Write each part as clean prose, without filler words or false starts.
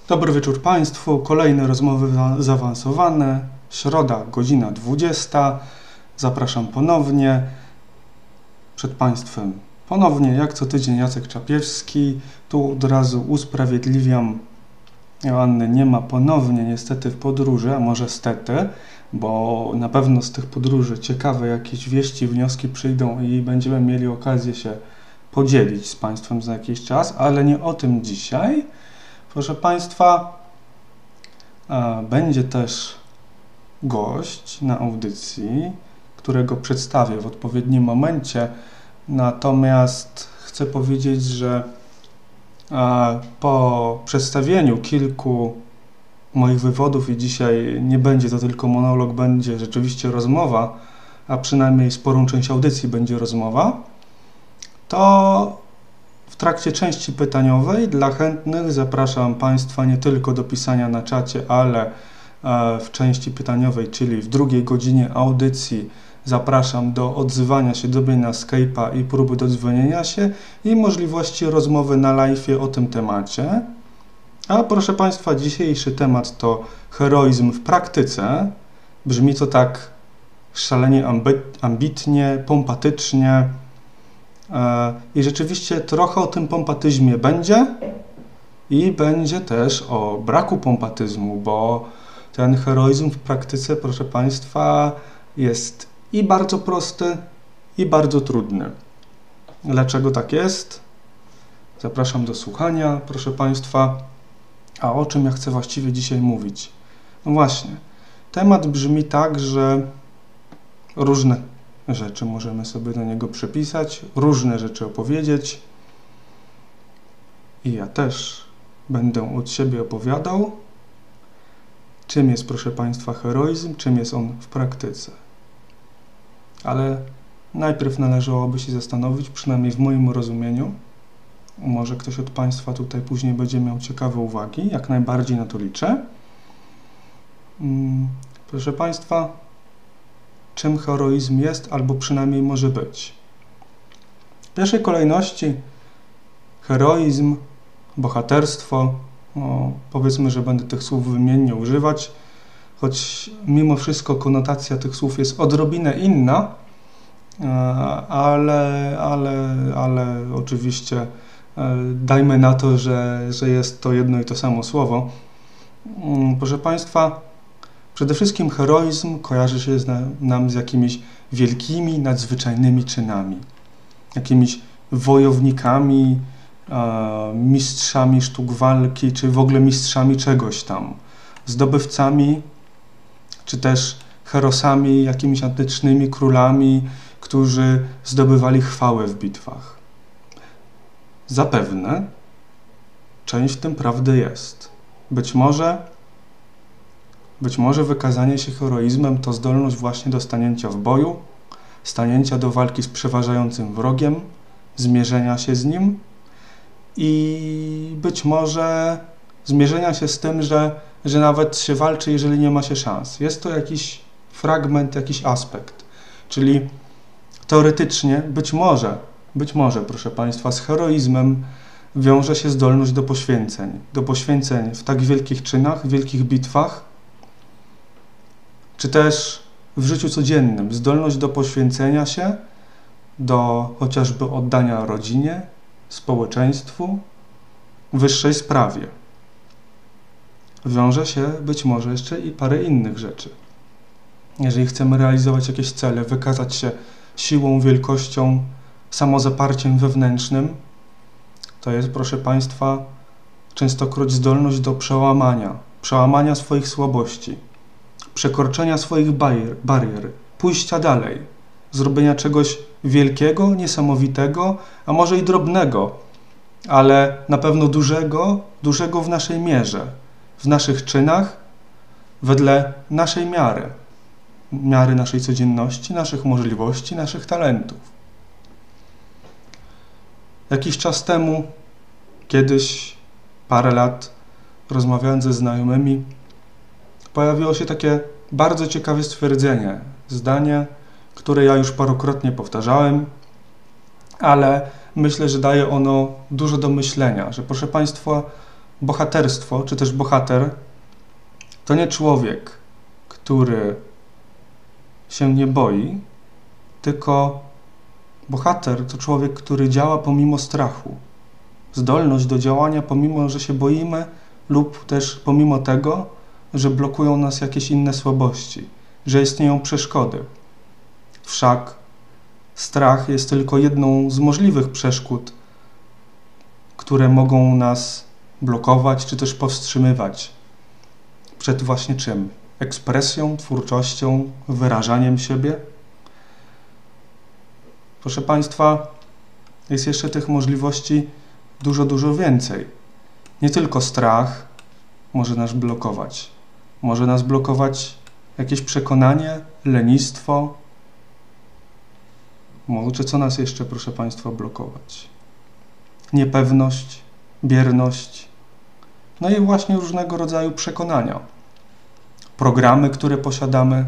Dobry wieczór Państwu. Kolejne rozmowy zaawansowane. Środa, godzina 20. Zapraszam ponownie. Przed Państwem ponownie, jak co tydzień, Jacek Czapiewski. Tu od razu usprawiedliwiam. Joanny nie ma ponownie niestety w podróży, a może stety, bo na pewno z tych podróży ciekawe jakieś wieści, wnioski przyjdą i będziemy mieli okazję się podzielić z Państwem za jakiś czas, ale nie o tym dzisiaj. Proszę Państwa, będzie też gość na audycji, którego przedstawię w odpowiednim momencie. Natomiast chcę powiedzieć, że po przedstawieniu kilku moich wywodów i dzisiaj nie będzie to tylko monolog, będzie rzeczywiście rozmowa, a przynajmniej sporą część audycji będzie rozmowa, to w trakcie części pytaniowej dla chętnych zapraszam Państwa nie tylko do pisania na czacie, ale w części pytaniowej, czyli w drugiej godzinie audycji, zapraszam do odzywania się do mnie na Skype'a i próby dodzwonienia się i możliwości rozmowy na live'ie o tym temacie. A proszę Państwa, dzisiejszy temat to heroizm w praktyce. Brzmi to tak szalenie ambitnie, pompatycznie. I rzeczywiście trochę o tym pompatyzmie będzie i będzie też o braku pompatyzmu, bo ten heroizm w praktyce, proszę Państwa, jest i bardzo prosty, i bardzo trudny. Dlaczego tak jest? Zapraszam do słuchania, proszę Państwa. A o czym ja chcę właściwie dzisiaj mówić? No właśnie, temat brzmi tak, że różne rzeczy możemy sobie do niego przypisać, różne rzeczy opowiedzieć. I ja też będę od siebie opowiadał, czym jest, proszę Państwa, heroizm, czym jest on w praktyce. Ale najpierw należałoby się zastanowić, przynajmniej w moim rozumieniu, może ktoś od Państwa tutaj później będzie miał ciekawe uwagi, jak najbardziej na to liczę. Proszę Państwa, czym heroizm jest, albo przynajmniej może być. W pierwszej kolejności heroizm, bohaterstwo, powiedzmy, że będę tych słów wymiennie używać, choć mimo wszystko konotacja tych słów jest odrobinę inna, ale oczywiście dajmy na to, że jest to jedno i to samo słowo. Proszę Państwa, przede wszystkim heroizm kojarzy się nam z jakimiś wielkimi, nadzwyczajnymi czynami, jakimiś wojownikami, mistrzami sztuk walki, czy w ogóle mistrzami czegoś tam, zdobywcami, czy też herosami, jakimiś antycznymi królami, którzy zdobywali chwałę w bitwach. Zapewne część w tym prawdy jest. Być może wykazanie się heroizmem to zdolność właśnie do stanięcia w boju, stanięcia do walki z przeważającym wrogiem, zmierzenia się z nim i być może zmierzenia się z tym, że nawet się walczy, jeżeli nie ma się szans. Jest to jakiś fragment, jakiś aspekt. Czyli teoretycznie, być może, proszę Państwa, z heroizmem wiąże się zdolność do poświęceń w tak wielkich czynach, wielkich bitwach, czy też w życiu codziennym, zdolność do poświęcenia się, do chociażby oddania rodzinie, społeczeństwu, wyższej sprawie. Wiąże się być może jeszcze i parę innych rzeczy. Jeżeli chcemy realizować jakieś cele, wykazać się siłą, wielkością, samozaparciem wewnętrznym, to jest, proszę Państwa, częstokroć zdolność do przełamania swoich słabości, przekroczenia swoich barier, pójścia dalej, zrobienia czegoś wielkiego, niesamowitego, a może i drobnego, ale na pewno dużego w naszej mierze, w naszych czynach, wedle naszej miary naszej codzienności, naszych możliwości, naszych talentów. Jakiś czas temu, kiedyś, parę lat, rozmawiając ze znajomymi, pojawiło się takie bardzo ciekawe stwierdzenie, zdanie, które ja już parokrotnie powtarzałem, ale myślę, że daje ono dużo do myślenia, że proszę Państwa, bohaterstwo, czy też bohater, to nie człowiek, który się nie boi, tylko bohater to człowiek, który działa pomimo strachu. Zdolność do działania pomimo, że się boimy lub też pomimo tego, że blokują nas jakieś inne słabości, że istnieją przeszkody. Wszak strach jest tylko jedną z możliwych przeszkód, które mogą nas blokować czy też powstrzymywać przed właśnie czym? Ekspresją, twórczością, wyrażaniem siebie. Proszę Państwa, jest jeszcze tych możliwości dużo, dużo więcej. Nie tylko strach może nas blokować. Może nas blokować jakieś przekonanie, lenistwo. Może co nas jeszcze, proszę Państwa, blokować? Niepewność, bierność, no i właśnie różnego rodzaju przekonania. Programy, które posiadamy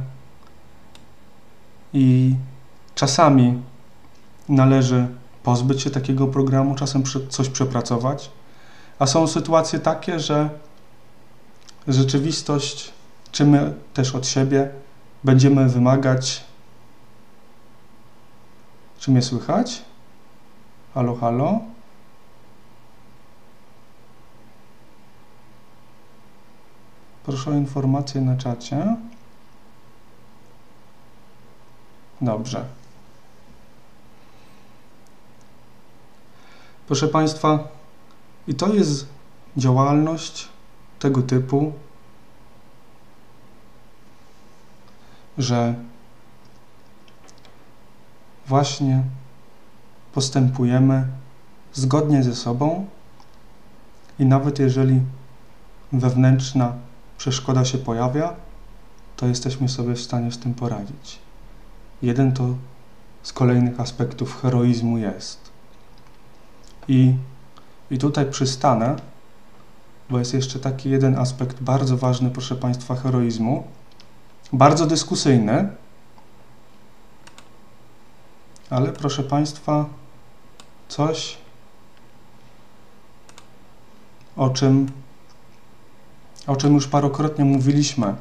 i czasami należy pozbyć się takiego programu, czasem coś przepracować, a są sytuacje takie, że rzeczywistość, czy my też od siebie będziemy wymagać. Czy mnie słychać? Halo, halo? Proszę o informację na czacie. Dobrze. Proszę Państwa, i to jest działalność tego typu, że właśnie postępujemy zgodnie ze sobą i nawet jeżeli wewnętrzna przeszkoda się pojawia, to jesteśmy sobie w stanie z tym poradzić. Jeden to z kolejnych aspektów heroizmu jest. I tutaj przystanę, bo jest jeszcze taki jeden aspekt bardzo ważny, proszę Państwa, heroizmu, bardzo dyskusyjny, ale proszę Państwa, coś, o czym już parokrotnie mówiliśmy.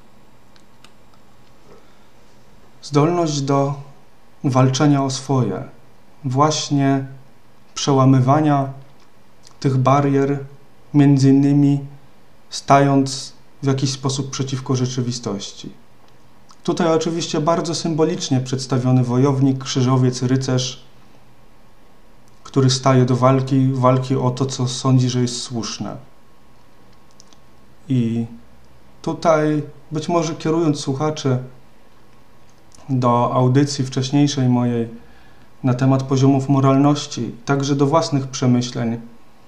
Zdolność do walczenia o swoje, właśnie przełamywania tych barier, między innymi stając w jakiś sposób przeciwko rzeczywistości. Tutaj oczywiście bardzo symbolicznie przedstawiony wojownik, krzyżowiec, rycerz, który staje do walki o to, co sądzi, że jest słuszne. I tutaj być może kierując słuchaczy do audycji wcześniejszej mojej na temat poziomów moralności, także do własnych przemyśleń,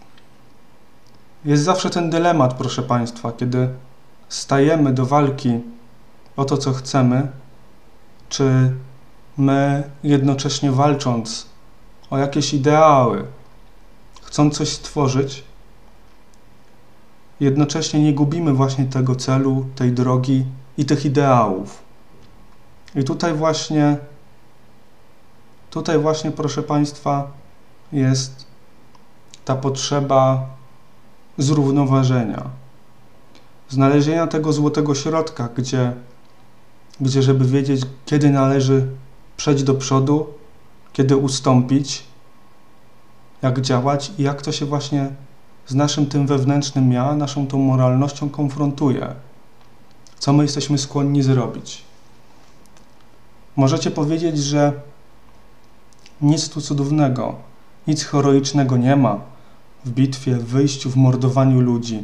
jest zawsze ten dylemat, proszę Państwa, kiedy stajemy do walki o to, co chcemy, czy my jednocześnie walcząc o jakieś ideały, chcąc coś stworzyć, jednocześnie nie gubimy właśnie tego celu, tej drogi i tych ideałów. I tutaj właśnie, proszę Państwa, jest ta potrzeba zrównoważenia, znalezienia tego złotego środka, gdzie żeby wiedzieć, kiedy należy przejść do przodu, kiedy ustąpić, jak działać i jak to się właśnie z naszym tym wewnętrznym ja, naszą tą moralnością konfrontuje. Co my jesteśmy skłonni zrobić. Możecie powiedzieć, że nic tu cudownego, nic heroicznego nie ma w bitwie, w wyjściu, w mordowaniu ludzi.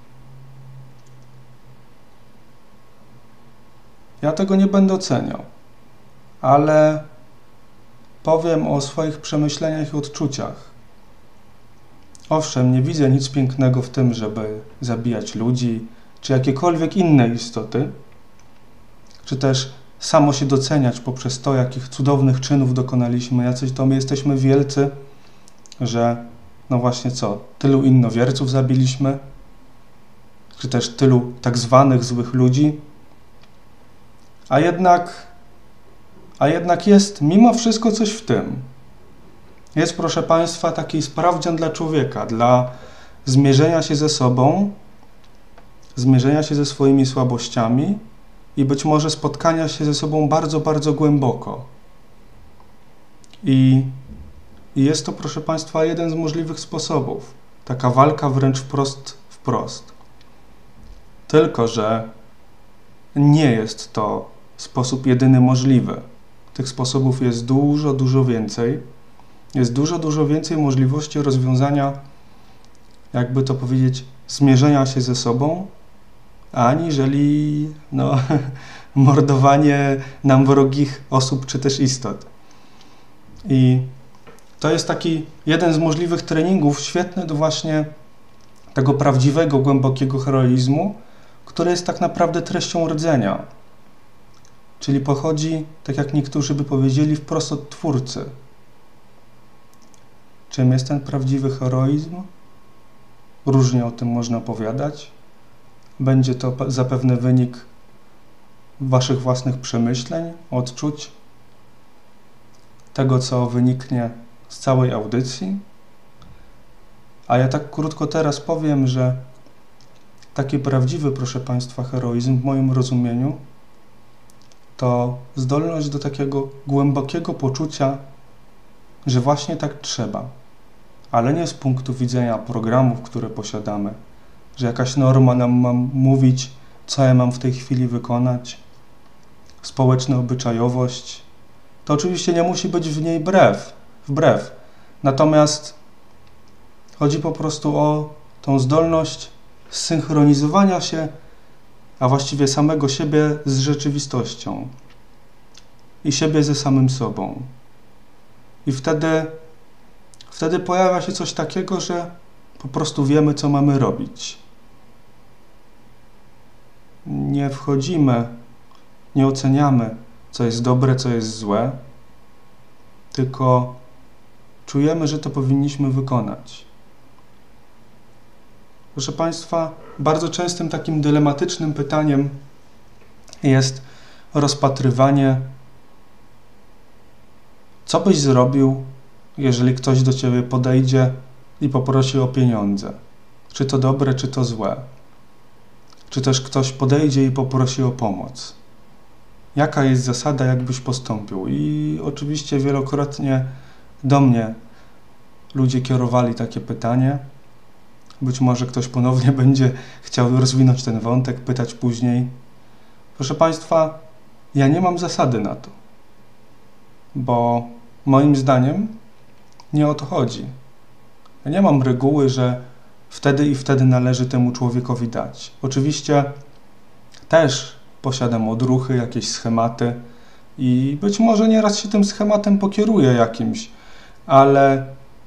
Ja tego nie będę oceniał, ale powiem o swoich przemyśleniach i odczuciach. Owszem, nie widzę nic pięknego w tym, żeby zabijać ludzi, czy jakiekolwiek inne istoty, czy też samo się doceniać poprzez to, jakich cudownych czynów dokonaliśmy, jacyś to my jesteśmy wielcy, że no właśnie co, tylu innowierców zabiliśmy, czy też tylu tak zwanych złych ludzi, a jednak jest mimo wszystko coś w tym. Jest, proszę Państwa, taki sprawdzian dla człowieka, dla zmierzenia się ze sobą, zmierzenia się ze swoimi słabościami i być może spotkania się ze sobą bardzo, bardzo głęboko. I jest to, proszę Państwa, jeden z możliwych sposobów. Taka walka wręcz wprost. Tylko że nie jest to sposób jedyny możliwy. Tych sposobów jest dużo, dużo więcej. Jest dużo, dużo więcej możliwości rozwiązania, jakby to powiedzieć, zmierzenia się ze sobą, aniżeli mordowanie nam wrogich osób czy też istot. I to jest taki jeden z możliwych treningów, świetny do właśnie tego prawdziwego, głębokiego heroizmu, który jest tak naprawdę treścią rdzenia. Czyli pochodzi, tak jak niektórzy by powiedzieli, wprost od Twórcy. Czym jest ten prawdziwy heroizm? Różnie o tym można opowiadać. Będzie to zapewne wynik waszych własnych przemyśleń, odczuć, tego, co wyniknie z całej audycji. A ja tak krótko teraz powiem, że taki prawdziwy, proszę Państwa, heroizm w moim rozumieniu to zdolność do takiego głębokiego poczucia, że właśnie tak trzeba, ale nie z punktu widzenia programów, które posiadamy, że jakaś norma nam ma mówić, co ja mam w tej chwili wykonać, społeczna obyczajowość. To oczywiście nie musi być w niej wbrew. Natomiast chodzi po prostu o tą zdolność zsynchronizowania się, a właściwie samego siebie z rzeczywistością i siebie ze samym sobą. I wtedy pojawia się coś takiego, że po prostu wiemy, co mamy robić. Nie wchodzimy, nie oceniamy, co jest dobre, co jest złe, tylko czujemy, że to powinniśmy wykonać. Proszę Państwa, bardzo częstym takim dylematycznym pytaniem jest rozpatrywanie, co byś zrobił, jeżeli ktoś do Ciebie podejdzie i poprosi o pieniądze. Czy to dobre, czy to złe. Czy też ktoś podejdzie i poprosi o pomoc. Jaka jest zasada, jak byś postąpił? I oczywiście wielokrotnie do mnie ludzie kierowali takie pytanie. Być może ktoś ponownie będzie chciał rozwinąć ten wątek, pytać później. Proszę Państwa, ja nie mam zasady na to, bo moim zdaniem nie o to chodzi. Ja nie mam reguły, że wtedy i wtedy należy temu człowiekowi dać. Oczywiście też posiadam odruchy, jakieś schematy i być może nieraz się tym schematem pokieruję jakimś, ale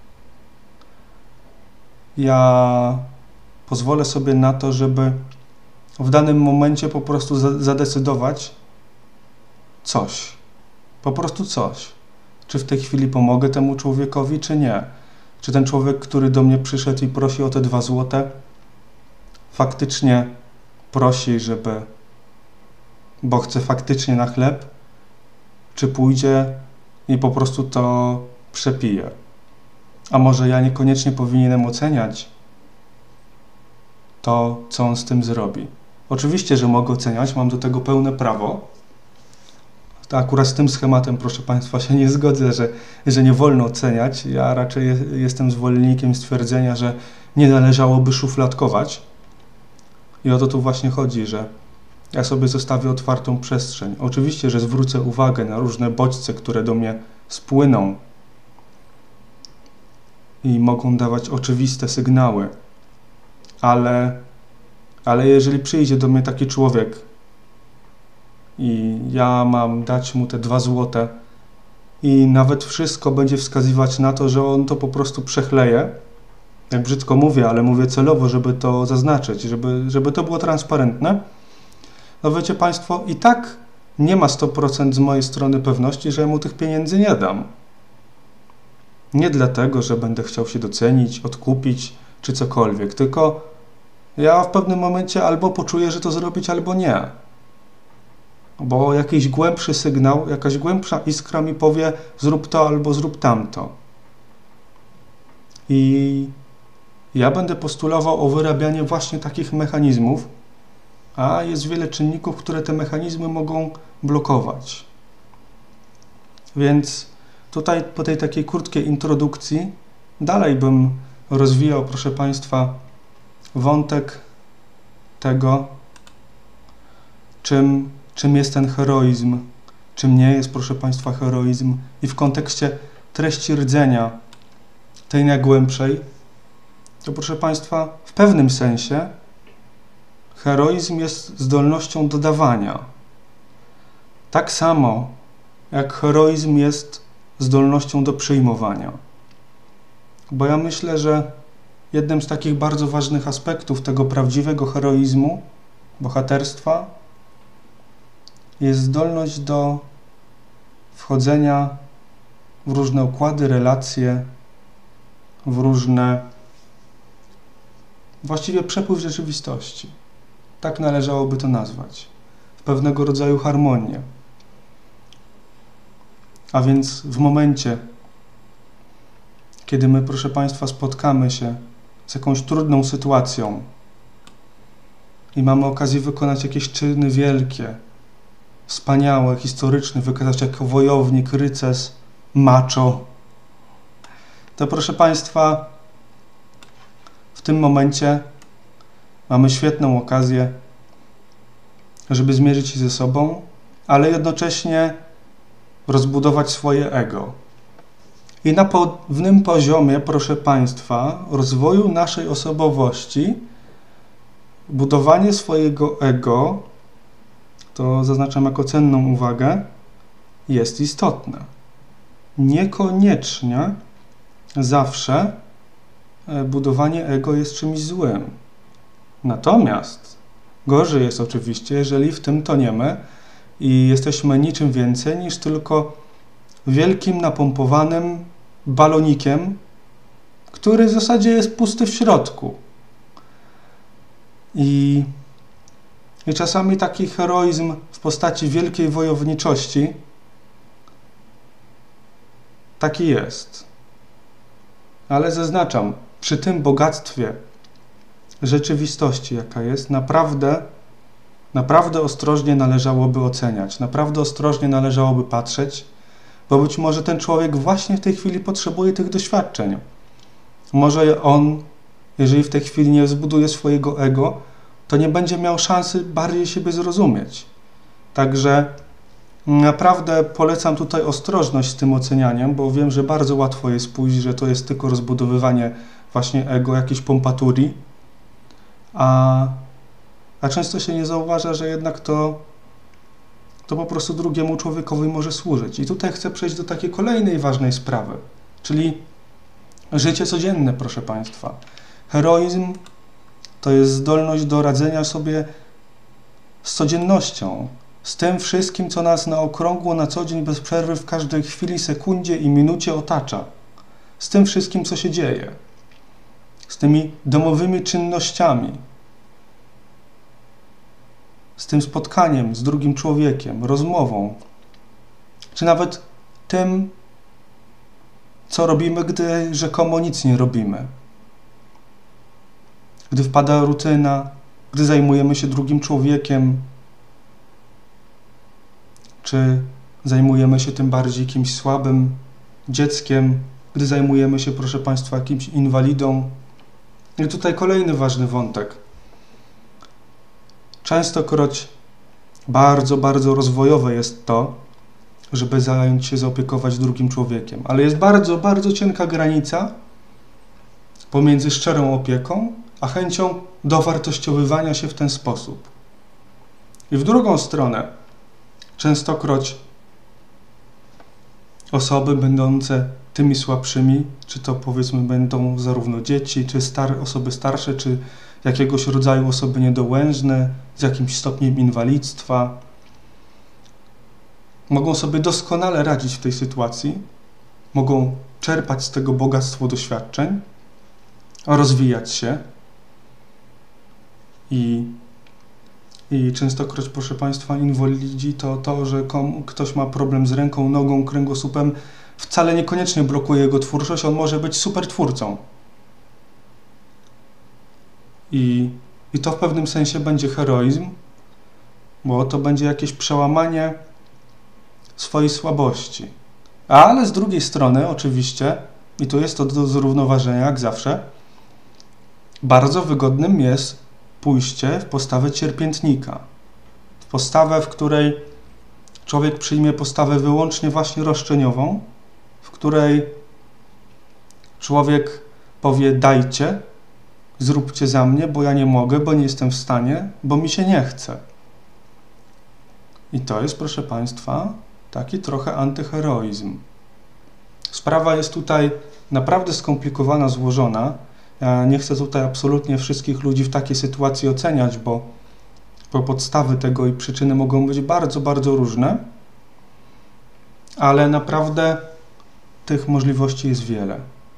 ja pozwolę sobie na to, żeby w danym momencie po prostu zadecydować coś. Po prostu coś. Czy w tej chwili pomogę temu człowiekowi, czy nie. Czy ten człowiek, który do mnie przyszedł i prosi o te 2 złote, faktycznie prosi, bo chce faktycznie na chleb, czy pójdzie i po prostu to przepije. A może ja niekoniecznie powinienem oceniać to, co on z tym zrobi. Oczywiście, że mogę oceniać, mam do tego pełne prawo. To akurat z tym schematem, proszę Państwa, się nie zgodzę, że nie wolno oceniać. Ja raczej jestem zwolennikiem stwierdzenia, że nie należałoby szufladkować. I o to tu właśnie chodzi, że ja sobie zostawię otwartą przestrzeń. Oczywiście, że zwrócę uwagę na różne bodźce, które do mnie spłyną i mogą dawać oczywiste sygnały. Ale jeżeli przyjdzie do mnie taki człowiek i ja mam dać mu te 2 złote i nawet wszystko będzie wskazywać na to, że on to po prostu przechleje, jak brzydko mówię, ale mówię celowo, żeby to zaznaczyć, żeby to było transparentne, no wiecie Państwo, i tak nie ma 100% z mojej strony pewności, że ja mu tych pieniędzy nie dam. Nie dlatego, że będę chciał się docenić, odkupić czy cokolwiek, tylko ja w pewnym momencie albo poczuję, że to zrobić, albo nie. Bo jakiś głębszy sygnał, jakaś głębsza iskra mi powie, zrób to albo zrób tamto. I Ja będę postulował o wyrabianie właśnie takich mechanizmów, a jest wiele czynników, które te mechanizmy mogą blokować. Więc tutaj po tej takiej krótkiej introdukcji dalej bym rozwijał, proszę Państwa, wątek tego, czym jest ten heroizm, czym nie jest, proszę Państwa, heroizm i w kontekście treści rdzenia, tej najgłębszej, to proszę Państwa, w pewnym sensie heroizm jest zdolnością do dawania. Tak samo jak heroizm jest zdolnością do przyjmowania. Bo ja myślę, że jednym z takich bardzo ważnych aspektów tego prawdziwego heroizmu, bohaterstwa, jest zdolność do wchodzenia w różne układy, relacje, w różne, właściwie przepływ rzeczywistości. Tak należałoby to nazwać. W pewnego rodzaju harmonię. A więc w momencie, kiedy my, proszę Państwa, spotkamy się z jakąś trudną sytuacją i mamy okazję wykonać jakieś czyny wielkie, wspaniałe, historyczne, wykazać jako wojownik, rycerz, macho, to proszę Państwa, w tym momencie mamy świetną okazję, żeby zmierzyć się ze sobą, ale jednocześnie rozbudować swoje ego. I na pewnym poziomie, proszę Państwa, rozwoju naszej osobowości, budowanie swojego ego, to zaznaczam jako cenną uwagę, jest istotne. Niekoniecznie zawsze budowanie ego jest czymś złym. Natomiast gorzej jest oczywiście, jeżeli w tym toniemy i jesteśmy niczym więcej niż tylko wielkim, napompowanym balonikiem, który w zasadzie jest pusty w środku. I czasami taki heroizm w postaci wielkiej wojowniczości taki jest. Ale zaznaczam, przy tym bogactwie rzeczywistości, jaka jest, naprawdę ostrożnie należałoby oceniać, naprawdę ostrożnie należałoby patrzeć, bo być może ten człowiek właśnie w tej chwili potrzebuje tych doświadczeń. Może on, jeżeli w tej chwili nie zbuduje swojego ego, to nie będzie miał szansy bardziej siebie zrozumieć. Także naprawdę polecam tutaj ostrożność z tym ocenianiem, bo wiem, że bardzo łatwo jest pójść, że to jest tylko rozbudowywanie właśnie ego, jakiejś pompaturii, a często się nie zauważa, że jednak to po prostu drugiemu człowiekowi może służyć. I tutaj chcę przejść do takiej kolejnej ważnej sprawy, czyli życie codzienne, proszę Państwa. Heroizm to jest zdolność do radzenia sobie z codziennością, z tym wszystkim, co nas na okrągło, na co dzień, bez przerwy, w każdej chwili, sekundzie i minucie otacza. Z tym wszystkim, co się dzieje. Z tymi domowymi czynnościami. Z tym spotkaniem z drugim człowiekiem, rozmową. Czy nawet tym, co robimy, gdy rzekomo nic nie robimy. Gdy wpada rutyna, gdy zajmujemy się drugim człowiekiem, czy zajmujemy się tym bardziej kimś słabym, dzieckiem, gdy zajmujemy się, proszę Państwa, jakimś inwalidą. I tutaj kolejny ważny wątek. Częstokroć bardzo, bardzo rozwojowe jest to, żeby zająć się, zaopiekować drugim człowiekiem. Ale jest bardzo, bardzo cienka granica pomiędzy szczerą opieką, a chęcią dowartościowywania się w ten sposób. I w drugą stronę, częstokroć osoby będące tymi słabszymi, czy to powiedzmy będą zarówno dzieci, czy osoby starsze, czy jakiegoś rodzaju osoby niedołężne, z jakimś stopniem inwalidztwa, mogą sobie doskonale radzić w tej sytuacji, mogą czerpać z tego bogactwo doświadczeń, rozwijać się i częstokroć, proszę Państwa, inwalidzi to, że ktoś ma problem z ręką, nogą, kręgosłupem, wcale niekoniecznie blokuje jego twórczość, on może być super twórcą. I to w pewnym sensie będzie heroizm, bo to będzie jakieś przełamanie swojej słabości. Ale z drugiej strony, oczywiście, i tu jest to do zrównoważenia, jak zawsze, bardzo wygodnym jest pójście w postawę cierpiętnika. W postawę, w której człowiek przyjmie postawę wyłącznie właśnie roszczeniową, w której człowiek powie: dajcie, zróbcie za mnie, bo ja nie mogę, bo nie jestem w stanie, bo mi się nie chce. I to jest, proszę Państwa, taki trochę antyheroizm. Sprawa jest tutaj naprawdę skomplikowana, złożona. Ja nie chcę tutaj absolutnie wszystkich ludzi w takiej sytuacji oceniać, bo podstawy tego i przyczyny mogą być bardzo, bardzo różne, ale naprawdę tych możliwości jest wiele.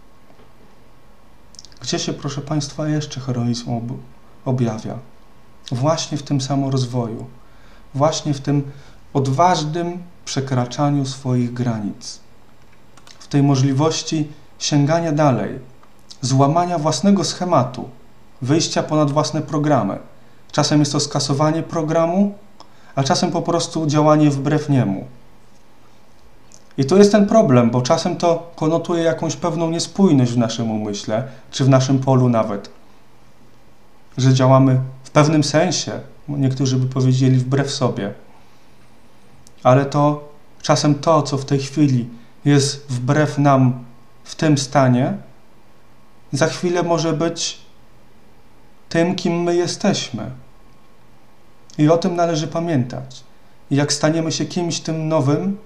Gdzie się, proszę Państwa, jeszcze heroizm objawia? Właśnie w tym samorozwoju, właśnie w tym odważnym przekraczaniu swoich granic, w tej możliwości sięgania dalej, złamania własnego schematu, wyjścia ponad własne programy. Czasem jest to skasowanie programu, a czasem po prostu działanie wbrew niemu. I to jest ten problem, bo czasem to konotuje jakąś pewną niespójność w naszym umyśle, czy w naszym polu nawet. Że działamy w pewnym sensie, niektórzy by powiedzieli wbrew sobie. Ale to czasem to, co w tej chwili jest wbrew nam w tym stanie, za chwilę może być tym, kim my jesteśmy. I o tym należy pamiętać. I jak staniemy się kimś tym nowym,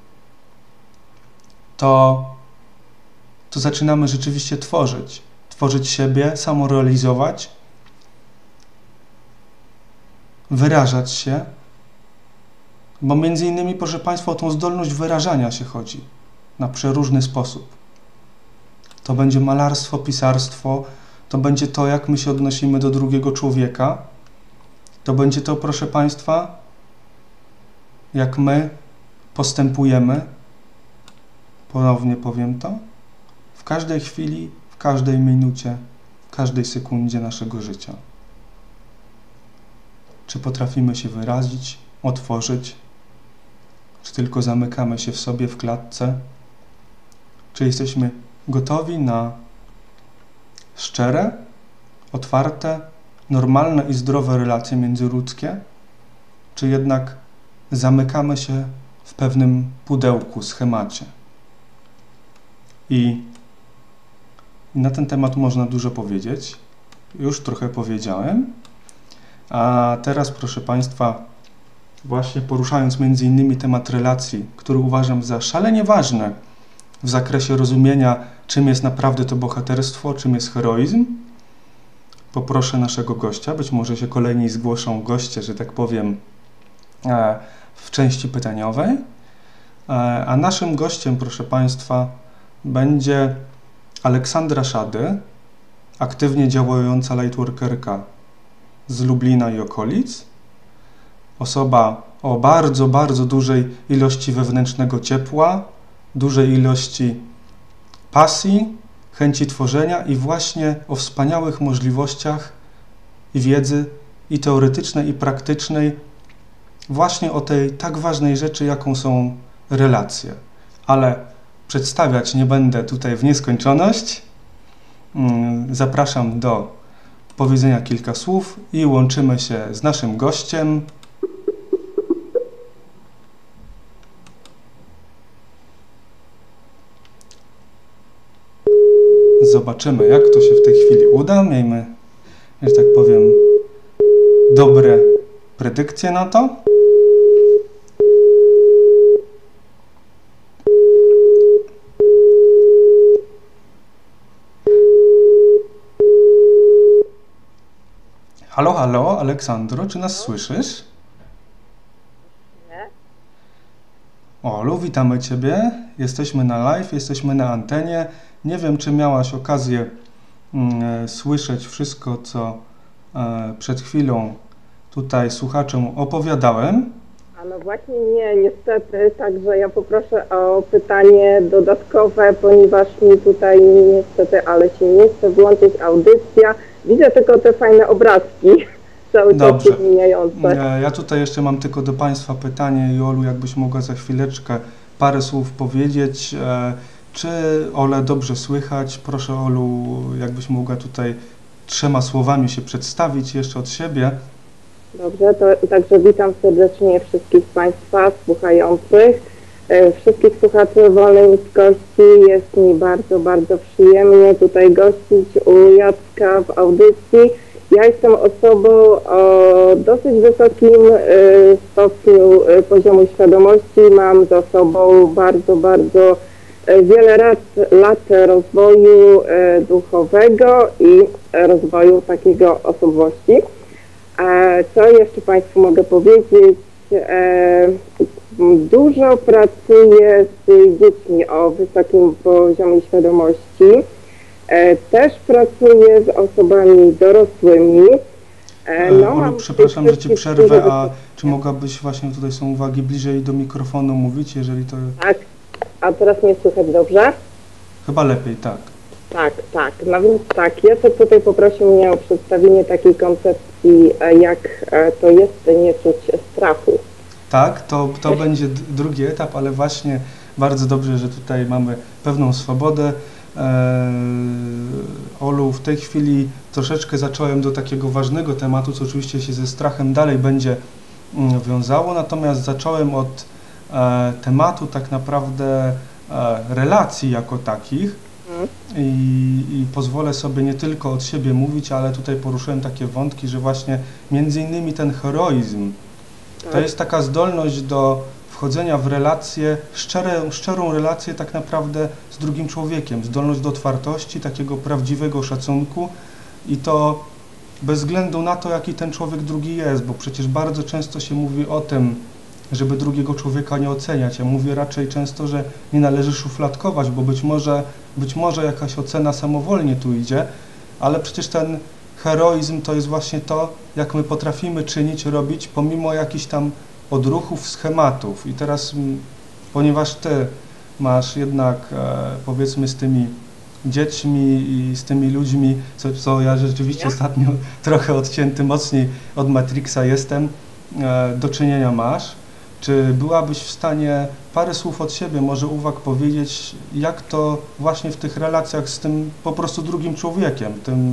to zaczynamy rzeczywiście tworzyć. Tworzyć siebie, samorealizować, wyrażać się, bo między innymi, proszę Państwa, o tą zdolność wyrażania się chodzi na przeróżny sposób. To będzie malarstwo, pisarstwo, to będzie to, jak my się odnosimy do drugiego człowieka, to będzie to, proszę Państwa, jak my postępujemy, ponownie powiem to, w każdej chwili, w każdej minucie, w każdej sekundzie naszego życia. Czy potrafimy się wyrazić, otworzyć, czy tylko zamykamy się w sobie w klatce, czy jesteśmy gotowi na szczere, otwarte, normalne i zdrowe relacje międzyludzkie, czy jednak zamykamy się w pewnym pudełku, schemacie. I na ten temat można dużo powiedzieć. Już trochę powiedziałem. A teraz, proszę Państwa, właśnie poruszając między innymi temat relacji, który uważam za szalenie ważny w zakresie rozumienia, czym jest naprawdę to bohaterstwo, czym jest heroizm, poproszę naszego gościa, być może się kolejni zgłoszą goście, że tak powiem, w części pytaniowej. A naszym gościem, proszę Państwa, będzie Aleksandra Szady, aktywnie działająca lightworkerka z Lublina i okolic. Osoba o bardzo, bardzo dużej ilości wewnętrznego ciepła, dużej ilości pasji, chęci tworzenia i właśnie o wspaniałych możliwościach i wiedzy i teoretycznej, i praktycznej, właśnie o tej tak ważnej rzeczy, jaką są relacje. Ale przedstawiać nie będę tutaj w nieskończoność. Zapraszam do powiedzenia kilka słów i łączymy się z naszym gościem. Zobaczymy, jak to się w tej chwili uda. Miejmy, że tak powiem, dobre predykcje na to. Halo, halo, Aleksandro, czy nas słyszysz? Nie. Olu, witamy Ciebie. Jesteśmy na live, jesteśmy na antenie. Nie wiem, czy miałaś okazję słyszeć wszystko, co przed chwilą tutaj słuchaczom opowiadałem. A no właśnie nie, niestety, także ja poproszę o pytanie dodatkowe, ponieważ mi tutaj niestety, ale się nie chce włączyć audycja Widzę tylko te fajne obrazki, cały czas Dobrze. zmieniające. Ja tutaj jeszcze mam tylko do Państwa pytanie, Jolu, jakbyś mogła za chwileczkę parę słów powiedzieć. Czy Olę dobrze słychać? Proszę, Olu, jakbyś mogła tutaj 3 słowami się przedstawić jeszcze od siebie. Dobrze, to także witam serdecznie wszystkich Państwa słuchających, wszystkich słuchaczy Wolnej Ludzkości. Jest mi bardzo, bardzo przyjemnie tutaj gościć u Jacka w audycji. Ja jestem osobą o dosyć wysokim stopniu poziomu świadomości. Mam za sobą bardzo, bardzo wiele lat rozwoju duchowego i rozwoju takiego osobowości. Co jeszcze Państwu mogę powiedzieć? Dużo pracuję z dziećmi o wysokim poziomie świadomości. Też pracuję z osobami dorosłymi. Olu, przepraszam, że Ci przerwę, a czy mogłabyś właśnie, tutaj są uwagi, bliżej do mikrofonu mówić, jeżeli to... Tak, a teraz mnie słychać dobrze? Chyba lepiej, tak. Tak. No więc tak, Jacek tutaj poprosił mnie o przedstawienie takiej koncepcji, jak to jest nie czuć strachu. Tak, to będzie drugi etap, ale właśnie bardzo dobrze, że tutaj mamy pewną swobodę. Olu, w tej chwili troszeczkę zacząłem do takiego ważnego tematu, co oczywiście się ze strachem dalej będzie wiązało, natomiast zacząłem od tematu tak naprawdę relacji jako takich i pozwolę sobie nie tylko od siebie mówić, ale tutaj poruszyłem takie wątki, że właśnie między innymi ten heroizm to jest taka zdolność do wchodzenia w relację, szczerą relację tak naprawdę z drugim człowiekiem, zdolność do otwartości, takiego prawdziwego szacunku i to bez względu na to, jaki ten człowiek drugi jest, bo przecież bardzo często się mówi o tym, żeby drugiego człowieka nie oceniać. Ja mówię raczej często, że nie należy szufladkować, bo być może jakaś ocena samowolnie tu idzie, ale przecież ten heroizm to jest właśnie to, jak my potrafimy czynić, robić, pomimo jakichś tam odruchów, schematów. I teraz, ponieważ Ty masz jednak, powiedzmy, z tymi dziećmi i z tymi ludźmi, co ja rzeczywiście ostatnio trochę odcięty mocniej od Matrixa jestem, do czynienia masz, czy byłabyś w stanie parę słów od siebie, może uwag powiedzieć, jak to właśnie w tych relacjach z tym po prostu drugim człowiekiem,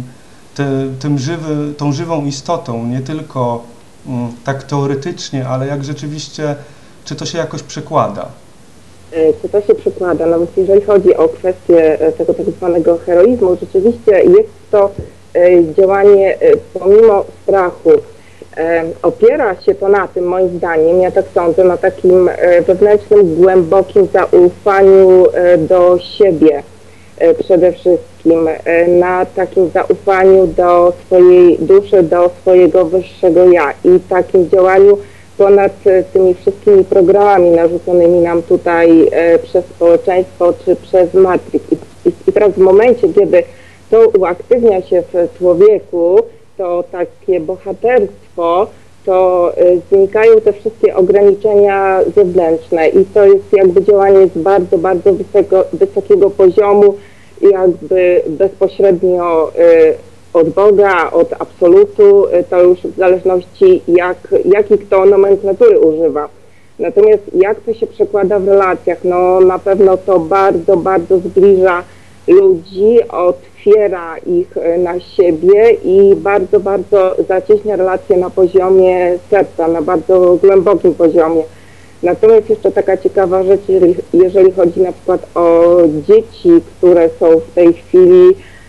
tą żywą istotą, nie tylko tak teoretycznie, ale jak rzeczywiście, czy to się jakoś przekłada? Czy to się przekłada? Nawet jeżeli chodzi o kwestię tego tak zwanego heroizmu, rzeczywiście jest to działanie pomimo strachu. Opiera się to na tym, moim zdaniem, ja tak sądzę, na takim wewnętrznym, głębokim zaufaniu do siebie przede wszystkim, na takim zaufaniu do swojej duszy, do swojego wyższego ja i takim działaniu ponad tymi wszystkimi programami narzuconymi nam tutaj przez społeczeństwo czy przez Matrix. I teraz w momencie, kiedy to uaktywnia się w człowieku, to takie bohaterstwo, to znikają te wszystkie ograniczenia zewnętrzne i to jest jakby działanie z bardzo, bardzo wysokiego poziomu, jakby bezpośrednio od Boga, od absolutu, to już w zależności jakiej kto nomenklatury używa. Natomiast jak to się przekłada w relacjach? No na pewno to bardzo, bardzo zbliża ludzi, otwiera ich na siebie i bardzo, bardzo zacieśnia relacje na poziomie serca, na bardzo głębokim poziomie. Natomiast jeszcze taka ciekawa rzecz, jeżeli chodzi na przykład o dzieci, które są w tej chwili,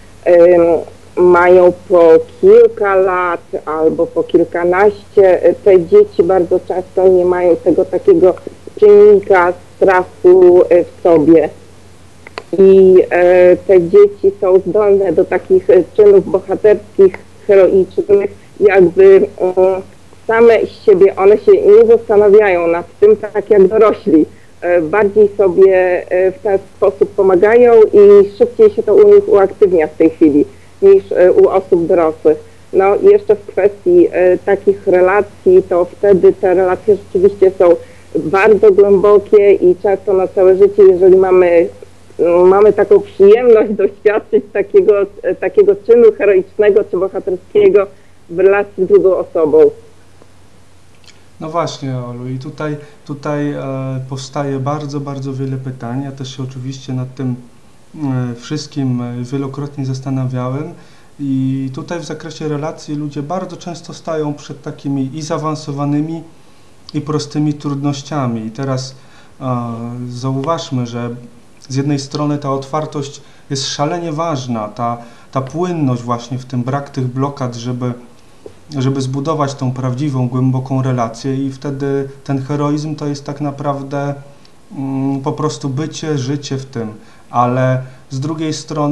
mają po kilka lat albo po kilkanaście, te dzieci bardzo często nie mają tego takiego czynnika strachu w sobie. I te dzieci są zdolne do takich czynów bohaterskich, heroicznych, jakby same z siebie, one się nie zastanawiają nad tym, tak jak dorośli. Bardziej sobie w ten sposób pomagają i szybciej się to u nich uaktywnia w tej chwili niż u osób dorosłych. No i jeszcze w kwestii takich relacji, to wtedy te relacje rzeczywiście są bardzo głębokie i często na całe życie, jeżeli mamy mamy taką przyjemność doświadczyć takiego czynu heroicznego czy bohaterskiego w relacji z drugą osobą. No właśnie, Olu, i tutaj powstaje bardzo, bardzo wiele pytań. Ja też się oczywiście nad tym wszystkim wielokrotnie zastanawiałem i tutaj w zakresie relacji ludzie bardzo często stają przed takimi i zaawansowanymi, i prostymi trudnościami. I teraz zauważmy, że z jednej strony ta otwartość jest szalenie ważna, ta płynność właśnie w tym, brak tych blokad, żeby zbudować tą prawdziwą, głęboką relację i wtedy ten heroizm to jest tak naprawdę po prostu bycie, życie w tym, ale z drugiej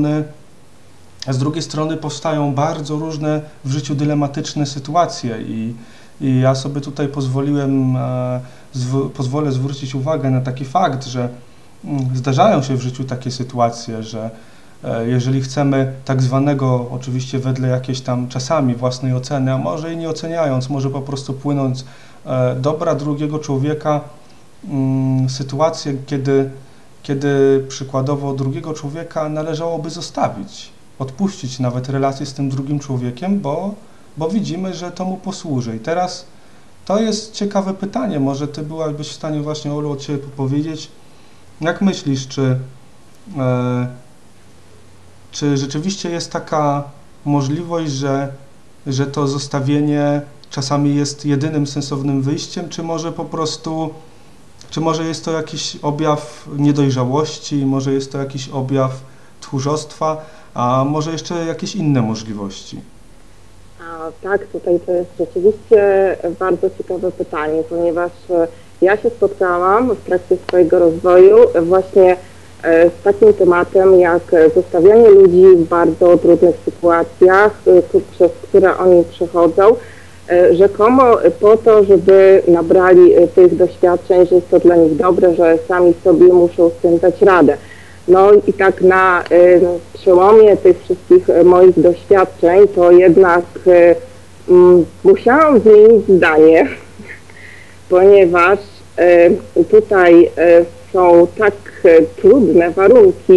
strony powstają bardzo różne w życiu dylematyczne sytuacje i ja sobie tutaj pozwolę zwrócić uwagę na taki fakt, że zdarzają się w życiu takie sytuacje, że jeżeli chcemy tak zwanego, oczywiście wedle jakiejś tam czasami własnej oceny, a może i nie oceniając, może po prostu płynąc dobra drugiego człowieka, sytuacje, kiedy przykładowo drugiego człowieka należałoby zostawić, odpuścić nawet relację z tym drugim człowiekiem, bo widzimy, że to mu posłuży. I teraz to jest ciekawe pytanie, może Ty byłabyś w stanie właśnie, Olu, od siebie powiedzieć, jak myślisz, czy rzeczywiście jest taka możliwość, że to zostawienie czasami jest jedynym sensownym wyjściem, czy może jest to jakiś objaw niedojrzałości, może jest to jakiś objaw tchórzostwa, a może jeszcze jakieś inne możliwości? Tak, tutaj to jest rzeczywiście bardzo ciekawe pytanie, ponieważ ja się spotkałam w trakcie swojego rozwoju właśnie z takim tematem jak zostawianie ludzi w bardzo trudnych sytuacjach, przez które oni przechodzą, rzekomo po to, żeby nabrali tych doświadczeń, że jest to dla nich dobre, że sami sobie muszą z tym dać radę. No i tak na przełomie tych wszystkich moich doświadczeń to jednak musiałam zmienić zdanie, ponieważ tutaj są tak trudne warunki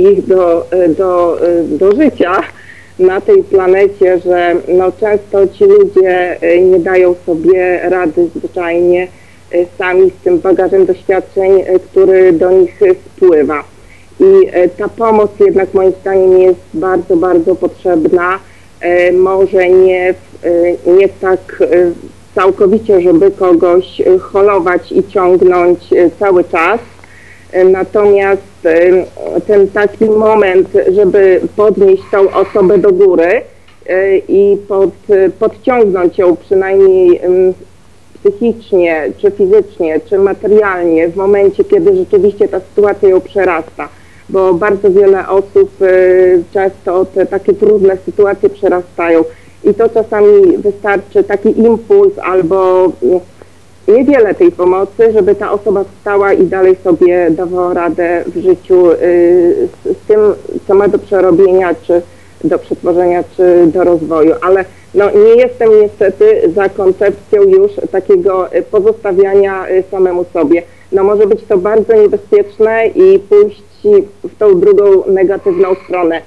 do życia na tej planecie, że no często ci ludzie nie dają sobie rady zwyczajnie sami z tym bagażem doświadczeń, który do nich spływa. I ta pomoc jednak moim zdaniem jest bardzo, bardzo potrzebna. Może nie tak całkowicie, żeby kogoś holować i ciągnąć cały czas. Natomiast ten taki moment, żeby podnieść tą osobę do góry i podciągnąć ją przynajmniej psychicznie, czy fizycznie, czy materialnie w momencie, kiedy rzeczywiście ta sytuacja ją przerasta. Bo bardzo wiele osób często te takie trudne sytuacje przerastają i to czasami wystarczy taki impuls albo niewiele tej pomocy, żeby ta osoba wstała i dalej sobie dawała radę w życiu z tym, co ma do przerobienia, czy do przetworzenia, czy do rozwoju. Ale no, nie jestem niestety za koncepcją już takiego pozostawiania samemu sobie. No, może być to bardzo niebezpieczne i pójść w tą drugą negatywną stronę.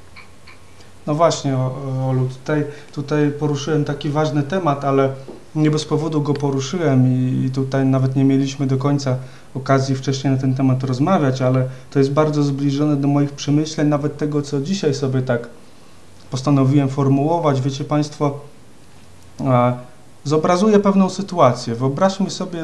No właśnie, Olu, tutaj poruszyłem taki ważny temat, ale nie bez powodu go poruszyłem i tutaj nawet nie mieliśmy do końca okazji wcześniej na ten temat rozmawiać, ale to jest bardzo zbliżone do moich przemyśleń, nawet tego, co dzisiaj sobie tak postanowiłem formułować. Wiecie Państwo, zobrazuję pewną sytuację. Wyobraźmy sobie,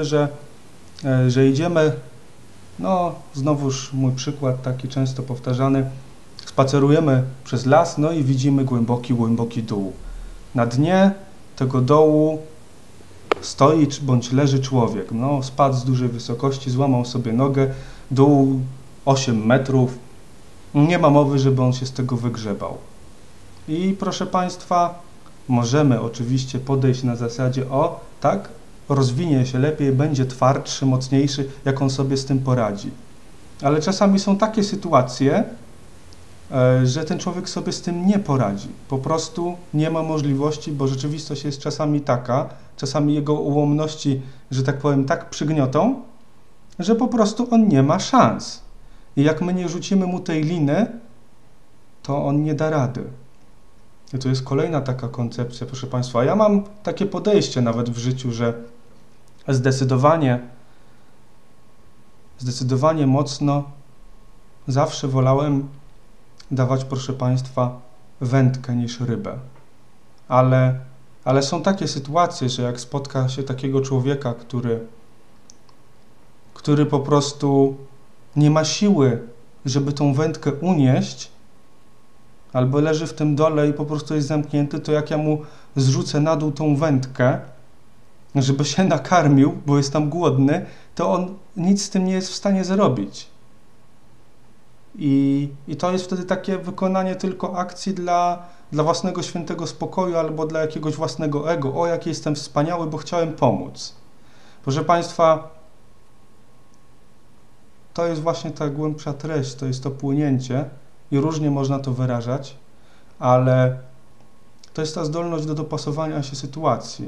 że idziemy, no znowuż mój przykład taki często powtarzany, spacerujemy przez las, no i widzimy głęboki, głęboki dół. Na dnie tego dołu stoi bądź leży człowiek. No, spadł z dużej wysokości, złamał sobie nogę, dół 8 metrów. Nie ma mowy, żeby on się z tego wygrzebał. I proszę Państwa, możemy oczywiście podejść na zasadzie, o tak, rozwinie się lepiej, będzie twardszy, mocniejszy, jak on sobie z tym poradzi. Ale czasami są takie sytuacje, że ten człowiek sobie z tym nie poradzi. Po prostu nie ma możliwości, bo rzeczywistość jest czasami taka, czasami jego ułomności, że tak powiem, tak przygniotą, że po prostu on nie ma szans. I jak my nie rzucimy mu tej liny, to on nie da rady. I to jest kolejna taka koncepcja, proszę Państwa. Ja mam takie podejście nawet w życiu, że zdecydowanie mocno zawsze wolałem dawać, proszę Państwa, wędkę niż rybę. Ale są takie sytuacje, że jak spotka się takiego człowieka, który po prostu nie ma siły, żeby tą wędkę unieść, albo leży w tym dole i po prostu jest zamknięty, to jak ja mu zrzucę na dół tą wędkę, żeby się nakarmił, bo jest tam głodny, to on nic z tym nie jest w stanie zrobić. I to jest wtedy takie wykonanie tylko akcji dla własnego świętego spokoju albo dla jakiegoś własnego ego. O, jaki jestem wspaniały, bo chciałem pomóc. Proszę Państwa, to jest właśnie ta głębsza treść, to jest to płynięcie i różnie można to wyrażać, ale to jest ta zdolność do dopasowania się sytuacji.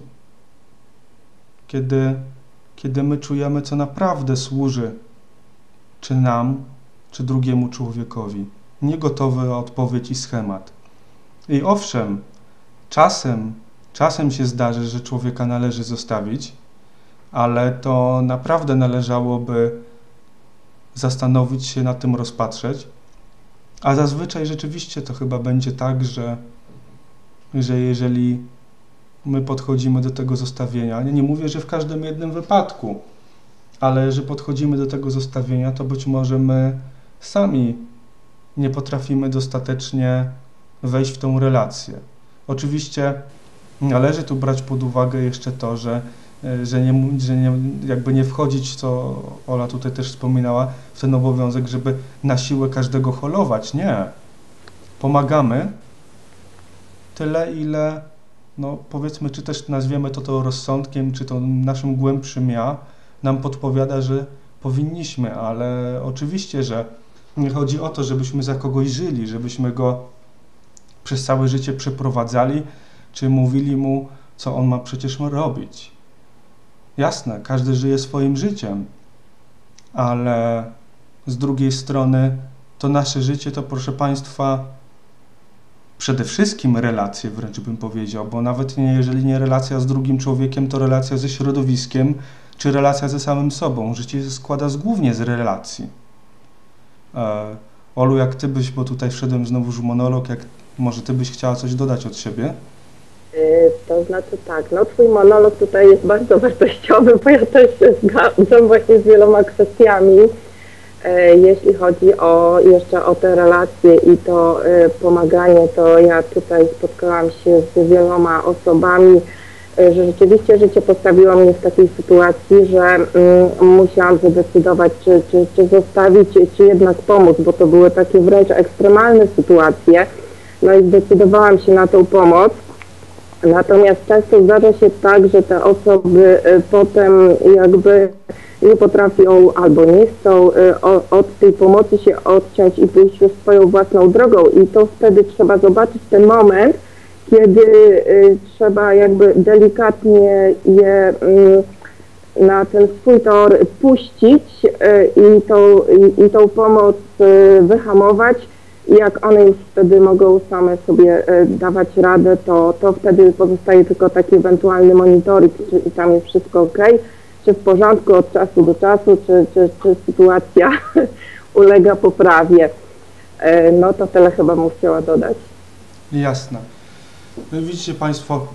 Kiedy my czujemy, co naprawdę służy czy nam, czy drugiemu człowiekowi. Nie gotowy odpowiedź i schemat. I owszem, czasem się zdarzy, że człowieka należy zostawić, ale to naprawdę należałoby zastanowić się, nad tym rozpatrzeć. A zazwyczaj rzeczywiście to chyba będzie tak, że jeżeli my podchodzimy do tego zostawienia, nie mówię, że w każdym jednym wypadku, ale że podchodzimy do tego zostawienia, to być może my sami nie potrafimy dostatecznie wejść w tą relację. Oczywiście należy tu brać pod uwagę jeszcze to, że jakby nie wchodzić, co Ola tutaj też wspominała, w ten obowiązek, żeby na siłę każdego holować. Nie. Pomagamy tyle, ile, no powiedzmy, czy też nazwiemy to rozsądkiem, czy to naszym głębszym ja nam podpowiada, że powinniśmy, ale oczywiście, że nie chodzi o to, żebyśmy za kogoś żyli, żebyśmy go przez całe życie przeprowadzali, czy mówili mu, co on ma przecież robić. Jasne, każdy żyje swoim życiem, ale z drugiej strony to nasze życie to, proszę Państwa, przede wszystkim relacje, wręcz bym powiedział, bo nawet jeżeli nie relacja z drugim człowiekiem, to relacja ze środowiskiem, czy relacja ze samym sobą. Życie się składa głównie z relacji. Olu, jak Ty byś, bo tutaj wszedłem znowuż w monolog, jak może Ty byś chciała coś dodać od siebie? To znaczy tak, no Twój monolog tutaj jest bardzo wartościowy, bo ja też się zgadzam właśnie z wieloma kwestiami, jeśli chodzi jeszcze o te relacje i to pomaganie, to ja tutaj spotkałam się z wieloma osobami, że rzeczywiście życie postawiło mnie w takiej sytuacji, że musiałam zadecydować, czy zostawić, czy jednak pomóc, bo to były takie wręcz ekstremalne sytuacje, no i zdecydowałam się na tą pomoc. Natomiast często zdarza się tak, że te osoby potem jakby nie potrafią albo nie chcą od tej pomocy się odciąć i pójść już swoją własną drogą i to wtedy trzeba zobaczyć ten moment, kiedy trzeba jakby delikatnie je na ten swój tor puścić i tą pomoc wyhamować. I jak one już wtedy mogą same sobie dawać radę, to wtedy pozostaje tylko taki ewentualny monitoring, czy tam jest wszystko ok, czy w porządku od czasu do czasu, czy sytuacja ulega poprawie. No to tyle chyba bym chciała dodać. Jasne. No widzicie Państwo,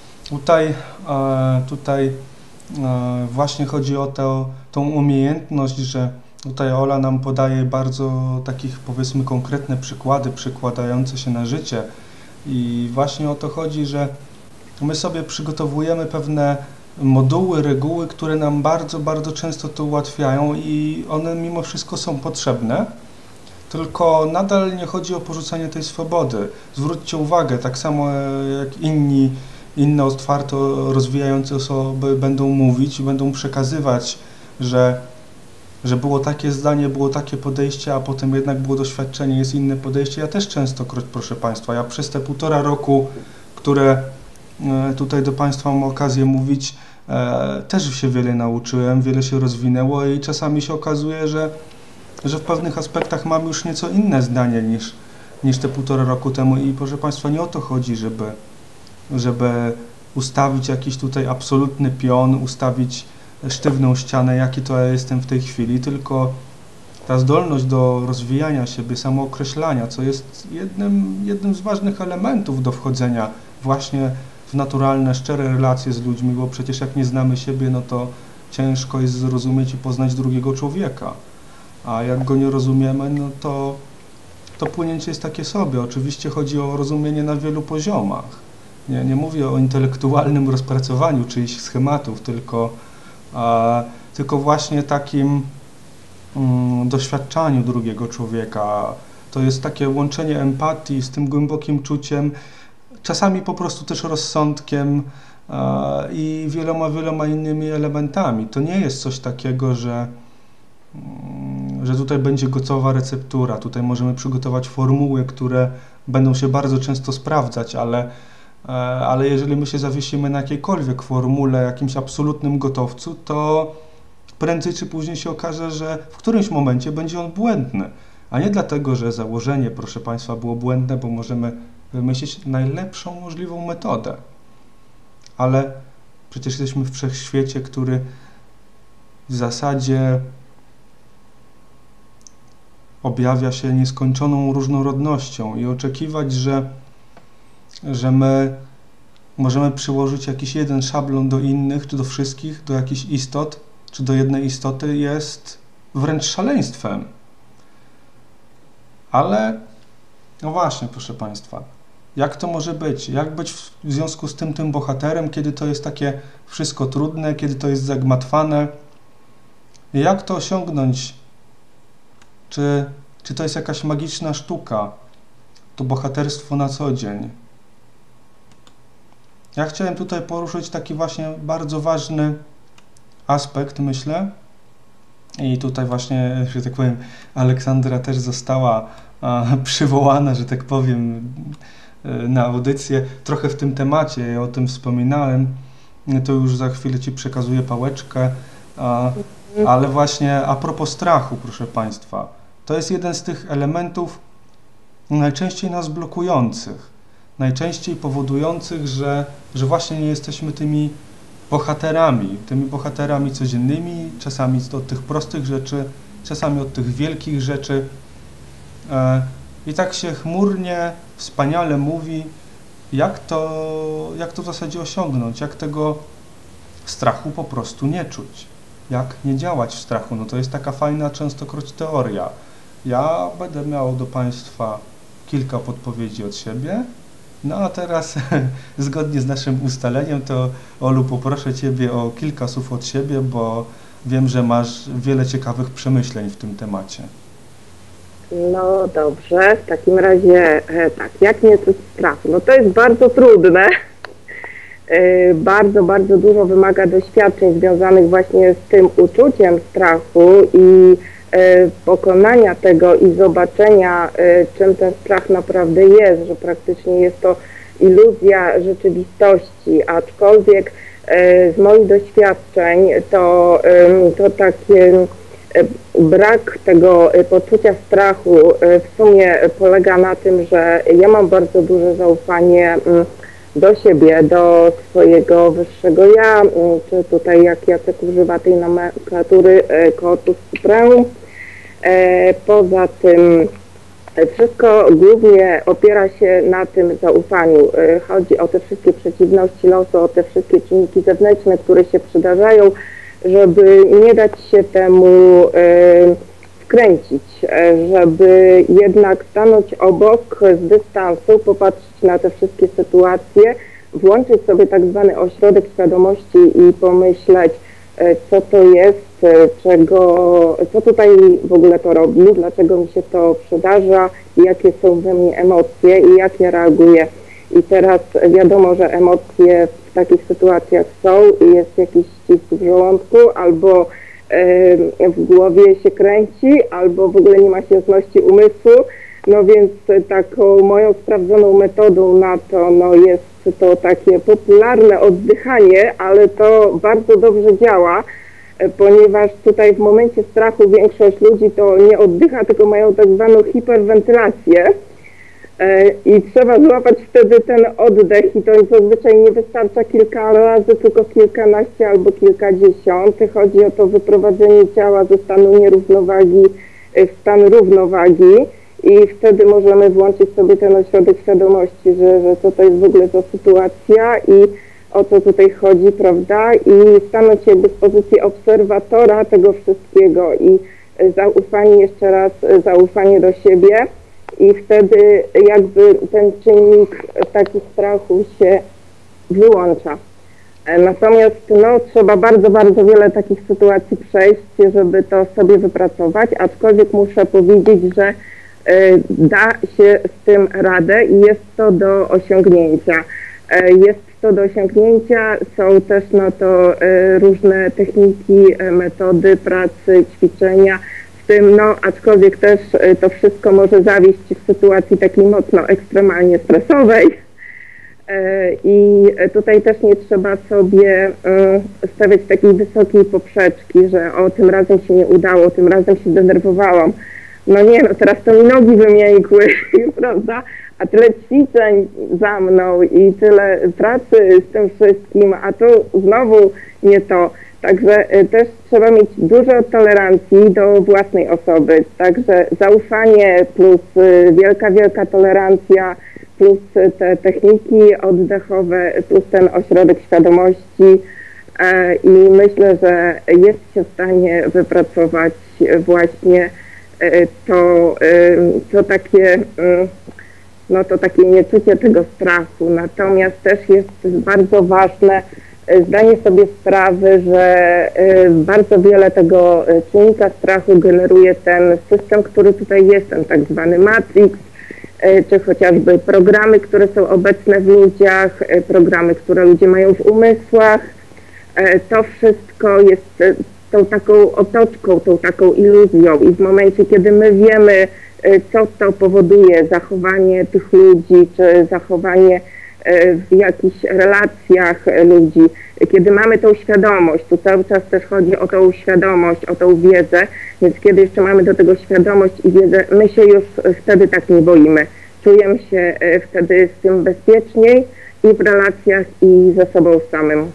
tutaj właśnie chodzi o tą umiejętność, że tutaj Ola nam podaje bardzo takich, powiedzmy, konkretne przykłady przekładające się na życie i właśnie o to chodzi, że my sobie przygotowujemy pewne moduły, reguły, które nam bardzo, bardzo często to ułatwiają i one mimo wszystko są potrzebne, tylko nadal nie chodzi o porzucanie tej swobody. Zwróćcie uwagę, tak samo jak inne otwarto rozwijające osoby będą mówić i będą przekazywać, że było takie zdanie, było takie podejście, a potem jednak było doświadczenie, jest inne podejście. Ja też częstokroć, proszę Państwa, ja przez te 1,5 roku, które tutaj do Państwa mam okazję mówić, też się wiele nauczyłem, wiele się rozwinęło i czasami się okazuje, że w pewnych aspektach mamy już nieco inne zdanie niż te 1,5 roku temu i proszę Państwa, nie o to chodzi, żeby ustawić jakiś tutaj absolutny pion, ustawić sztywną ścianę, jaki to ja jestem w tej chwili, tylko ta zdolność do rozwijania siebie, samookreślania, co jest jednym z ważnych elementów do wchodzenia właśnie w naturalne, szczere relacje z ludźmi, bo przecież jak nie znamy siebie, no to ciężko jest zrozumieć i poznać drugiego człowieka, a jak go nie rozumiemy, no to płynięcie jest takie sobie. Oczywiście chodzi o rozumienie na wielu poziomach. Nie mówię o intelektualnym rozpracowaniu czyichś schematów, tylko właśnie takim doświadczaniu drugiego człowieka. To jest takie łączenie empatii z tym głębokim czuciem, czasami po prostu też rozsądkiem i wieloma innymi elementami. To nie jest coś takiego, że tutaj będzie gotowa receptura, tutaj możemy przygotować formuły, które będą się bardzo często sprawdzać, ale jeżeli my się zawiesimy na jakiejkolwiek formule, jakimś absolutnym gotowcu, to prędzej czy później się okaże, że w którymś momencie będzie on błędny. A nie dlatego, że założenie, proszę Państwa, było błędne, bo możemy wymyślić najlepszą możliwą metodę. Ale przecież jesteśmy w wszechświecie, który w zasadzie objawia się nieskończoną różnorodnością i oczekiwać, że my możemy przyłożyć jakiś jeden szablon do innych, czy do wszystkich, do jakichś istot, czy do jednej istoty jest wręcz szaleństwem. Ale, no właśnie, proszę Państwa, jak to może być? Jak być w związku z tym bohaterem, kiedy to jest takie wszystko trudne, kiedy to jest zagmatwane? Jak to osiągnąć? Czy to jest jakaś magiczna sztuka? To bohaterstwo na co dzień? Ja chciałem tutaj poruszyć taki właśnie bardzo ważny aspekt, myślę. I tutaj właśnie, że tak powiem, Aleksandra też została przywołana, że tak powiem, na audycję. Trochę w tym temacie, ja o tym wspominałem. To już za chwilę Ci przekazuję pałeczkę. Ale właśnie a propos strachu, proszę Państwa, to jest jeden z tych elementów najczęściej nas blokujących, najczęściej powodujących, że właśnie nie jesteśmy tymi bohaterami codziennymi, czasami od tych prostych rzeczy, czasami od tych wielkich rzeczy. I tak się chmurnie, wspaniale mówi, jak to w zasadzie osiągnąć, jak tego strachu po prostu nie czuć, jak nie działać w strachu. No to jest taka fajna częstokroć teoria. Ja będę miał do Państwa kilka podpowiedzi od siebie. No a teraz zgodnie z naszym ustaleniem to Olu, poproszę Ciebie o kilka słów od siebie, bo wiem, że masz wiele ciekawych przemyśleń w tym temacie. No dobrze, w takim razie tak, jak nie czuć strachu? No to jest bardzo trudne. Bardzo dużo wymaga doświadczeń związanych właśnie z tym uczuciem strachu i pokonania tego i zobaczenia, czym ten strach naprawdę jest, że praktycznie jest to iluzja rzeczywistości, aczkolwiek z moich doświadczeń to taki brak tego poczucia strachu w sumie polega na tym, że ja mam bardzo duże zaufanie do siebie, do swojego wyższego ja, czy tutaj jak Jacek używa tej nomenklatury Corpus Supremum. Poza tym wszystko głównie opiera się na tym zaufaniu. Chodzi o te wszystkie przeciwności losu, o te wszystkie czynniki zewnętrzne, które się przydarzają, żeby nie dać się temu wkręcić, żeby jednak stanąć obok z dystansu, popatrzeć na te wszystkie sytuacje, włączyć sobie tak zwany ośrodek świadomości i pomyśleć, co to jest, co tutaj w ogóle to robi, dlaczego mi się to przydarza, jakie są we mnie emocje i jak ja reaguję. I teraz wiadomo, że emocje w takich sytuacjach są i jest jakiś ścisk w żołądku, albo w głowie się kręci, albo w ogóle nie ma jasności umysłu. No więc taką moją sprawdzoną metodą na to jest to takie popularne oddychanie, ale to bardzo dobrze działa. ponieważ tutaj w momencie strachu większość ludzi to nie oddycha, tylko mają tak zwaną hiperwentylację i trzeba złapać wtedy ten oddech i to zazwyczaj nie wystarcza kilka razy, tylko kilkanaście albo kilkadziesiąt. Chodzi o to wyprowadzenie ciała ze stanu nierównowagi w stan równowagi i wtedy możemy włączyć sobie ten ośrodek świadomości, że co to jest w ogóle za sytuacja i o co tutaj chodzi, prawda? I stanąć jakby z pozycji obserwatora tego wszystkiego i zaufanie, jeszcze raz zaufanie do siebie i wtedy jakby ten czynnik taki strachu się wyłącza. Natomiast no, trzeba bardzo, bardzo wiele takich sytuacji przejść, żeby to sobie wypracować, aczkolwiek muszę powiedzieć, że da się z tym radę i jest to do osiągnięcia. Jest to do osiągnięcia, są też na to różne techniki, metody pracy, ćwiczenia, w tym, no aczkolwiek też to wszystko może zawieść w sytuacji takiej mocno ekstremalnie stresowej i tutaj też nie trzeba sobie stawiać takiej wysokiej poprzeczki, że o tym razem się nie udało, tym razem się zdenerwowałam. No nie, no teraz to mi nogi wymiękły, prawda? A tyle ćwiczeń za mną i tyle pracy z tym wszystkim, a tu znowu nie to. Także też trzeba mieć dużo tolerancji do własnej osoby. Także zaufanie plus wielka, wielka tolerancja plus te techniki oddechowe plus ten ośrodek świadomości i myślę, że jest się w stanie wypracować właśnie to takie no to takie nieczucie tego strachu. Natomiast też jest bardzo ważne zdanie sobie sprawy, że bardzo wiele tego czynnika strachu generuje ten system, który tutaj jest, ten tak zwany Matrix, czy chociażby programy, które są obecne w ludziach, programy, które ludzie mają w umysłach. To wszystko jest tą taką otoczką, tą taką iluzją i w momencie, kiedy my wiemy, co to powoduje, zachowanie tych ludzi, czy zachowanie w jakichś relacjach ludzi. Kiedy mamy tą świadomość, tu cały czas też chodzi o tą świadomość, o tą wiedzę, więc kiedy jeszcze mamy do tego świadomość i wiedzę, my się już wtedy tak nie boimy. Czujemy się wtedy z tym bezpieczniej i w relacjach, i ze sobą samym.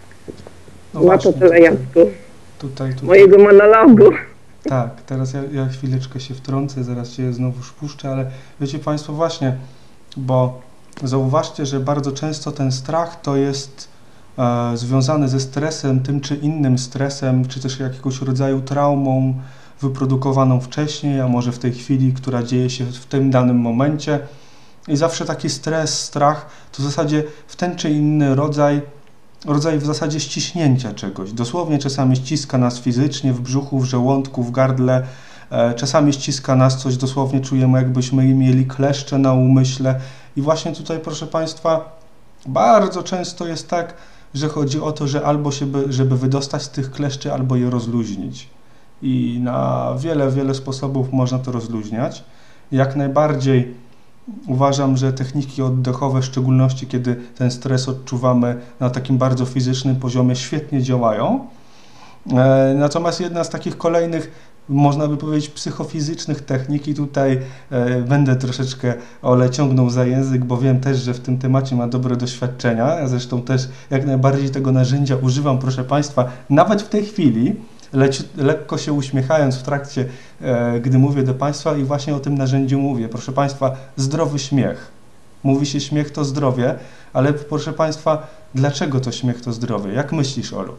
No właśnie, to tyle, Jacku, tutaj. mojego monologu. Tak, teraz ja chwileczkę się wtrącę, zaraz się znowu puszczę, ale wiecie Państwo właśnie, bo zauważcie, że bardzo często ten strach to jest związany ze stresem, tym czy innym stresem, czy też jakiegoś rodzaju traumą wyprodukowaną wcześniej, a może w tej chwili, która dzieje się w tym danym momencie. I zawsze taki stres, strach to w zasadzie w ten czy inny rodzaj w zasadzie ściśnięcia czegoś. Dosłownie czasami ściska nas fizycznie, w brzuchu, w żołądku, w gardle, czasami ściska nas coś, dosłownie czujemy, jakbyśmy mieli kleszcze na umyśle. I właśnie tutaj, proszę Państwa, bardzo często jest tak, że chodzi o to, że albo żeby wydostać z tych kleszczy, albo je rozluźnić. I na wiele sposobów można to rozluźniać. Jak najbardziej uważam, że techniki oddechowe, w szczególności kiedy ten stres odczuwamy na takim bardzo fizycznym poziomie, świetnie działają. Natomiast jedna z takich kolejnych, można by powiedzieć, psychofizycznych technik i tutaj będę troszeczkę ciągnął za język, bo wiem też, że w tym temacie ma dobre doświadczenia. Ja zresztą też jak najbardziej tego narzędzia używam, proszę Państwa, nawet w tej chwili, lekko się uśmiechając w trakcie, gdy mówię do Państwa i właśnie o tym narzędziu mówię. Proszę Państwa, zdrowy śmiech. Mówi się śmiech to zdrowie, ale proszę Państwa, dlaczego to śmiech to zdrowie? Jak myślisz, Olu?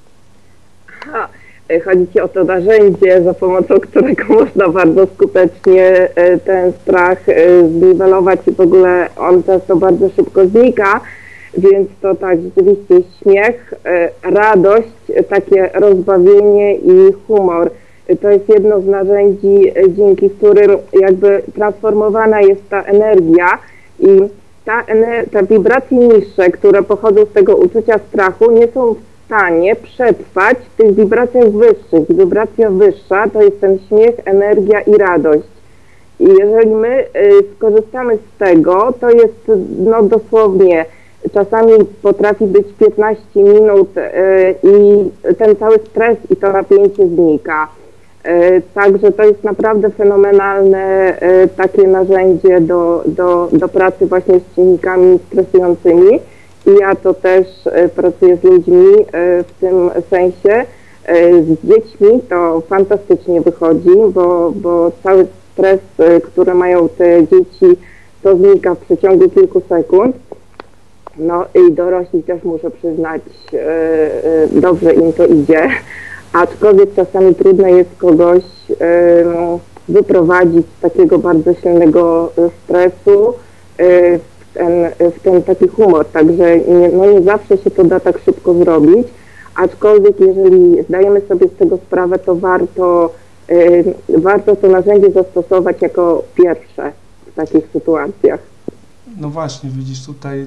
Chodzi Ci o to narzędzie, za pomocą którego można bardzo skutecznie ten strach zniwelować i w ogóle on często bardzo szybko znika, więc to tak, rzeczywiście śmiech, radość, takie rozbawienie i humor. To jest jedno z narzędzi, dzięki którym jakby transformowana jest ta energia i te wibracje niższe, które pochodzą z tego uczucia strachu, nie są w stanie przetrwać w tych wibracjach wyższych. Wibracja wyższa to jest ten śmiech, energia i radość. I jeżeli my skorzystamy z tego, to jest no dosłownie czasami potrafi być 15 minut i ten cały stres i to napięcie znika. Także to jest naprawdę fenomenalne takie narzędzie do pracy właśnie z czynnikami stresującymi. I ja to też pracuję z ludźmi w tym sensie. Z dziećmi to fantastycznie wychodzi, bo cały stres, który mają te dzieci, to znika w przeciągu kilku sekund. No i dorośli też, muszę przyznać, dobrze im to idzie. Aczkolwiek czasami trudno jest kogoś wyprowadzić z takiego bardzo silnego stresu w ten taki humor. Także nie zawsze się to da tak szybko zrobić. Aczkolwiek jeżeli zdajemy sobie z tego sprawę, to warto to narzędzie zastosować jako pierwsze w takich sytuacjach. No właśnie, widzisz, tutaj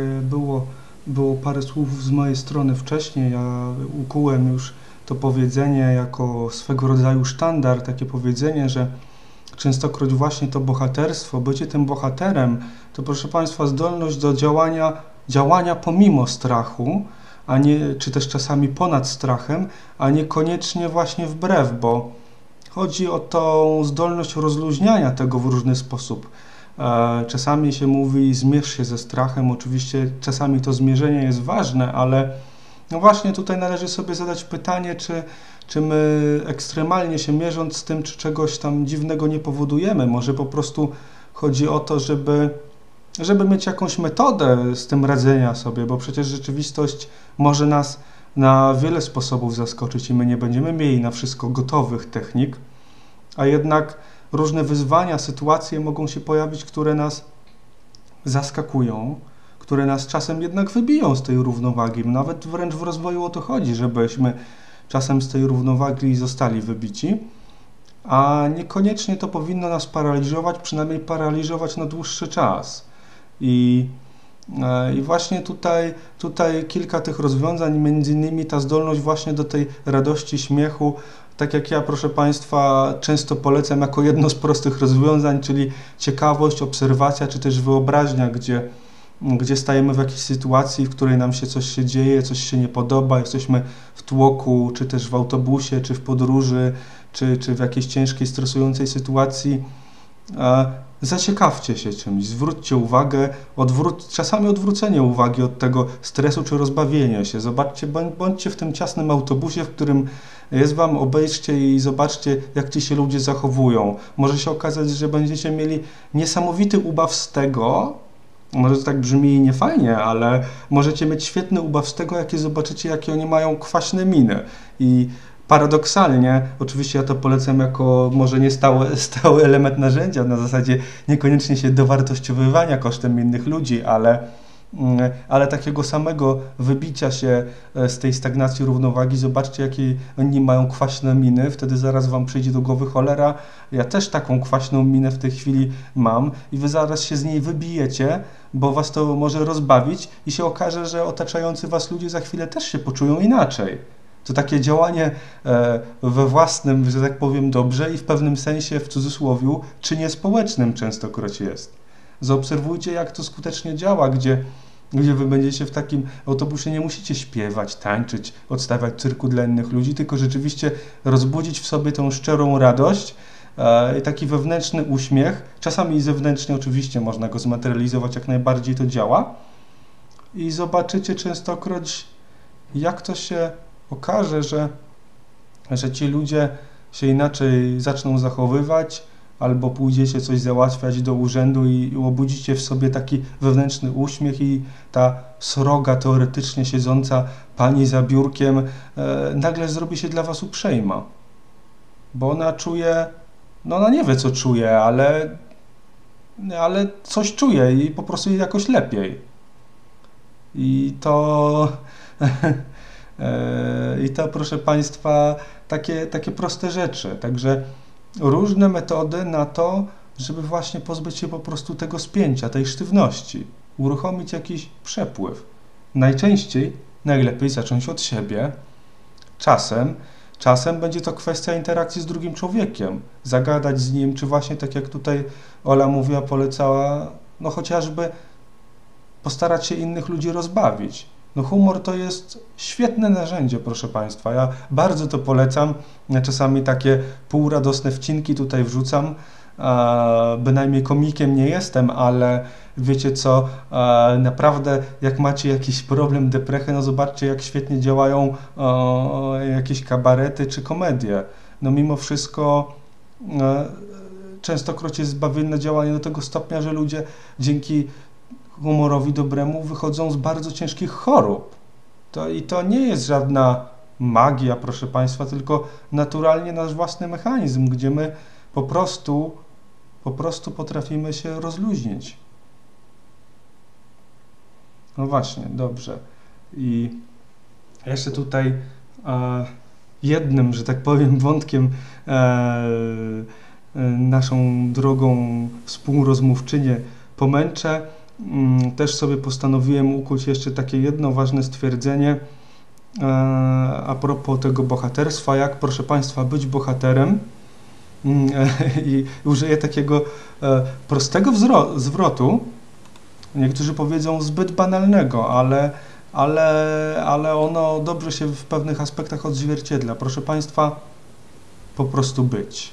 było parę słów z mojej strony wcześniej. Ja ukułem już to powiedzenie jako swego rodzaju sztandar, takie powiedzenie, że częstokroć właśnie to bohaterstwo, bycie tym bohaterem, to proszę Państwa zdolność do działania pomimo strachu, a nie, czy też czasami ponad strachem, a niekoniecznie właśnie wbrew, bo chodzi o tą zdolność rozluźniania tego w różny sposób. Czasami się mówi, zmierz się ze strachem, oczywiście czasami to zmierzenie jest ważne, ale no właśnie tutaj należy sobie zadać pytanie, czy my ekstremalnie się mierząc z tym, czy czegoś tam dziwnego nie powodujemy. Może po prostu chodzi o to, żeby mieć jakąś metodę z tym radzenia sobie, bo przecież rzeczywistość może nas na wiele sposobów zaskoczyć i my nie będziemy mieli na wszystko gotowych technik, a jednak różne wyzwania, sytuacje mogą się pojawić, które nas zaskakują, które nas czasem jednak wybiją z tej równowagi. Nawet wręcz w rozwoju o to chodzi, żebyśmy czasem z tej równowagi zostali wybici, a niekoniecznie to powinno nas paraliżować, przynajmniej paraliżować na dłuższy czas. I właśnie tutaj kilka tych rozwiązań, między innymi ta zdolność właśnie do tej radości, śmiechu, tak jak ja, proszę Państwa, często polecam jako jedno z prostych rozwiązań, czyli ciekawość, obserwacja, czy też wyobraźnia, gdzie stajemy w jakiejś sytuacji, w której nam się coś się dzieje, coś się nie podoba, jesteśmy w tłoku, czy też w autobusie, czy w podróży, czy w jakiejś ciężkiej, stresującej sytuacji. Zaciekawcie się czymś, zwróćcie uwagę, czasami odwrócenie uwagi od tego stresu czy rozbawienie się. Zobaczcie, bądźcie w tym ciasnym autobusie, w którym jest Wam, obejrzcie i zobaczcie, jak ci się ludzie zachowują. Może się okazać, że będziecie mieli niesamowity ubaw z tego, może to tak brzmi niefajnie, ale możecie mieć świetny ubaw z tego, zobaczycie, jakie oni mają kwaśne miny. I paradoksalnie, oczywiście ja to polecam jako może nie stały element narzędzia, na zasadzie niekoniecznie się dowartościowywania kosztem innych ludzi, ale takiego samego wybicia się z tej stagnacji równowagi. Zobaczcie, jakie oni mają kwaśne miny, wtedy zaraz Wam przyjdzie do głowy cholera, ja też taką kwaśną minę w tej chwili mam i Wy zaraz się z niej wybijecie, bo Was to może rozbawić i się okaże, że otaczający Was ludzie za chwilę też się poczują inaczej. To takie działanie we własnym, że tak powiem, dobrze i w pewnym sensie, w cudzysłowiu, czynie społecznym częstokroć jest. Zaobserwujcie, jak to skutecznie działa, gdzie Wy będziecie w takim autobusie, nie musicie śpiewać, tańczyć, odstawiać cyrku dla innych ludzi, tylko rzeczywiście rozbudzić w sobie tą szczerą radość i taki wewnętrzny uśmiech. Czasami zewnętrznie oczywiście można go zmaterializować, jak najbardziej to działa. I zobaczycie częstokroć, jak to się okaże, że ci ludzie się inaczej zaczną zachowywać, albo pójdziecie coś załatwiać do urzędu i obudzicie w sobie taki wewnętrzny uśmiech i ta sroga, teoretycznie siedząca pani za biurkiem nagle zrobi się dla Was uprzejma. Bo ona czuje, no ona nie wie, co czuje, ale coś czuje i po prostu jej jakoś lepiej. I to... proszę Państwa, takie proste rzeczy. Także różne metody na to, żeby właśnie pozbyć się po prostu tego spięcia, tej sztywności, uruchomić jakiś przepływ. Najlepiej zacząć od siebie. Czasem będzie to kwestia interakcji z drugim człowiekiem, zagadać z nim, czy właśnie tak jak tutaj Ola mówiła, polecała, no chociażby postarać się innych ludzi rozbawić. No humor to jest świetne narzędzie, proszę Państwa. Ja bardzo to polecam. Ja czasami takie półradosne wcinki tutaj wrzucam. Bynajmniej komikiem nie jestem, ale wiecie co, naprawdę jak macie jakiś problem, deprechę, no zobaczcie jak świetnie działają jakieś kabarety czy komedie. No mimo wszystko częstokroć jest zbawienne działanie do tego stopnia, że ludzie dzięki humorowi dobremu wychodzą z bardzo ciężkich chorób. I to nie jest żadna magia, proszę Państwa, tylko naturalnie nasz własny mechanizm, gdzie my po prostu potrafimy się rozluźnić. No właśnie, dobrze. I jeszcze tutaj jednym, że tak powiem, wątkiem naszą drogą współrozmówczynię pomęczę. Też sobie postanowiłem ukuć jeszcze takie jedno ważne stwierdzenie a propos tego bohaterstwa, jak, proszę Państwa, być bohaterem. I użyję takiego prostego zwrotu, niektórzy powiedzą zbyt banalnego, ale ono dobrze się w pewnych aspektach odzwierciedla. Proszę Państwa, po prostu być.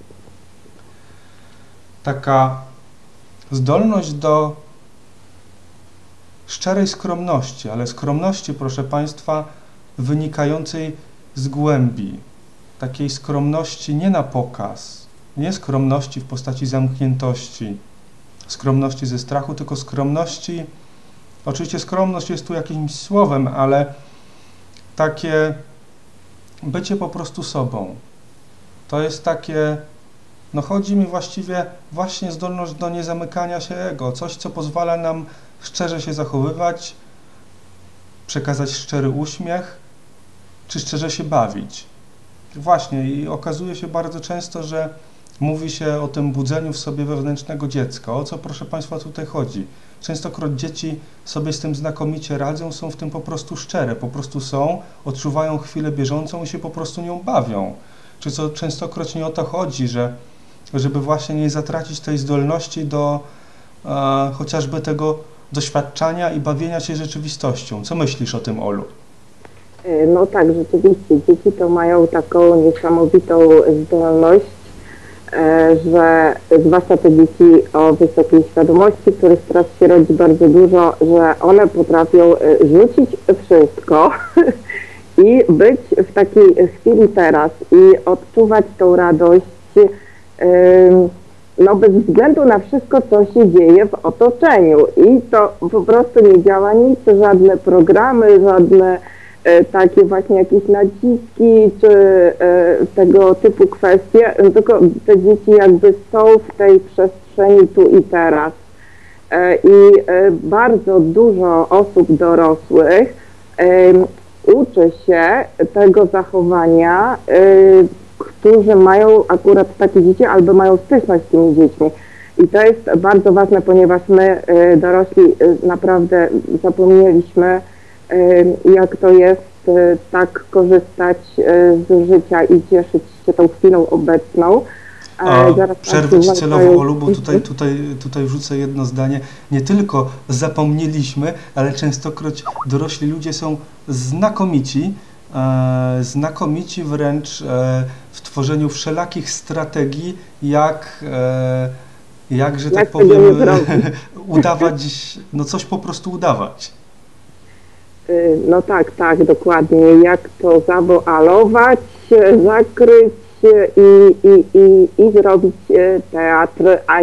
Taka zdolność do szczerej skromności, ale skromności, proszę Państwa, wynikającej z głębi. Takiej skromności nie na pokaz, nie skromności w postaci zamkniętości, skromności ze strachu, tylko skromności, oczywiście skromność jest tu jakimś słowem, ale takie bycie po prostu sobą. To jest takie, no chodzi mi właściwie właśnie zdolność do niezamykania się ego, coś, co pozwala nam szczerze się zachowywać, przekazać szczery uśmiech, czy szczerze się bawić. Właśnie i okazuje się bardzo często, że mówi się o tym budzeniu w sobie wewnętrznego dziecka. O co, proszę Państwa, tutaj chodzi? Częstokroć dzieci sobie z tym znakomicie radzą, są w tym po prostu szczere, po prostu są, odczuwają chwilę bieżącą i się po prostu nią bawią. Czy co częstokroć nie o to chodzi, żeby właśnie nie zatracić tej zdolności do chociażby tego doświadczania i bawienia się rzeczywistością. Co myślisz o tym, Olu? No tak, rzeczywiście. Dzieci to mają taką niesamowitą zdolność, że zwłaszcza te dzieci o wysokiej świadomości, których teraz się rodzi bardzo dużo, że one potrafią rzucić wszystko i być w takiej chwili teraz i odczuwać tą radość, no bez względu na wszystko, co się dzieje w otoczeniu. I to po prostu nie działa nic, żadne programy, żadne takie właśnie jakieś naciski, czy tego typu kwestie, tylko te dzieci jakby są w tej przestrzeni tu i teraz. I bardzo dużo osób dorosłych uczy się tego zachowania, którzy mają akurat takie dzieci albo mają styczność z tymi dziećmi. I to jest bardzo ważne, ponieważ my dorośli naprawdę zapomnieliśmy, jak to jest tak korzystać z życia i cieszyć się tą chwilą obecną. Przerwę Ci celowo, Olu, bo tutaj wrzucę jedno zdanie. Nie tylko zapomnieliśmy, ale częstokroć dorośli ludzie są znakomici wręcz w tworzeniu wszelakich strategii, że tak powiem, udawać, no coś po prostu udawać. No tak, dokładnie. Jak to zawoalować, zakryć i zrobić teatr,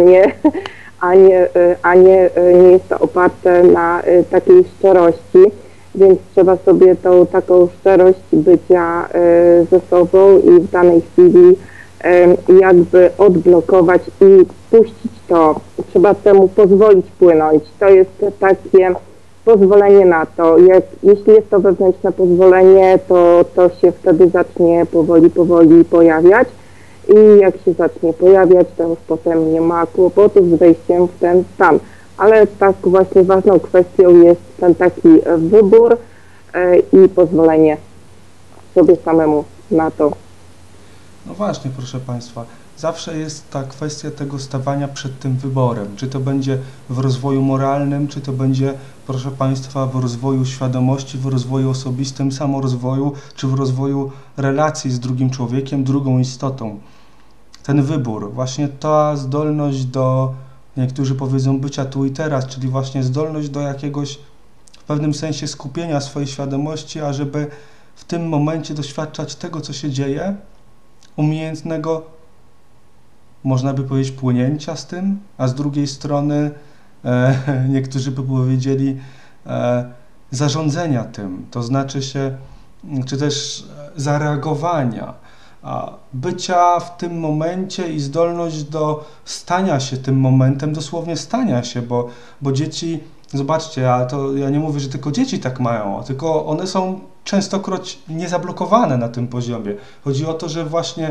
a nie jest to oparte na takiej szczerości, więc trzeba sobie tą taką szczerość bycia ze sobą i w danej chwili jakby odblokować i puścić to. Trzeba temu pozwolić płynąć. To jest takie pozwolenie na to. Jeśli jest to wewnętrzne pozwolenie, to się wtedy zacznie powoli pojawiać i jak się zacznie pojawiać, to już potem nie ma kłopotów z wejściem w ten stan. Ale tak właśnie ważną kwestią jest ten taki wybór i pozwolenie sobie samemu na to. No właśnie, proszę Państwa, zawsze jest ta kwestia tego stawania przed tym wyborem. Czy to będzie w rozwoju moralnym, czy to będzie, proszę Państwa, w rozwoju świadomości, w rozwoju osobistym, samorozwoju, czy w rozwoju relacji z drugim człowiekiem, drugą istotą. Ten wybór, właśnie ta zdolność do, niektórzy powiedzą, bycia tu i teraz, czyli właśnie zdolność do jakiegoś w pewnym sensie skupienia swojej świadomości, ażeby w tym momencie doświadczać tego, co się dzieje, umiejętnego, można by powiedzieć, płynięcia z tym, a z drugiej strony niektórzy by powiedzieli zarządzania tym, to znaczy się, czy też zareagowania, bycia w tym momencie i zdolność do stania się tym momentem, dosłownie stania się, bo dzieci, zobaczcie, ja nie mówię, że tylko dzieci tak mają, tylko one są częstokroć niezablokowane na tym poziomie. Chodzi o to, że właśnie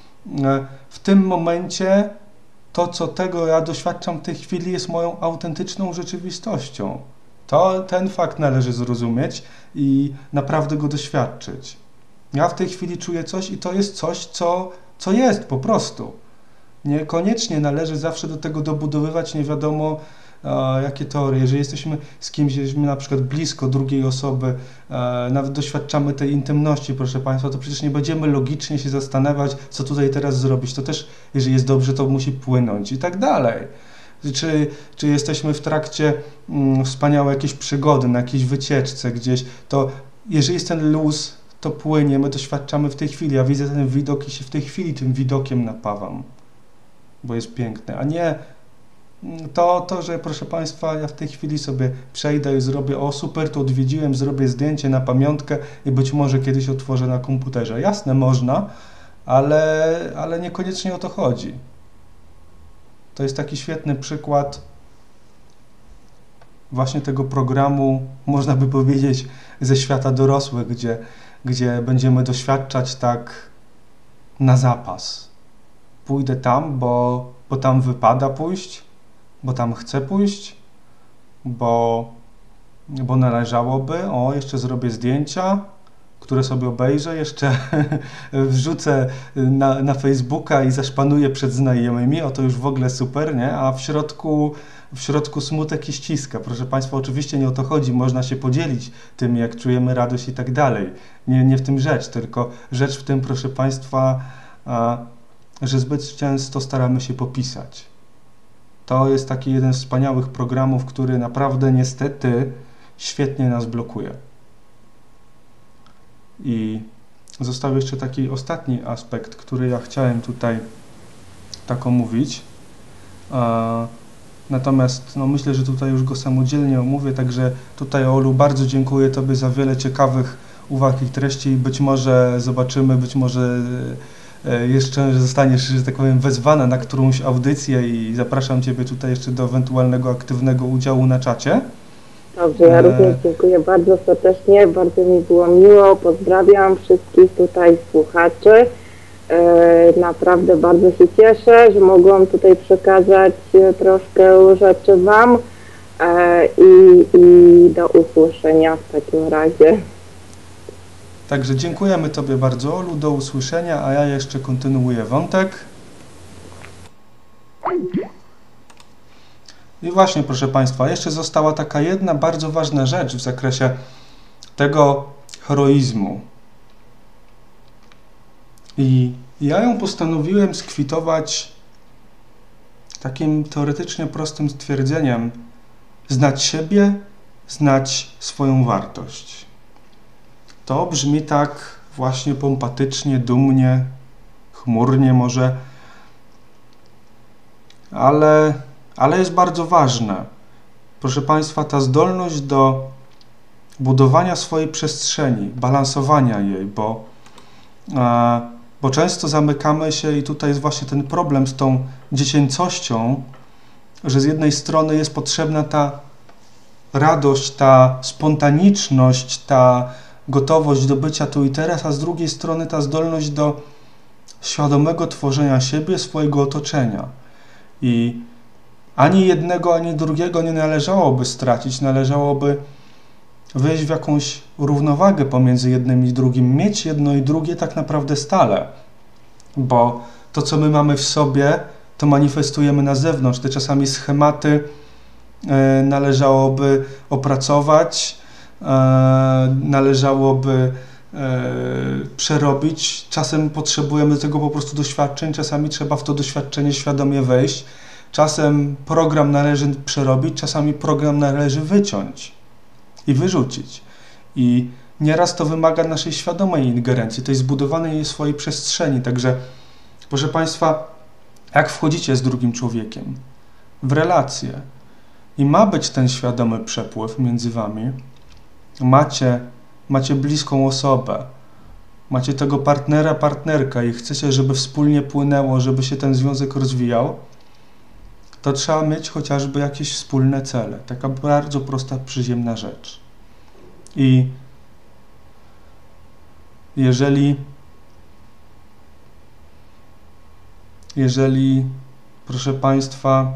w tym momencie to, tego ja doświadczam w tej chwili, jest moją autentyczną rzeczywistością. Ten fakt należy zrozumieć i naprawdę go doświadczyć. Ja w tej chwili czuję coś i to jest coś, co jest po prostu. Niekoniecznie należy zawsze do tego dobudowywać nie wiadomo jakie teorie. Jeżeli jesteśmy z kimś, jesteśmy na przykład blisko drugiej osoby, nawet doświadczamy tej intymności, proszę Państwa, to przecież nie będziemy logicznie się zastanawiać, co tutaj teraz zrobić. To też, jeżeli jest dobrze, to musi płynąć i tak dalej. Czy jesteśmy w trakcie wspaniałej jakiejś przygody, na jakiejś wycieczce gdzieś, to jeżeli jest ten luz, to płynie, my doświadczamy w tej chwili. Ja widzę ten widok i się w tej chwili tym widokiem napawam, bo jest piękny, a nie że proszę Państwa, ja w tej chwili sobie przejdę i zrobię, o super, to odwiedziłem, zrobię zdjęcie na pamiątkę i być może kiedyś otworzę na komputerze. Jasne, można, ale niekoniecznie o to chodzi. To jest taki świetny przykład właśnie tego programu, można by powiedzieć, ze świata dorosłych, gdzie będziemy doświadczać tak na zapas. Pójdę tam, bo tam wypada pójść, bo tam chcę pójść, bo należałoby, jeszcze zrobię zdjęcia, które sobie obejrzę, jeszcze wrzucę na Facebooka i zaszpanuję przed znajomymi, to już w ogóle super, nie? A w środku smutek i ściska. Proszę Państwa, oczywiście nie o to chodzi, można się podzielić tym, jak czujemy radość i tak dalej. Nie w tym rzecz, tylko rzecz w tym, proszę Państwa, że zbyt często staramy się popisać. To jest taki jeden z wspaniałych programów, który naprawdę niestety świetnie nas blokuje. I został jeszcze taki ostatni aspekt, który ja chciałem tutaj tak omówić. Natomiast myślę, że tutaj już go samodzielnie omówię, także tutaj, Olu, bardzo dziękuję Tobie za wiele ciekawych uwag i treści. Być może zobaczymy, być może jeszcze zostaniesz, że tak powiem, wezwana na którąś audycję i zapraszam Ciebie tutaj jeszcze do ewentualnego aktywnego udziału na czacie. Dobrze, ja również dziękuję bardzo serdecznie, bardzo mi było miło, pozdrawiam wszystkich tutaj słuchaczy. Naprawdę bardzo się cieszę, że mogłam tutaj przekazać troszkę rzeczy Wam i do usłyszenia w takim razie. Także dziękujemy Tobie bardzo, Olu, do usłyszenia, a ja jeszcze kontynuuję wątek. I właśnie, proszę Państwa, jeszcze została taka jedna bardzo ważna rzecz w zakresie tego heroizmu. I ja ją postanowiłem skwitować takim teoretycznie prostym stwierdzeniem: znać siebie, znać swoją wartość. To brzmi tak właśnie pompatycznie, dumnie, chmurnie może, ale jest bardzo ważne. Proszę Państwa, ta zdolność do budowania swojej przestrzeni, balansowania jej, bo często zamykamy się i tutaj jest właśnie ten problem z tą dziecięcością, że z jednej strony jest potrzebna ta radość, ta spontaniczność, ta gotowość do bycia tu i teraz, a z drugiej strony ta zdolność do świadomego tworzenia siebie, swojego otoczenia. I ani jednego, ani drugiego nie należałoby stracić, należałoby wejść w jakąś równowagę pomiędzy jednym i drugim, mieć jedno i drugie tak naprawdę stale, bo to, co my mamy w sobie, to manifestujemy na zewnątrz. Te czasami schematy należałoby opracować, należałoby przerobić. Czasem potrzebujemy do tego po prostu doświadczeń, czasami trzeba w to doświadczenie świadomie wejść. Czasem program należy przerobić, czasami program należy wyciąć i wyrzucić. I nieraz to wymaga naszej świadomej ingerencji, tej zbudowanej swojej przestrzeni. Także, proszę Państwa, jak wchodzicie z drugim człowiekiem w relację i ma być ten świadomy przepływ między Wami, macie bliską osobę, macie tego partnera, partnerkę i chcecie, żeby wspólnie płynęło, żeby się ten związek rozwijał, to trzeba mieć chociażby jakieś wspólne cele. Taka bardzo prosta, przyziemna rzecz. I jeżeli, proszę Państwa,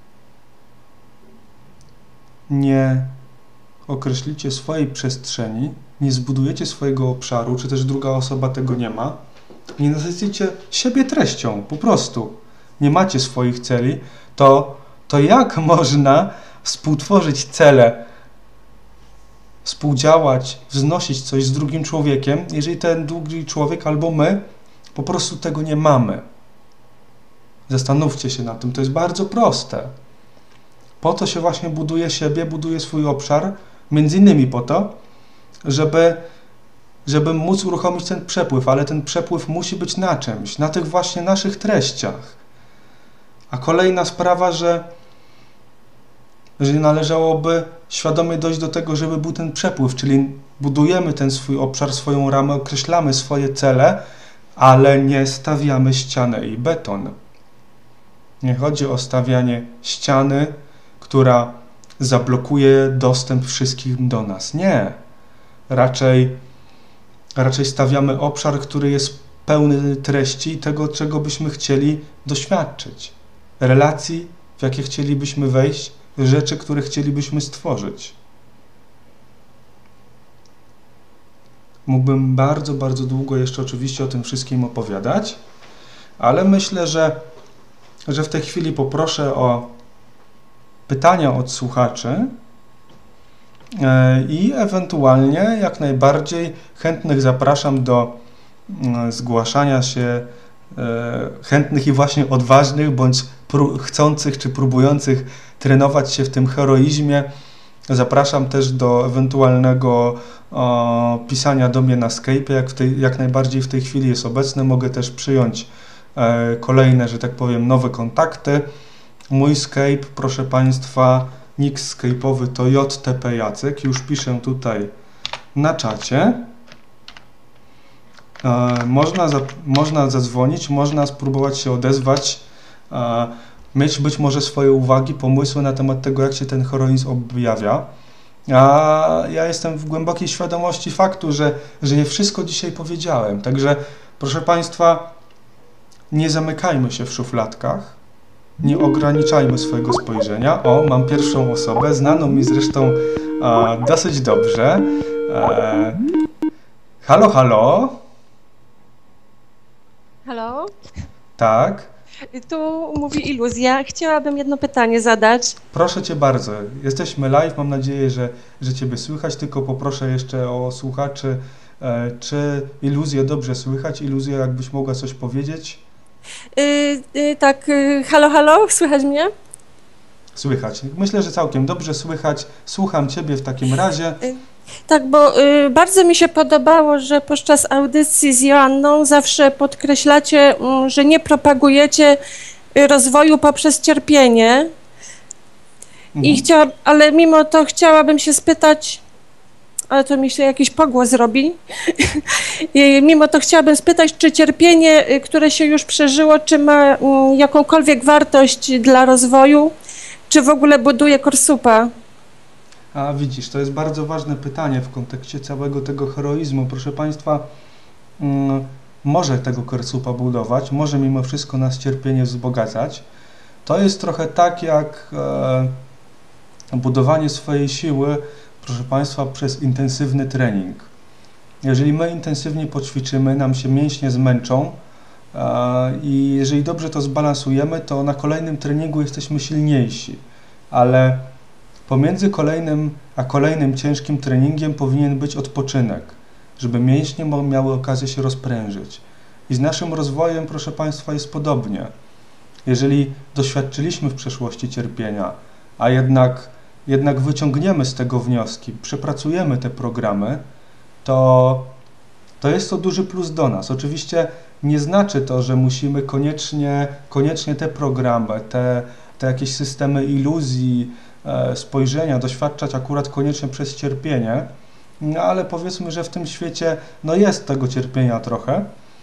nie określicie swojej przestrzeni, nie zbudujecie swojego obszaru, czy też druga osoba tego nie ma, nie nasycicie siebie treścią, po prostu. Nie macie swoich celi, to jak można współtworzyć cele, współdziałać, wznosić coś z drugim człowiekiem, jeżeli ten drugi człowiek albo my po prostu tego nie mamy? Zastanówcie się nad tym, to jest bardzo proste. Po to się właśnie buduje siebie, buduje swój obszar, między innymi po to, żeby móc uruchomić ten przepływ, ale ten przepływ musi być na czymś, na tych właśnie naszych treściach. A kolejna sprawa, że należałoby świadomie dojść do tego, żeby był ten przepływ, czyli budujemy ten swój obszar, swoją ramę, określamy swoje cele, ale nie stawiamy ściany i beton. Nie chodzi o stawianie ściany, która zablokuje dostęp wszystkich do nas. Nie. Raczej stawiamy obszar, który jest pełny treści i tego, czego byśmy chcieli doświadczyć. Relacji, w jakie chcielibyśmy wejść, rzeczy, które chcielibyśmy stworzyć. Mógłbym bardzo, bardzo długo jeszcze oczywiście o tym wszystkim opowiadać, ale myślę, że w tej chwili poproszę o pytania od słuchaczy i ewentualnie jak najbardziej chętnych zapraszam do zgłaszania się, chętnych i właśnie odważnych, bądź chcących czy próbujących trenować się w tym heroizmie. Zapraszam też do ewentualnego pisania do mnie na Skype'ie, jak najbardziej w tej chwili jest obecny. Mogę też przyjąć kolejne, że tak powiem, nowe kontakty. Mój Skype, proszę Państwa, nick Skype'owy to JTP Jacek. Już piszę tutaj na czacie. Można zadzwonić, można spróbować się odezwać, mieć być może swoje uwagi, pomysły na temat tego, jak się ten heroizm objawia. A ja jestem w głębokiej świadomości faktu, że nie wszystko dzisiaj powiedziałem. Także, proszę Państwa, nie zamykajmy się w szufladkach, nie ograniczajmy swojego spojrzenia. O, mam pierwszą osobę, znaną mi zresztą dosyć dobrze. Halo, halo? Halo? Tak? Tu mówi Iluzja. Chciałabym jedno pytanie zadać. Proszę Cię bardzo. Jesteśmy live. Mam nadzieję, że Ciebie słychać. Tylko poproszę jeszcze o słuchaczy, czy Iluzję dobrze słychać? Iluzja, jakbyś mogła coś powiedzieć? Tak, halo, halo? Słychać mnie? Słychać. Myślę, że całkiem dobrze słychać. Słucham Ciebie w takim razie. Tak, bo bardzo mi się podobało, że podczas audycji z Joanną zawsze podkreślacie, że nie propagujecie rozwoju poprzez cierpienie. Ale mimo to chciałabym się spytać, ale to mi się jakiś pogłos robi. I mimo to chciałabym spytać, czy cierpienie, które się już przeżyło, czy ma jakąkolwiek wartość dla rozwoju, czy w ogóle buduje korsupa? A widzisz, to jest bardzo ważne pytanie w kontekście całego tego heroizmu. Proszę Państwa, może tego korsupa budować, może mimo wszystko nas cierpienie wzbogacać. To jest trochę tak jak budowanie swojej siły, proszę Państwa, przez intensywny trening. Jeżeli my intensywnie poćwiczymy, nam się mięśnie zmęczą, I jeżeli dobrze to zbalansujemy, to na kolejnym treningu jesteśmy silniejsi, ale pomiędzy kolejnym a kolejnym ciężkim treningiem powinien być odpoczynek, żeby mięśnie miały okazję się rozprężyć. I z naszym rozwojem, proszę Państwa, jest podobnie. Jeżeli doświadczyliśmy w przeszłości cierpienia, a jednak wyciągniemy z tego wnioski, przepracujemy te programy, to jest to duży plus do nas. Oczywiście nie znaczy to, że musimy koniecznie te programy, te jakieś systemy iluzji, spojrzenia doświadczać akurat koniecznie przez cierpienie, no ale powiedzmy, że w tym świecie jest tego cierpienia trochę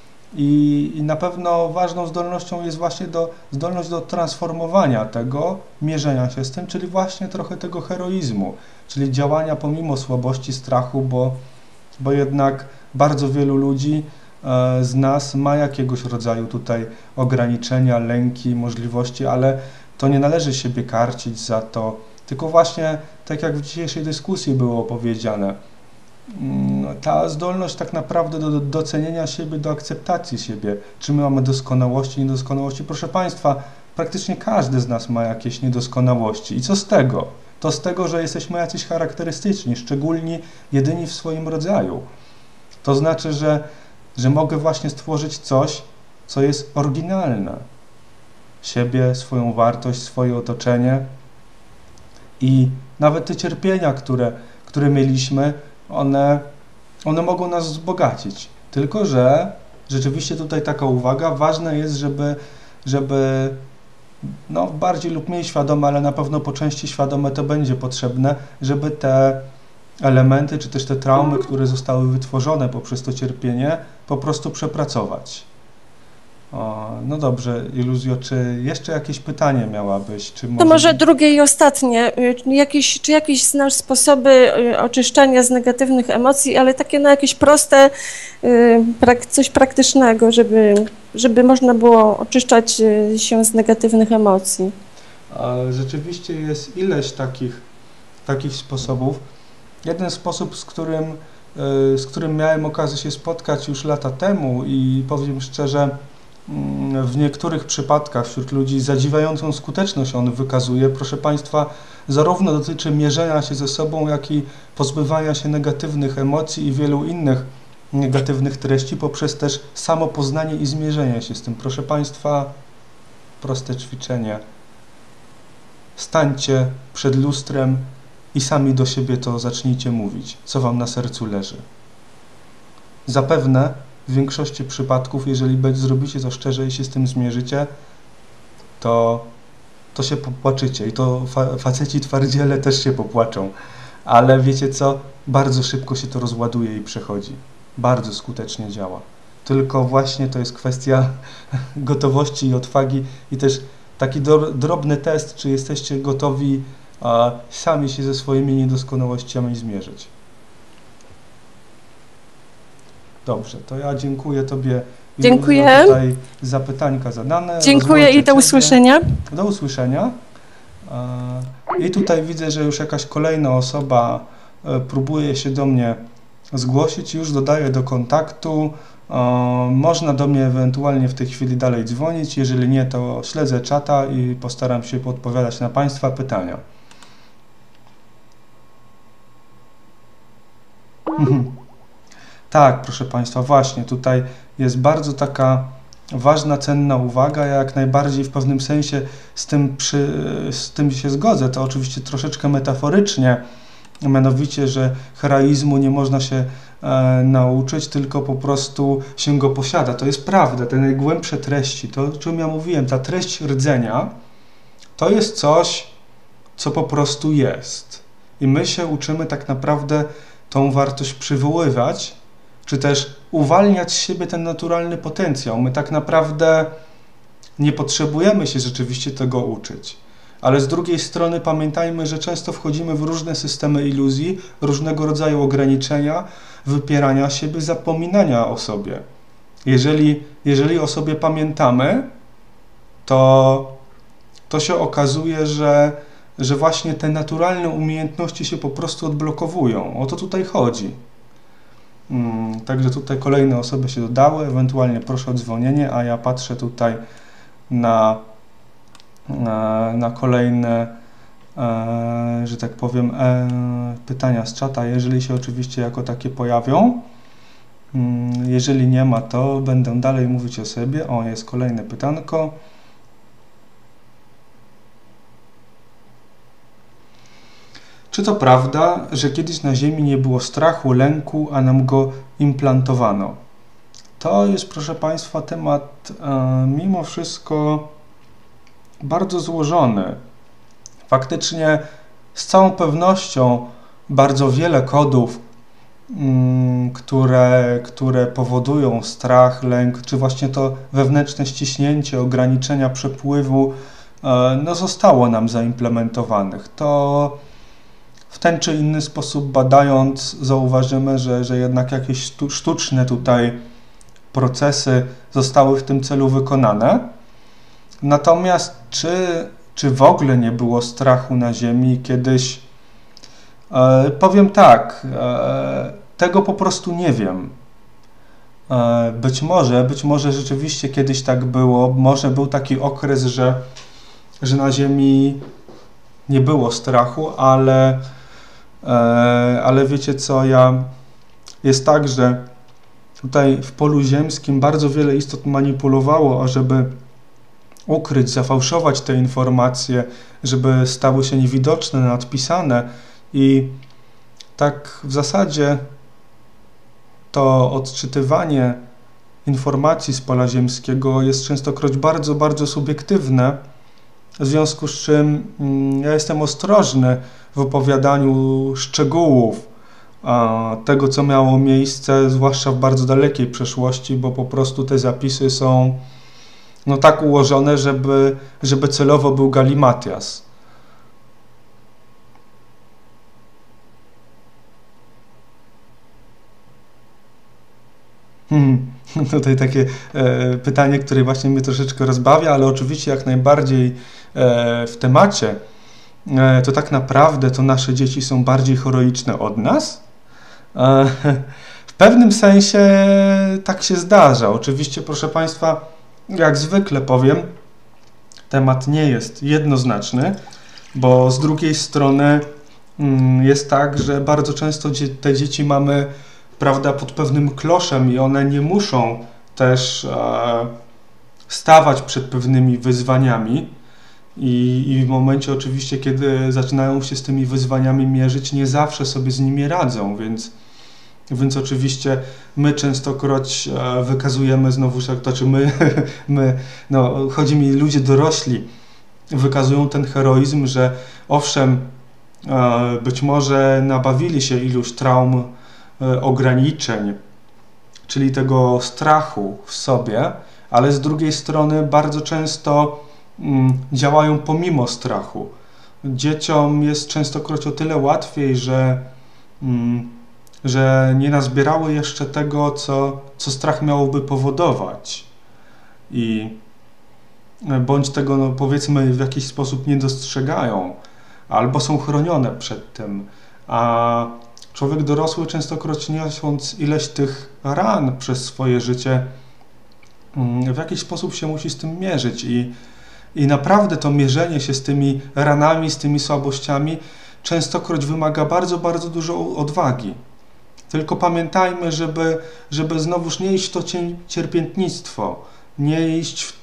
i na pewno ważną zdolnością jest właśnie zdolność do transformowania tego, mierzenia się z tym, czyli właśnie trochę tego heroizmu, czyli działania pomimo słabości, strachu, bo jednak bardzo wielu ludzi z nas ma jakiegoś rodzaju tutaj ograniczenia, lęki, możliwości, ale to nie należy siebie karcić za to, tylko właśnie, tak jak w dzisiejszej dyskusji było powiedziane, ta zdolność tak naprawdę do docenienia siebie, do akceptacji siebie, czy my mamy doskonałości, niedoskonałości. Proszę Państwa, praktycznie każdy z nas ma jakieś niedoskonałości. I co z tego? To z tego, że jesteśmy jacyś charakterystyczni, szczególni, jedyni w swoim rodzaju. To znaczy, że mogę właśnie stworzyć coś, co jest oryginalne. Siebie, swoją wartość, swoje otoczenie. I nawet te cierpienia, które mieliśmy, one mogą nas wzbogacić. Tylko że rzeczywiście tutaj taka uwaga, ważne jest, żeby bardziej lub mniej świadome, ale na pewno po części świadome to będzie potrzebne, żeby te elementy, czy też te traumy, które zostały wytworzone poprzez to cierpienie, po prostu przepracować. No dobrze, Iluzjo, czy jeszcze jakieś pytanie miałabyś? To może drugie i ostatnie. Czy jakieś znasz sposoby oczyszczania z negatywnych emocji, ale takie jakieś proste, coś praktycznego, żeby można było oczyszczać się z negatywnych emocji? Rzeczywiście jest ileś takich sposobów. Jeden sposób, z którym miałem okazję się spotkać już lata temu i powiem szczerze, w niektórych przypadkach wśród ludzi zadziwiającą skuteczność on wykazuje. Proszę Państwa, zarówno dotyczy mierzenia się ze sobą, jak i pozbywania się negatywnych emocji i wielu innych negatywnych treści poprzez też samo poznanie i zmierzenie się z tym. Proszę Państwa, proste ćwiczenie. Stańcie przed lustrem i sami do siebie to zacznijcie mówić, co Wam na sercu leży. Zapewne w większości przypadków, jeżeli zrobicie to szczerze i się z tym zmierzycie, to się popłaczycie i to faceci twardziele też się popłaczą. Ale wiecie co? Bardzo szybko się to rozładuje i przechodzi. Bardzo skutecznie działa. Tylko właśnie to jest kwestia gotowości i odwagi i też taki drobny test, czy jesteście gotowi sami się ze swoimi niedoskonałościami zmierzyć. Dobrze, to ja dziękuję Tobie. Dziękuję. Tutaj za pytańka zadane. Dziękuję i do usłyszenia. Do usłyszenia. I tutaj widzę, że już jakaś kolejna osoba próbuje się do mnie zgłosić. Już dodaję do kontaktu. Można do mnie ewentualnie w tej chwili dalej dzwonić. Jeżeli nie, to śledzę czata i postaram się odpowiadać na Państwa pytania. Tak, proszę Państwa, właśnie tutaj jest bardzo taka ważna, cenna uwaga. Ja jak najbardziej w pewnym sensie z tym się zgodzę. To oczywiście troszeczkę metaforycznie, mianowicie, że heroizmu nie można się nauczyć, tylko po prostu się go posiada. To jest prawda, te najgłębsze treści, to o czym ja mówiłem, ta treść rdzenia, to jest coś, co po prostu jest. I my się uczymy tak naprawdę tą wartość przywoływać, czy też uwalniać z siebie ten naturalny potencjał. My tak naprawdę nie potrzebujemy się rzeczywiście tego uczyć. Ale z drugiej strony pamiętajmy, że często wchodzimy w różne systemy iluzji, różnego rodzaju ograniczenia, wypierania siebie, zapominania o sobie. Jeżeli o sobie pamiętamy, to się okazuje, że właśnie te naturalne umiejętności się po prostu odblokowują. O to tutaj chodzi. Także tutaj kolejne osoby się dodały, ewentualnie proszę o dzwonienie, a ja patrzę tutaj na kolejne, że tak powiem, pytania z czata, jeżeli się oczywiście jako takie pojawią. Jeżeli nie ma, to będę dalej mówić o sobie. O, jest kolejne pytanko. Czy to prawda, że kiedyś na Ziemi nie było strachu, lęku, a nam go implantowano? To jest, proszę Państwa, temat mimo wszystko bardzo złożony. Faktycznie z całą pewnością bardzo wiele kodów, które powodują strach, lęk, czy właśnie to wewnętrzne ściśnięcie, ograniczenia przepływu, no zostało nam zaimplementowanych. To w ten czy inny sposób badając zauważymy, że jednak jakieś sztuczne tutaj procesy zostały w tym celu wykonane. Natomiast czy w ogóle nie było strachu na Ziemi kiedyś? Powiem tak, tego po prostu nie wiem. Być może rzeczywiście kiedyś tak było, może był taki okres, że na Ziemi nie było strachu, ale wiecie co, jest tak, że tutaj w polu ziemskim bardzo wiele istot manipulowało, ażeby ukryć, zafałszować te informacje, żeby stały się niewidoczne, nadpisane i tak w zasadzie to odczytywanie informacji z pola ziemskiego jest częstokroć bardzo, bardzo subiektywne, w związku z czym ja jestem ostrożny w opowiadaniu szczegółów tego, co miało miejsce, zwłaszcza w bardzo dalekiej przeszłości, bo po prostu te zapisy są no tak ułożone, żeby celowo był galimatias. Tutaj takie pytanie, które właśnie mnie troszeczkę rozbawia, ale oczywiście jak najbardziej w temacie, to tak naprawdę to nasze dzieci są bardziej heroiczne od nas. W pewnym sensie tak się zdarza. Oczywiście, proszę Państwa, jak zwykle powiem, temat nie jest jednoznaczny, bo z drugiej strony jest tak, że bardzo często te dzieci mamy, prawda, pod pewnym kloszem i one nie muszą też stawać przed pewnymi wyzwaniami i w momencie oczywiście, kiedy zaczynają się z tymi wyzwaniami mierzyć, nie zawsze sobie z nimi radzą, więc oczywiście my częstokroć wykazujemy znowu, to znaczy no, chodzi mi, ludzie dorośli wykazują ten heroizm, że owszem, być może nabawili się iluś traum, ograniczeń, czyli tego strachu w sobie, ale z drugiej strony bardzo często działają pomimo strachu. Dzieciom jest częstokroć o tyle łatwiej, że nie nazbierały jeszcze tego, co strach miałoby powodować. Bądź tego, no, powiedzmy, w jakiś sposób nie dostrzegają, albo są chronione przed tym. A człowiek dorosły częstokroć, niosąc ileś tych ran przez swoje życie, w jakiś sposób się musi z tym mierzyć i naprawdę to mierzenie się z tymi ranami, z tymi słabościami częstokroć wymaga bardzo, bardzo dużo odwagi. Tylko pamiętajmy, żeby znowuż nie iść w to cierpiętnictwo, nie iść w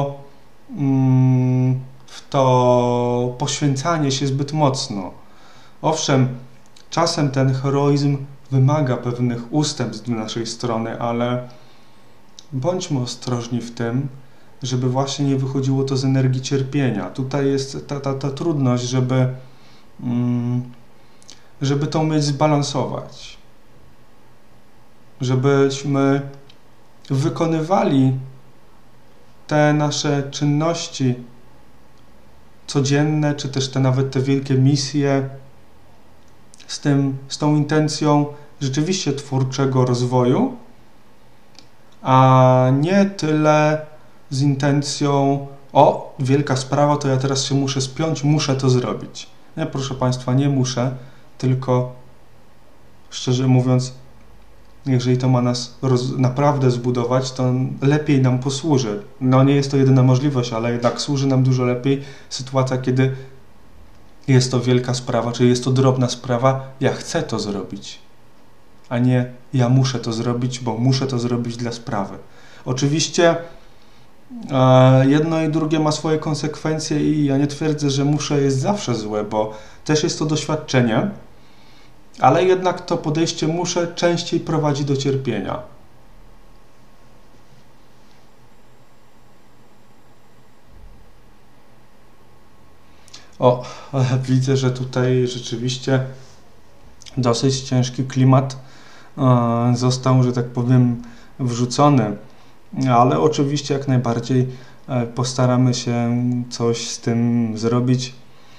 to poświęcanie się zbyt mocno. Owszem, czasem ten heroizm wymaga pewnych ustępstw z naszej strony, ale bądźmy ostrożni w tym, żeby właśnie nie wychodziło to z energii cierpienia. Tutaj jest ta trudność, żeby to umieć zbalansować. Żebyśmy wykonywali te nasze czynności codzienne, czy też nawet te wielkie misje z tą intencją rzeczywiście twórczego rozwoju, a nie tyle z intencją o, wielka sprawa, to ja teraz się muszę spiąć, muszę to zrobić. Nie, proszę Państwa, nie muszę, tylko szczerze mówiąc, jeżeli to ma nas naprawdę zbudować, to lepiej nam posłuży. No nie jest to jedyna możliwość, ale jednak służy nam dużo lepiej sytuacja, kiedy jest to wielka sprawa, czy jest to drobna sprawa, ja chcę to zrobić, a nie ja muszę to zrobić, bo muszę to zrobić dla sprawy. Oczywiście jedno i drugie ma swoje konsekwencje i ja nie twierdzę, że muszę jest zawsze złe, bo też jest to doświadczenie, ale jednak to podejście muszę częściej prowadzi do cierpienia. O, widzę, że tutaj rzeczywiście dosyć ciężki klimat został, że tak powiem, wrzucony, ale oczywiście jak najbardziej postaramy się coś z tym zrobić.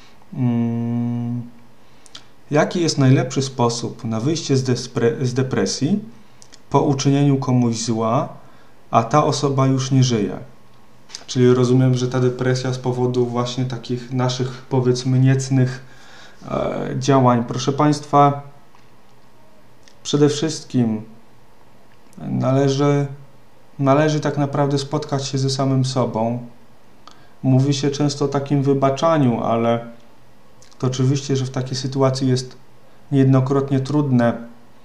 Jaki jest najlepszy sposób na wyjście z depresji po uczynieniu komuś zła, a ta osoba już nie żyje? Czyli rozumiem, że ta depresja z powodu właśnie takich naszych, powiedzmy, niecnych działań. Proszę Państwa, przede wszystkim należy tak naprawdę spotkać się ze samym sobą. Mówi się często o takim wybaczaniu, ale to oczywiście, że w takiej sytuacji jest niejednokrotnie trudne.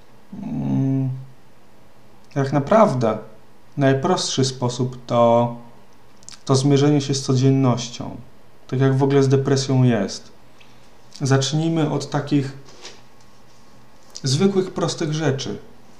Jak naprawdę najprostszy sposób to zmierzenie się z codziennością. Tak jak w ogóle z depresją jest. Zacznijmy od takich zwykłych, prostych rzeczy.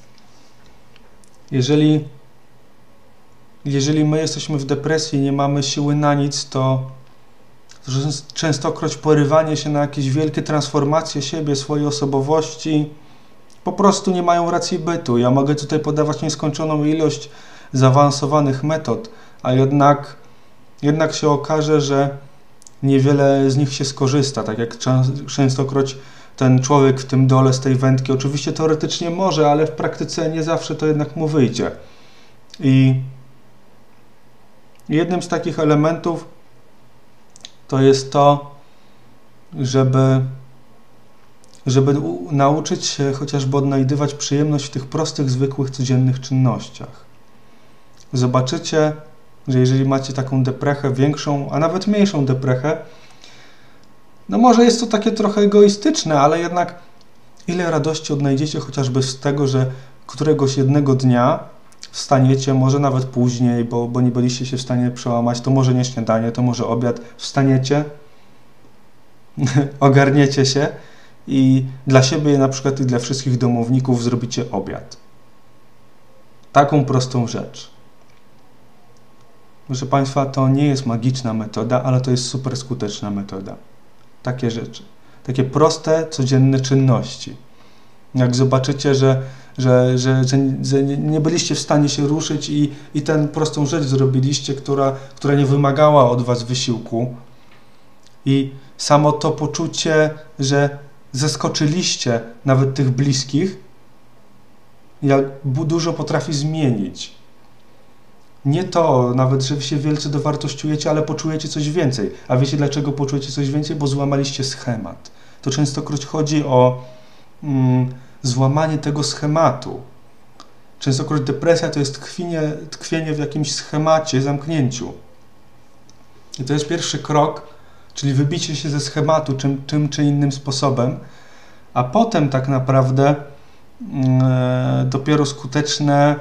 Jeżeli my jesteśmy w depresji i nie mamy siły na nic, to częstokroć porywanie się na jakieś wielkie transformacje siebie, swojej osobowości po prostu nie mają racji bytu. Ja mogę tutaj podawać nieskończoną ilość zaawansowanych metod, a jednak się okaże, że niewiele z nich się skorzysta, tak jak częstokroć ten człowiek w tym dole z tej wędki oczywiście teoretycznie może, ale w praktyce nie zawsze to jednak mu wyjdzie. I jednym z takich elementów to jest to, żeby nauczyć się chociażby odnajdywać przyjemność w tych prostych, zwykłych, codziennych czynnościach. Zobaczycie, że jeżeli macie taką deprechę większą, a nawet mniejszą deprechę, no może jest to takie trochę egoistyczne, ale jednak ile radości odnajdziecie chociażby z tego, że któregoś jednego dnia wstaniecie, może nawet później, bo nie byliście się w stanie przełamać, to może nie śniadanie, to może obiad, wstaniecie, ogarniecie się i dla siebie na przykład i dla wszystkich domowników zrobicie obiad. Taką prostą rzecz. Proszę Państwa, to nie jest magiczna metoda, ale to jest super skuteczna metoda. Takie rzeczy. Takie proste, codzienne czynności. Jak zobaczycie, że nie byliście w stanie się ruszyć i tę prostą rzecz zrobiliście, która nie wymagała od Was wysiłku. I samo to poczucie, że zaskoczyliście nawet tych bliskich, jak dużo potrafi zmienić. Nie to nawet, że się wielce dowartościujecie, ale poczujecie coś więcej. A wiecie dlaczego poczujecie coś więcej? Bo złamaliście schemat. To częstokroć chodzi o złamanie tego schematu. Częstokroć depresja to jest tkwienie w jakimś schemacie, zamknięciu. I to jest pierwszy krok, czyli wybicie się ze schematu tym czy innym sposobem, a potem tak naprawdę dopiero skuteczne,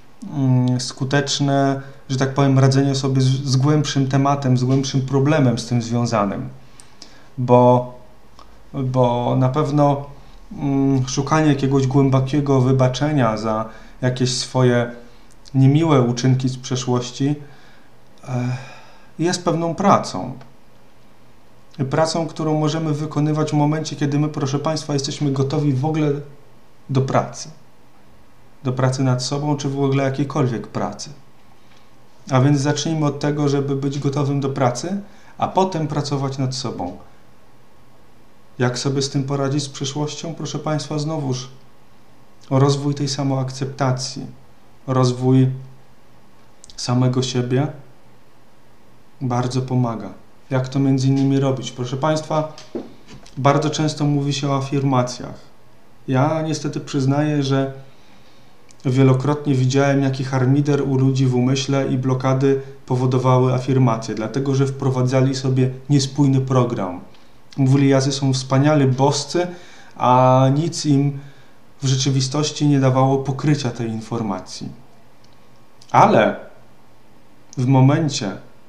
że tak powiem, radzenie sobie z głębszym tematem, z głębszym problemem z tym związanym. Bo na pewno szukanie jakiegoś głębokiego wybaczenia za jakieś swoje niemiłe uczynki z przeszłości jest pewną pracą. Pracą, którą możemy wykonywać w momencie, kiedy my, proszę Państwa, jesteśmy gotowi w ogóle do pracy. Do pracy nad sobą, czy w ogóle jakiejkolwiek pracy. A więc zacznijmy od tego, żeby być gotowym do pracy, a potem pracować nad sobą. Jak sobie z tym poradzić z przeszłością? Proszę Państwa, znowuż rozwój tej samoakceptacji, rozwój samego siebie bardzo pomaga. Jak to między innymi robić? Proszę Państwa, bardzo często mówi się o afirmacjach. Ja niestety przyznaję, że wielokrotnie widziałem, jaki harmider u ludzi w umyśle i blokady powodowały afirmacje, dlatego że wprowadzali sobie niespójny program. Mówili, jacy są wspaniali, boscy, a nic im w rzeczywistości nie dawało pokrycia tej informacji. Ale w momencie,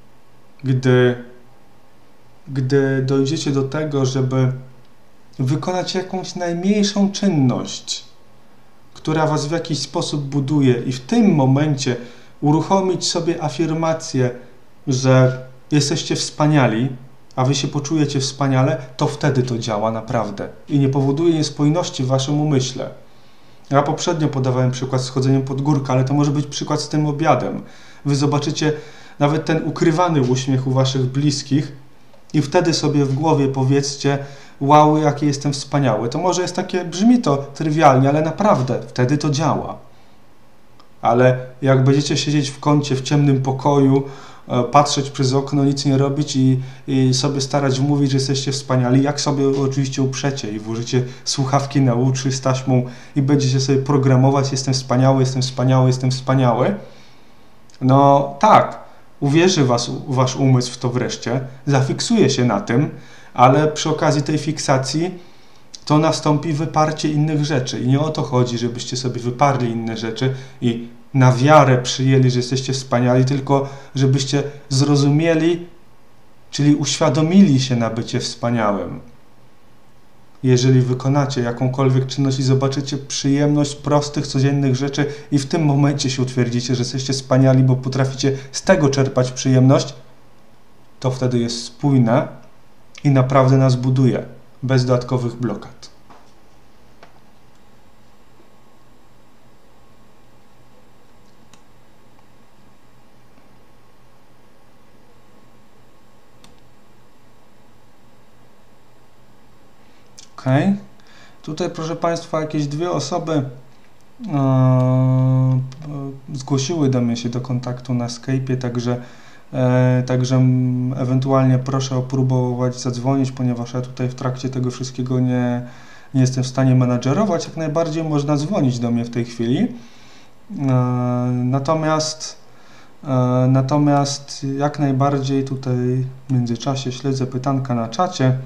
gdy dojdziecie do tego, żeby wykonać jakąś najmniejszą czynność, która was w jakiś sposób buduje i w tym momencie uruchomić sobie afirmację, że jesteście wspaniali, a wy się poczujecie wspaniale, to wtedy to działa naprawdę i nie powoduje niespójności w waszym umyśle. Ja poprzednio podawałem przykład z chodzeniem pod górkę, ale to może być przykład z tym obiadem. Wy zobaczycie nawet ten ukrywany uśmiech u waszych bliskich i wtedy sobie w głowie powiedzcie: wow, jaki jestem wspaniały. To może jest takie, brzmi to trywialnie, ale naprawdę wtedy to działa. Ale jak będziecie siedzieć w kącie, w ciemnym pokoju, patrzeć przez okno, nic nie robić i sobie starać wmówić, że jesteście wspaniali, jak sobie oczywiście uprzecie i włożycie słuchawki na uszy z taśmą i będziecie sobie programować: jestem wspaniały, jestem wspaniały, jestem wspaniały. No tak, uwierzy wasz umysł w to wreszcie, zafiksuje się na tym, ale przy okazji tej fiksacji to nastąpi wyparcie innych rzeczy. I nie o to chodzi, żebyście sobie wyparli inne rzeczy i na wiarę przyjęli, że jesteście wspaniali, tylko żebyście zrozumieli, czyli uświadomili się na bycie wspaniałym. Jeżeli wykonacie jakąkolwiek czynność i zobaczycie przyjemność prostych, codziennych rzeczy i w tym momencie się utwierdzicie, że jesteście wspaniali, bo potraficie z tego czerpać przyjemność, to wtedy jest spójne i naprawdę nas buduje, bez dodatkowych blokad. Okay. Tutaj, proszę Państwa, jakieś dwie osoby zgłosiły do mnie się do kontaktu na Skype'ie, także ewentualnie proszę próbować zadzwonić, ponieważ ja tutaj w trakcie tego wszystkiego nie jestem w stanie menadżerować. Jak najbardziej można dzwonić do mnie w tej chwili. Natomiast jak najbardziej tutaj w międzyczasie śledzę pytanka na czacie.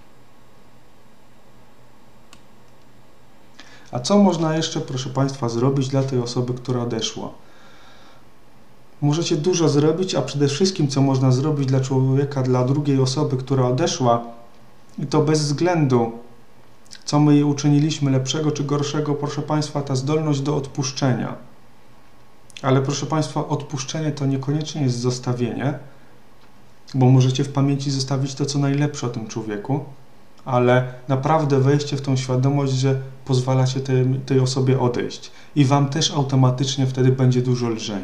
A co można jeszcze, proszę Państwa, zrobić dla tej osoby, która odeszła? Możecie dużo zrobić, a przede wszystkim co można zrobić dla człowieka, dla drugiej osoby, która odeszła, i to bez względu, co my jej uczyniliśmy, lepszego czy gorszego, proszę Państwa, ta zdolność do odpuszczenia. Ale proszę Państwa, odpuszczenie to niekoniecznie jest zostawienie, bo możecie w pamięci zostawić to, co najlepsze o tym człowieku, ale naprawdę wejście w tą świadomość, że pozwalacie tej osobie odejść i Wam też automatycznie wtedy będzie dużo lżej.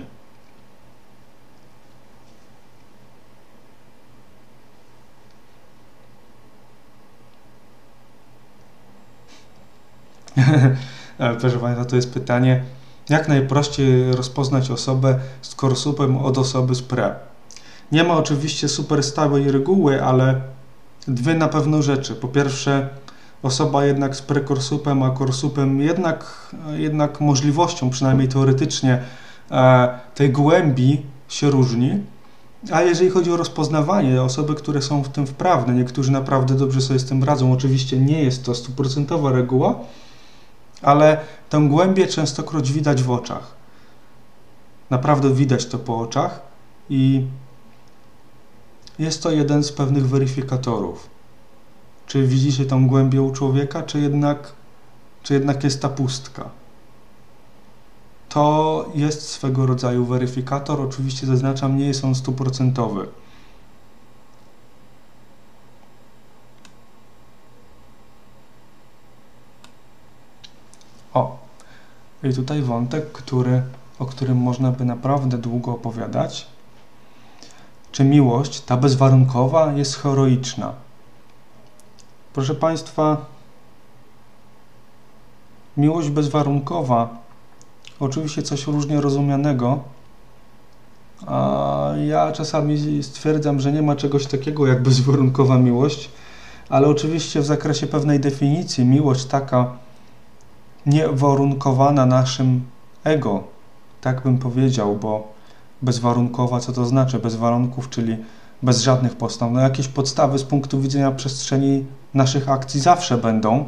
Proszę Państwa, to jest pytanie, jak najprościej rozpoznać osobę z korsupem od osoby z pre. Nie ma oczywiście super stałej reguły, ale dwie na pewno rzeczy. Po pierwsze, osoba jednak z prekorsupem, a korsupem jednak możliwością, przynajmniej teoretycznie, tej głębi się różni. A jeżeli chodzi o rozpoznawanie, osoby, które są w tym wprawne, niektórzy naprawdę dobrze sobie z tym radzą. Oczywiście nie jest to 100% reguła, ale tę głębię częstokroć widać w oczach. Naprawdę widać to po oczach i jest to jeden z pewnych weryfikatorów. Czy widzicie tą głębię u człowieka, czy jednak jest ta pustka. To jest swego rodzaju weryfikator. Oczywiście zaznaczam, nie jest on 100%. I tutaj wątek, o którym można by naprawdę długo opowiadać. Czy miłość, ta bezwarunkowa, jest heroiczna? Proszę Państwa, miłość bezwarunkowa, oczywiście coś różnie rozumianego, a ja czasami stwierdzam, że nie ma czegoś takiego jak bezwarunkowa miłość, ale oczywiście w zakresie pewnej definicji miłość taka niewarunkowana naszym ego, tak bym powiedział, bo bezwarunkowa, co to znaczy? Bez warunków, czyli bez żadnych podstaw. No jakieś podstawy z punktu widzenia przestrzeni naszych akcji zawsze będą,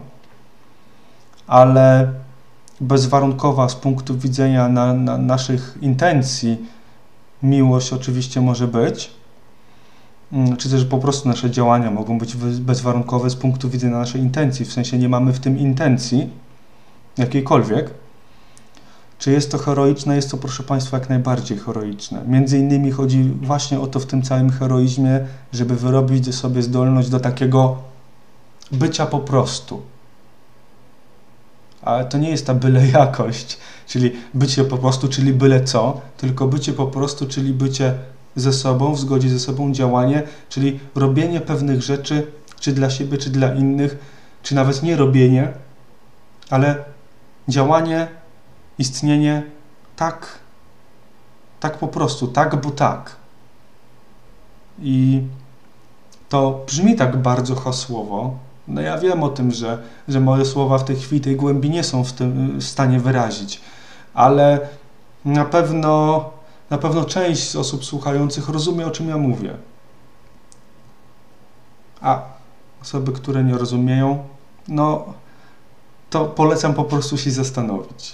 ale bezwarunkowa z punktu widzenia naszych intencji miłość oczywiście może być, czy też po prostu nasze działania mogą być bezwarunkowe z punktu widzenia naszej intencji, w sensie nie mamy w tym intencji jakiejkolwiek. Czy jest to heroiczne? Jest to, proszę Państwa, jak najbardziej heroiczne. Między innymi chodzi właśnie o to w tym całym heroizmie, żeby wyrobić sobie zdolność do takiego bycia po prostu. Ale to nie jest ta byle jakość, czyli bycie po prostu, czyli byle co, tylko bycie po prostu, czyli bycie ze sobą, w zgodzie ze sobą, działanie, czyli robienie pewnych rzeczy, czy dla siebie, czy dla innych, czy nawet nie robienie, ale działanie, istnienie tak po prostu, tak, bo tak. I to brzmi tak bardzo hasłowo. No ja wiem o tym, że moje słowa w tej chwili tej głębi nie są w stanie wyrazić, ale na pewno część z osób słuchających rozumie, o czym ja mówię. A osoby, które nie rozumieją, no to polecam po prostu się zastanowić.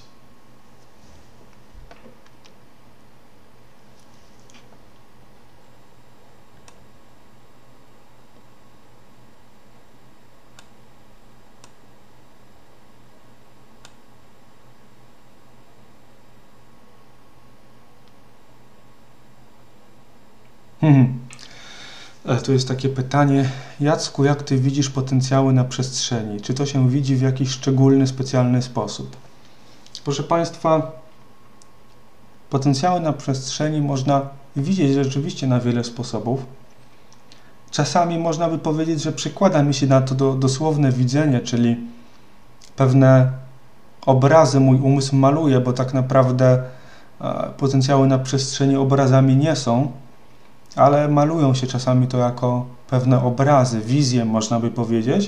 Tu jest takie pytanie. Jacku, jak Ty widzisz potencjały na przestrzeni? Czy to się widzi w jakiś szczególny, specjalny sposób? Proszę Państwa, potencjały na przestrzeni można widzieć rzeczywiście na wiele sposobów. Czasami można by powiedzieć, że przykłada mi się na to dosłowne widzenie, czyli pewne obrazy mój umysł maluje, bo tak naprawdę potencjały na przestrzeni obrazami nie są, ale malują się czasami to jako pewne obrazy, wizje, można by powiedzieć.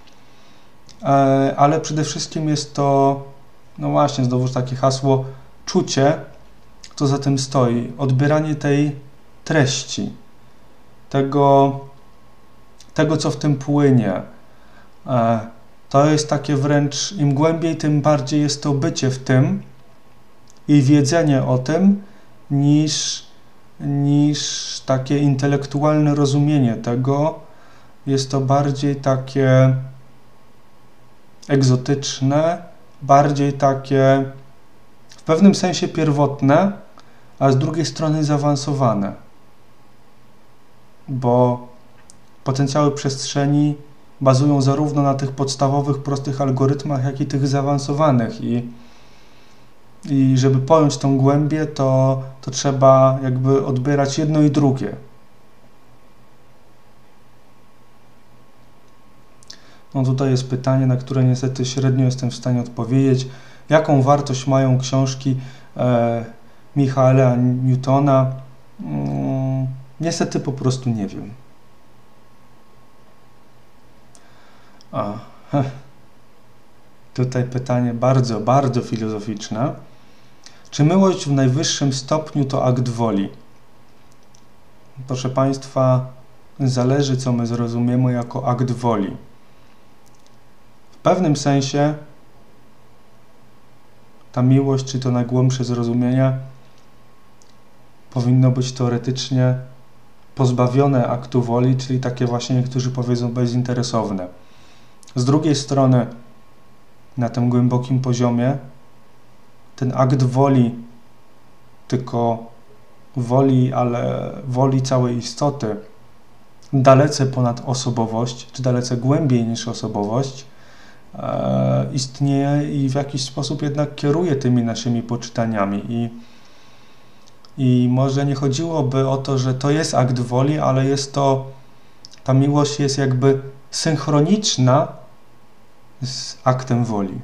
Ale przede wszystkim jest to, no właśnie, znowu takie hasło, czucie, co za tym stoi, odbieranie tej treści, tego co w tym płynie. To jest takie wręcz, im głębiej, tym bardziej jest to bycie w tym i wiedzenie o tym, niż takie intelektualne rozumienie tego. Jest to bardziej takie egzotyczne, bardziej takie w pewnym sensie pierwotne, a z drugiej strony zaawansowane. Bo potencjały przestrzeni bazują zarówno na tych podstawowych, prostych algorytmach, jak i tych zaawansowanych. I żeby pojąć tą głębię, to trzeba jakby odbierać jedno i drugie. No tutaj jest pytanie, na które niestety średnio jestem w stanie odpowiedzieć. Jaką wartość mają książki Michaela Newtona? Niestety po prostu nie wiem. Tutaj pytanie bardzo, bardzo filozoficzne. Czy miłość w najwyższym stopniu to akt woli? Proszę Państwa, zależy, co my zrozumiemy jako akt woli. W pewnym sensie ta miłość, czy to najgłębsze zrozumienie, powinno być teoretycznie pozbawione aktu woli, czyli takie właśnie, niektórzy powiedzą, bezinteresowne. Z drugiej strony, na tym głębokim poziomie, ten akt woli, tylko woli, ale woli całej istoty, dalece ponad osobowość, czy dalece głębiej niż osobowość, istnieje i w jakiś sposób jednak kieruje tymi naszymi poczytaniami. I może nie chodziłoby o to, że to jest akt woli, ale jest to, ta miłość jest jakby synchroniczna z aktem woli.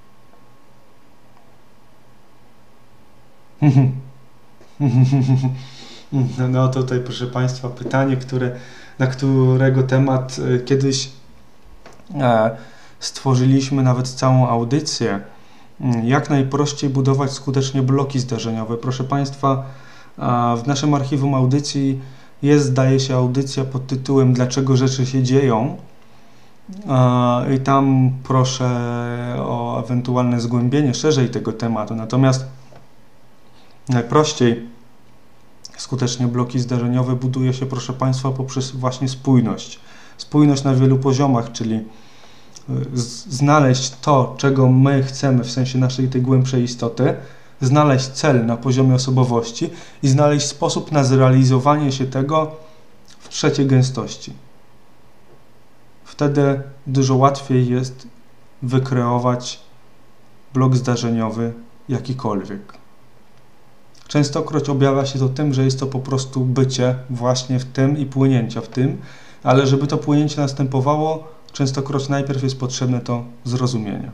No tutaj, proszę Państwa, pytanie, na którego temat kiedyś stworzyliśmy nawet całą audycję. Jak najprościej budować skutecznie bloki zdarzeniowe. Proszę Państwa, w naszym archiwum audycji jest, zdaje się, audycja pod tytułem Dlaczego rzeczy się dzieją? I tam proszę o ewentualne zgłębienie szerzej tego tematu. Natomiast najprościej skutecznie bloki zdarzeniowe buduje się, proszę Państwa, poprzez właśnie spójność. Spójność na wielu poziomach, czyli znaleźć to, czego my chcemy w sensie naszej tej głębszej istoty, znaleźć cel na poziomie osobowości i znaleźć sposób na zrealizowanie się tego w trzeciej gęstości. Wtedy dużo łatwiej jest wykreować blok zdarzeniowy jakikolwiek. Częstokroć objawia się to tym, że jest to po prostu bycie właśnie w tym i płynięcia w tym, ale żeby to płynięcie następowało, częstokroć najpierw jest potrzebne to zrozumienie.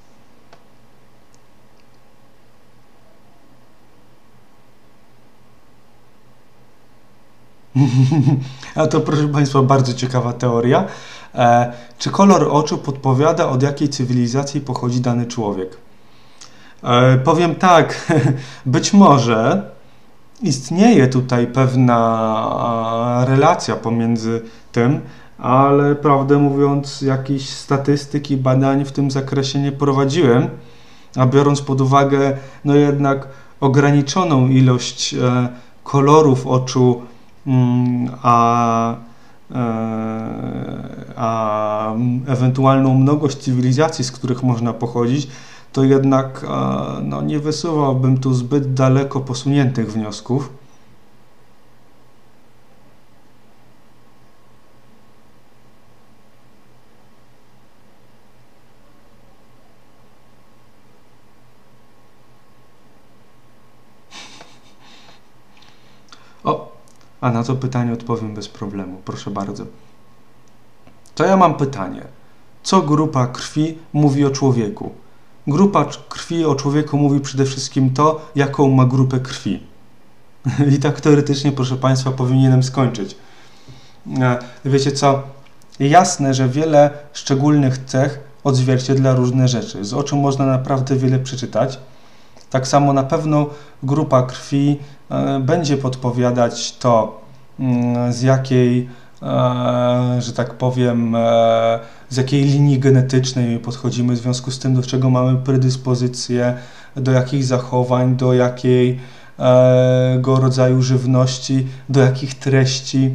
A to, proszę Państwa, bardzo ciekawa teoria. Czy kolor oczu podpowiada, od jakiej cywilizacji pochodzi dany człowiek? Powiem tak, być może istnieje tutaj pewna relacja pomiędzy tym, ale prawdę mówiąc, jakichś statystyk i badań w tym zakresie nie prowadziłem, a biorąc pod uwagę no jednak ograniczoną ilość kolorów oczu, a ewentualną mnogość cywilizacji, z których można pochodzić, to jednak no, nie wysuwałbym tu zbyt daleko posuniętych wniosków. A na to pytanie odpowiem bez problemu. Proszę bardzo. To ja mam pytanie. Co grupa krwi mówi o człowieku? Grupa krwi o człowieku mówi przede wszystkim to, jaką ma grupę krwi. I tak teoretycznie, proszę Państwa, powinienem skończyć. Wiecie co? Jasne, że wiele szczególnych cech odzwierciedla różne rzeczy. Z oczu można naprawdę wiele przeczytać. Tak samo na pewno grupa krwi będzie podpowiadać to, z jakiej, że tak powiem, z jakiej linii genetycznej podchodzimy, w związku z tym, do czego mamy predyspozycję, do jakich zachowań, do jakiego rodzaju żywności, do jakich treści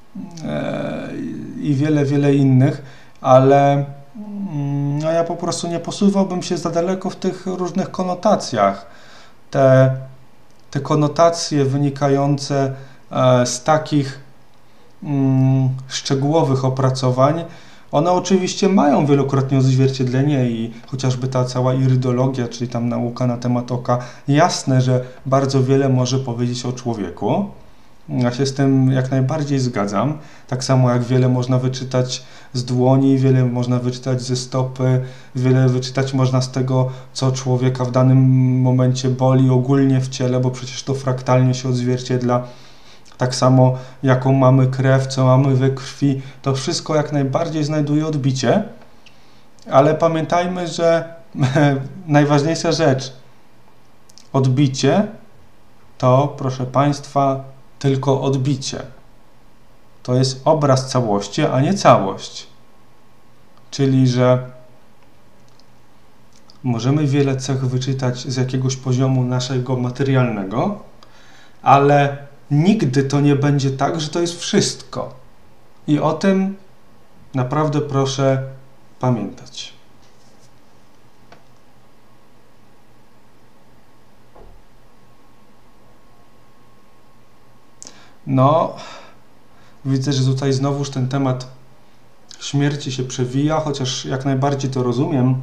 i wiele, wiele innych, ale no, ja po prostu nie posuwałbym się za daleko w tych różnych konotacjach. Te konotacje wynikające z takich szczegółowych opracowań, one oczywiście mają wielokrotnie odzwierciedlenie i chociażby ta cała irydologia, czyli tam nauka na temat oka, jasne, że bardzo wiele może powiedzieć o człowieku. Ja się z tym jak najbardziej zgadzam. Tak samo jak wiele można wyczytać z dłoni, wiele można wyczytać ze stopy, wiele wyczytać można z tego, co człowieka w danym momencie boli ogólnie w ciele, bo przecież to fraktalnie się odzwierciedla. Tak samo jaką mamy krew, co mamy we krwi, to wszystko jak najbardziej znajduje odbicie, ale pamiętajmy, że najważniejsza rzecz, odbicie to, proszę Państwa, tylko odbicie. To jest obraz całości, a nie całość. Czyli, że możemy wiele cech wyczytać z jakiegoś poziomu naszego materialnego, ale nigdy to nie będzie tak, że to jest wszystko. I o tym naprawdę proszę pamiętać. No, widzę, że tutaj znowuż ten temat śmierci się przewija, chociaż jak najbardziej to rozumiem.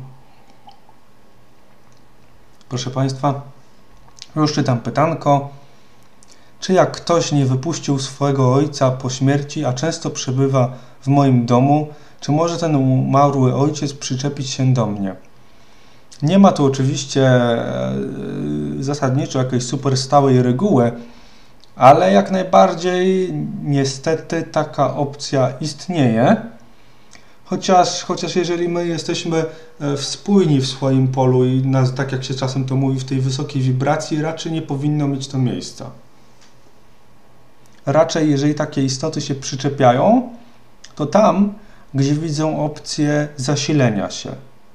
Proszę Państwa, już czytam pytanko. Czy jak ktoś nie wypuścił swojego ojca po śmierci, a często przebywa w moim domu, czy może ten umarły ojciec przyczepić się do mnie? Nie ma tu oczywiście zasadniczo jakiejś super stałej reguły, ale jak najbardziej niestety taka opcja istnieje, Chociaż jeżeli my jesteśmy spójni w swoim polu i tak jak się czasem to mówi, w tej wysokiej wibracji, raczej nie powinno mieć to miejsca. Raczej jeżeli takie istoty się przyczepiają, to tam, gdzie widzą opcję zasilenia się.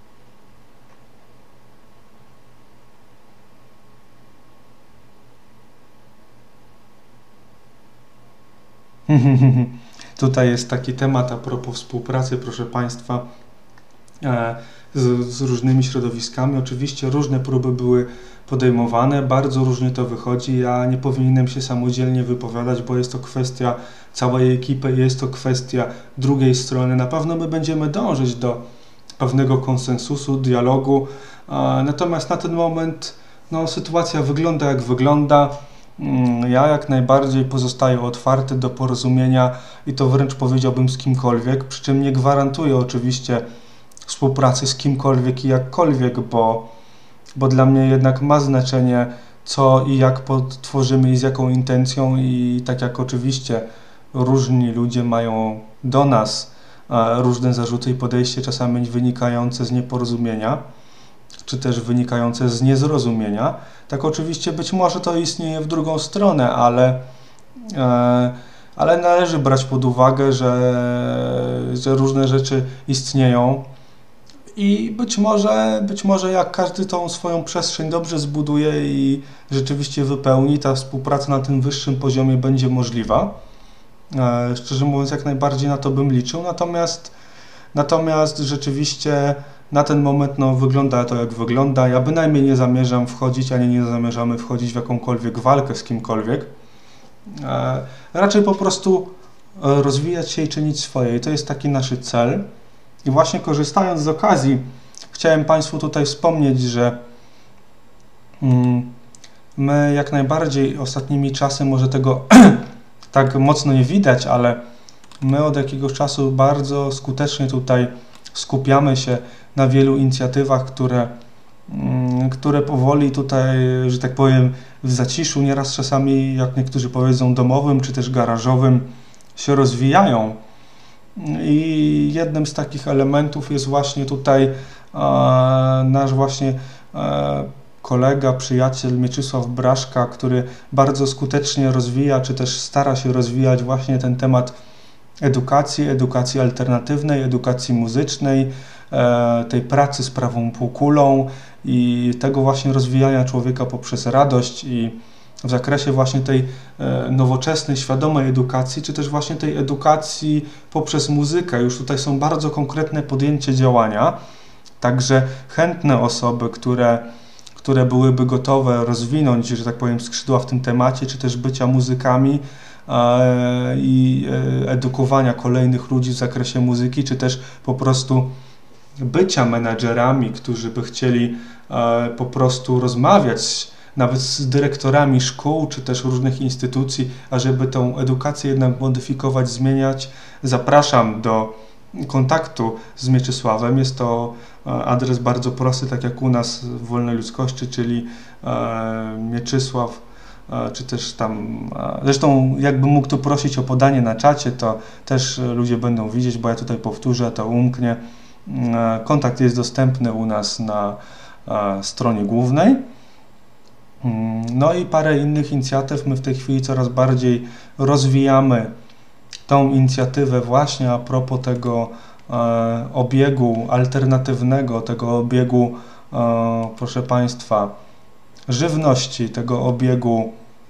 Tutaj jest taki temat a propos współpracy, proszę Państwa, z różnymi środowiskami. Oczywiście różne próby były podejmowane, bardzo różnie to wychodzi. Ja nie powinienem się samodzielnie wypowiadać, bo jest to kwestia całej ekipy, jest to kwestia drugiej strony. Na pewno my będziemy dążyć do pewnego konsensusu, dialogu, natomiast na ten moment sytuacja wygląda jak wygląda. Ja jak najbardziej pozostaję otwarty do porozumienia i to wręcz powiedziałbym z kimkolwiek, przy czym nie gwarantuję oczywiście współpracy z kimkolwiek i jakkolwiek, bo dla mnie jednak ma znaczenie co i jak tworzymy i z jaką intencją i tak jak oczywiście różni ludzie mają do nas różne zarzuty i podejście czasami wynikające z nieporozumienia, czy też wynikające z niezrozumienia, tak oczywiście być może to istnieje w drugą stronę, ale należy brać pod uwagę, że różne rzeczy istnieją i być może jak każdy tą swoją przestrzeń dobrze zbuduje i rzeczywiście wypełni, ta współpraca na tym wyższym poziomie będzie możliwa. Szczerze mówiąc, jak najbardziej na to bym liczył, natomiast rzeczywiście na ten moment wygląda to jak wygląda. Ja bynajmniej nie zamierzam wchodzić, ani nie zamierzamy wchodzić w jakąkolwiek walkę z kimkolwiek. Raczej po prostu rozwijać się i czynić swoje. I to jest taki nasz cel. I właśnie korzystając z okazji, chciałem Państwu tutaj wspomnieć, że my jak najbardziej ostatnimi czasy, może tego tak mocno nie widać, ale my od jakiegoś czasu bardzo skutecznie tutaj skupiamy się na wielu inicjatywach, które powoli tutaj, że tak powiem, w zaciszu, nieraz czasami, jak niektórzy powiedzą, domowym czy też garażowym się rozwijają. I jednym z takich elementów jest właśnie tutaj nasz właśnie kolega, przyjaciel Mieczysław Braszka, który bardzo skutecznie rozwija, czy też stara się rozwijać właśnie ten temat edukacji alternatywnej, edukacji muzycznej, tej pracy z prawą półkulą i tego właśnie rozwijania człowieka poprzez radość i w zakresie właśnie tej nowoczesnej, świadomej edukacji, czy też właśnie tej edukacji poprzez muzykę. Już tutaj są bardzo konkretne podjęcie działania, także chętne osoby, które byłyby gotowe rozwinąć, że tak powiem, skrzydła w tym temacie, czy też bycia muzykami i edukowania kolejnych ludzi w zakresie muzyki, czy też po prostu bycia menadżerami, którzy by chcieli po prostu rozmawiać nawet z dyrektorami szkół, czy też różnych instytucji, ażeby tą edukację jednak modyfikować, zmieniać. Zapraszam do kontaktu z Mieczysławem. Jest to adres bardzo prosty, tak jak u nas w Wolnej Ludzkości, czyli Mieczysław, czy też tam, zresztą jakbym mógł tu prosić o podanie na czacie, to też ludzie będą widzieć, bo ja tutaj powtórzę, to umknie. Kontakt jest dostępny u nas na stronie głównej. No i parę innych inicjatyw. My w tej chwili coraz bardziej rozwijamy tą inicjatywę właśnie a propos tego obiegu alternatywnego, tego obiegu, proszę Państwa, żywności, tego obiegu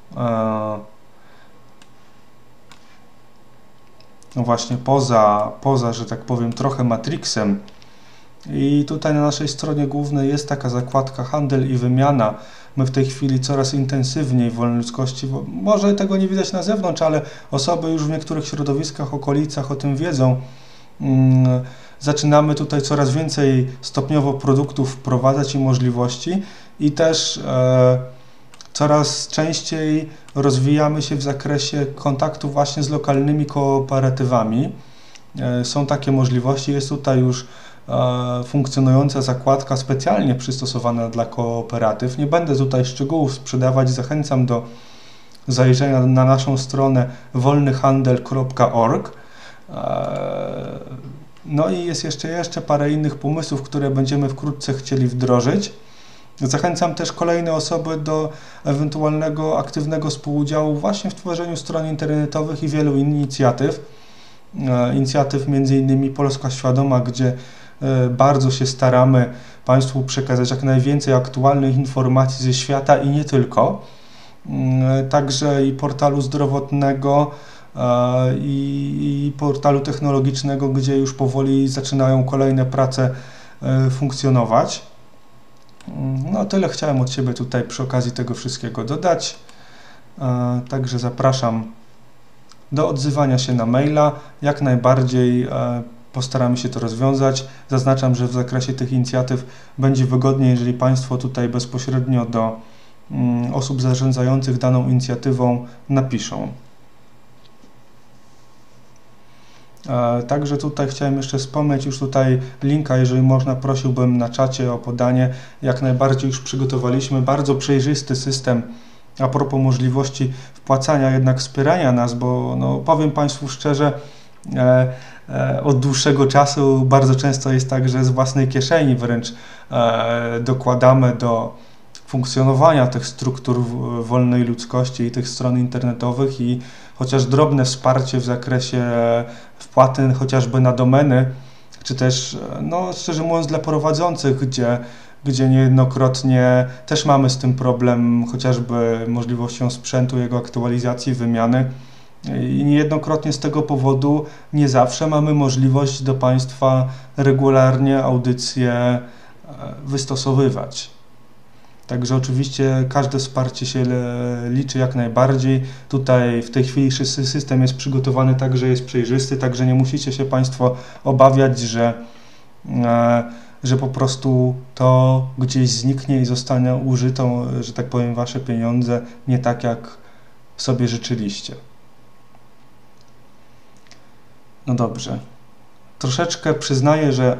no właśnie poza, że tak powiem, trochę Matrixem. I tutaj na naszej stronie głównej jest taka zakładka handel i wymiana. My w tej chwili coraz intensywniej w Wolnej Ludzkości, może tego nie widać na zewnątrz, ale osoby już w niektórych środowiskach, okolicach o tym wiedzą. Zaczynamy tutaj coraz więcej stopniowo produktów wprowadzać i możliwości i też coraz częściej rozwijamy się w zakresie kontaktu właśnie z lokalnymi kooperatywami. Są takie możliwości, jest tutaj już funkcjonująca zakładka specjalnie przystosowana dla kooperatyw. Nie będę tutaj szczegółów sprzedawać, zachęcam do zajrzenia na naszą stronę wolnyhandel.org. No i jest jeszcze parę innych pomysłów, które będziemy wkrótce chcieli wdrożyć. Zachęcam też kolejne osoby do ewentualnego aktywnego współudziału właśnie w tworzeniu stron internetowych i wielu inicjatyw. Inicjatyw m.in. Polska Świadoma, gdzie bardzo się staramy Państwu przekazać jak najwięcej aktualnych informacji ze świata i nie tylko. Także i portalu zdrowotnego, i portalu technologicznego, gdzie już powoli zaczynają kolejne prace funkcjonować. No tyle chciałem od siebie tutaj przy okazji tego wszystkiego dodać. Także zapraszam do odzywania się na maila. Jak najbardziej postaramy się to rozwiązać. Zaznaczam, że w zakresie tych inicjatyw będzie wygodniej, jeżeli Państwo tutaj bezpośrednio do osób zarządzających daną inicjatywą napiszą. Także tutaj chciałem jeszcze wspomnieć, już tutaj linka, jeżeli można, prosiłbym na czacie o podanie. Jak najbardziej już przygotowaliśmy bardzo przejrzysty system a propos możliwości wpłacania, jednak wspierania nas, bo no, powiem Państwu szczerze, od dłuższego czasu bardzo często jest tak, że z własnej kieszeni wręcz dokładamy do funkcjonowania tych struktur wolnej ludzkości i tych stron internetowych i chociaż drobne wsparcie w zakresie wpłaty chociażby na domeny, czy też, no szczerze mówiąc, dla prowadzących, gdzie niejednokrotnie też mamy z tym problem, chociażby możliwością sprzętu, jego aktualizacji, wymiany i niejednokrotnie z tego powodu nie zawsze mamy możliwość do Państwa regularnie audycje wystosowywać. Także oczywiście każde wsparcie się liczy jak najbardziej. Tutaj w tej chwili system jest przygotowany tak, że jest przejrzysty, także nie musicie się Państwo obawiać, że po prostu to gdzieś zniknie i zostanie użyto, że tak powiem, Wasze pieniądze nie tak, jak sobie życzyliście. No dobrze. Troszeczkę przyznaję, że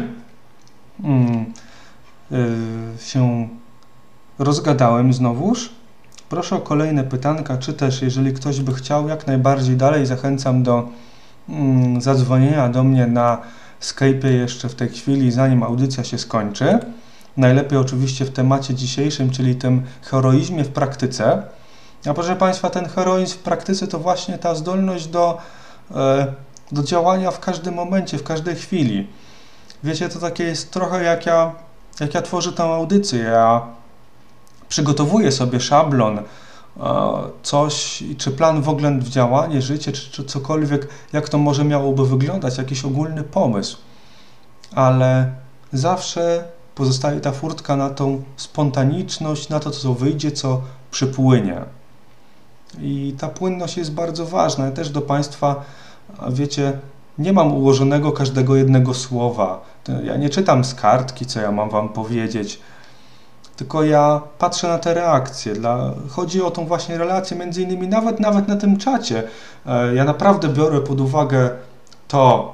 się rozgadałem znowuż. Proszę o kolejne pytanka, czy też jeżeli ktoś by chciał, jak najbardziej dalej zachęcam do zadzwonienia do mnie na Skype'ie jeszcze w tej chwili, zanim audycja się skończy. Najlepiej oczywiście w temacie dzisiejszym, czyli tym heroizmie w praktyce. A proszę Państwa, ten heroizm w praktyce to właśnie ta zdolność do działania w każdym momencie, w każdej chwili. Wiecie, to takie jest trochę jak ja tworzę tę audycję. Ja przygotowuję sobie szablon, coś, czy plan w ogóle w działanie, życie, czy cokolwiek, jak to może miałoby wyglądać, jakiś ogólny pomysł. Ale zawsze pozostaje ta furtka na tą spontaniczność, na to, co wyjdzie, co przypłynie. I ta płynność jest bardzo ważna. Ja też do Państwa, wiecie, nie mam ułożonego każdego jednego słowa. Ja nie czytam z kartki, co ja mam Wam powiedzieć, tylko ja patrzę na te reakcje. Chodzi o tą właśnie relację, między innymi nawet na tym czacie. Ja naprawdę biorę pod uwagę to,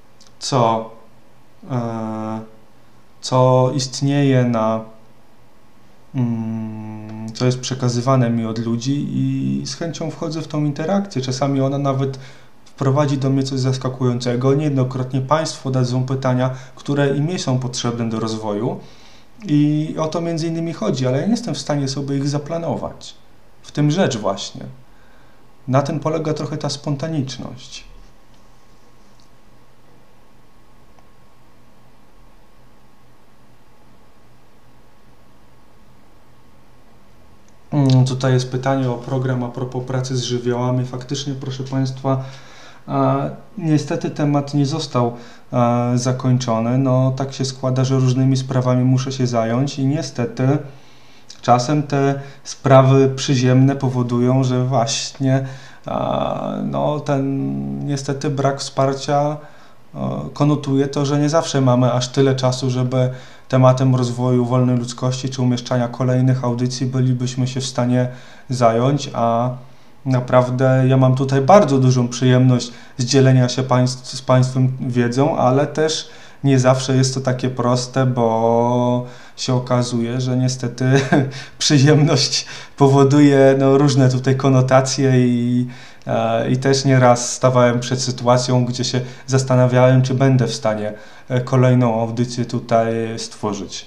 co istnieje co jest przekazywane mi od ludzi i z chęcią wchodzę w tą interakcję. Czasami ona nawet wprowadzi do mnie coś zaskakującego. Niejednokrotnie Państwo dadzą pytania, które im nie są potrzebne do rozwoju. I o to między innymi chodzi, ale ja nie jestem w stanie sobie ich zaplanować. W tym rzecz właśnie. Na tym polega trochę ta spontaniczność. Tutaj jest pytanie o program a propos pracy z żywiołami. Faktycznie, proszę Państwa, niestety temat nie został zakończony. No tak się składa, że różnymi sprawami muszę się zająć i niestety czasem te sprawy przyziemne powodują, że właśnie no, ten niestety brak wsparcia konotuje to, że nie zawsze mamy aż tyle czasu, żeby tematem rozwoju wolnej ludzkości czy umieszczania kolejnych audycji bylibyśmy się w stanie zająć, a naprawdę ja mam tutaj bardzo dużą przyjemność z dzielenia się z Państwem wiedzą, ale też nie zawsze jest to takie proste, bo się okazuje, że niestety przyjemność powoduje no, różne tutaj konotacje i I też nieraz stawałem przed sytuacją, gdzie się zastanawiałem, czy będę w stanie kolejną audycję tutaj stworzyć.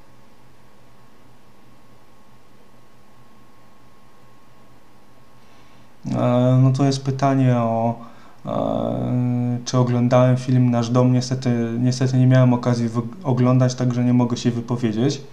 No to jest pytanie o czy oglądałem film Nasz Dom. Niestety nie miałem okazji oglądać, także nie mogę się wypowiedzieć.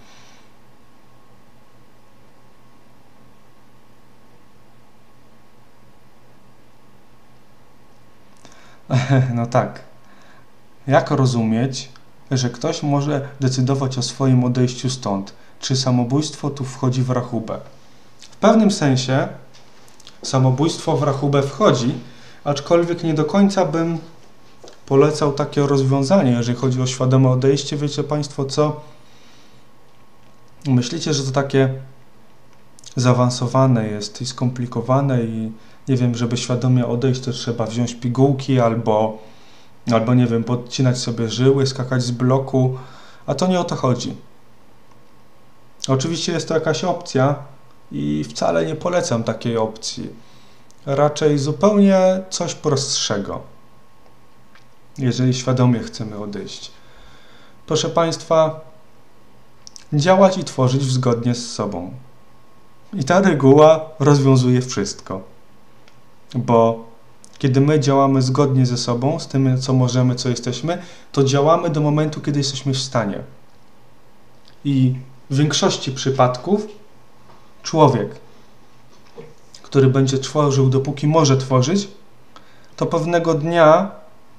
No tak. Jak rozumieć, że ktoś może decydować o swoim odejściu stąd? Czy samobójstwo tu wchodzi w rachubę? W pewnym sensie samobójstwo w rachubę wchodzi, aczkolwiek nie do końca bym polecał takie rozwiązanie, jeżeli chodzi o świadome odejście. Wiecie Państwo co? Myślicie, że to takie zaawansowane jest i skomplikowane i nie wiem, żeby świadomie odejść, to trzeba wziąć pigułki albo nie wiem, podcinać sobie żyły, skakać z bloku, a to nie o to chodzi. Oczywiście jest to jakaś opcja i wcale nie polecam takiej opcji. Raczej zupełnie coś prostszego, jeżeli świadomie chcemy odejść. Proszę Państwa, działać i tworzyć zgodnie z sobą. I ta reguła rozwiązuje wszystko. Bo kiedy my działamy zgodnie ze sobą, z tym, co możemy, co jesteśmy, to działamy do momentu, kiedy jesteśmy w stanie. I w większości przypadków człowiek, który będzie tworzył, dopóki może tworzyć, to pewnego dnia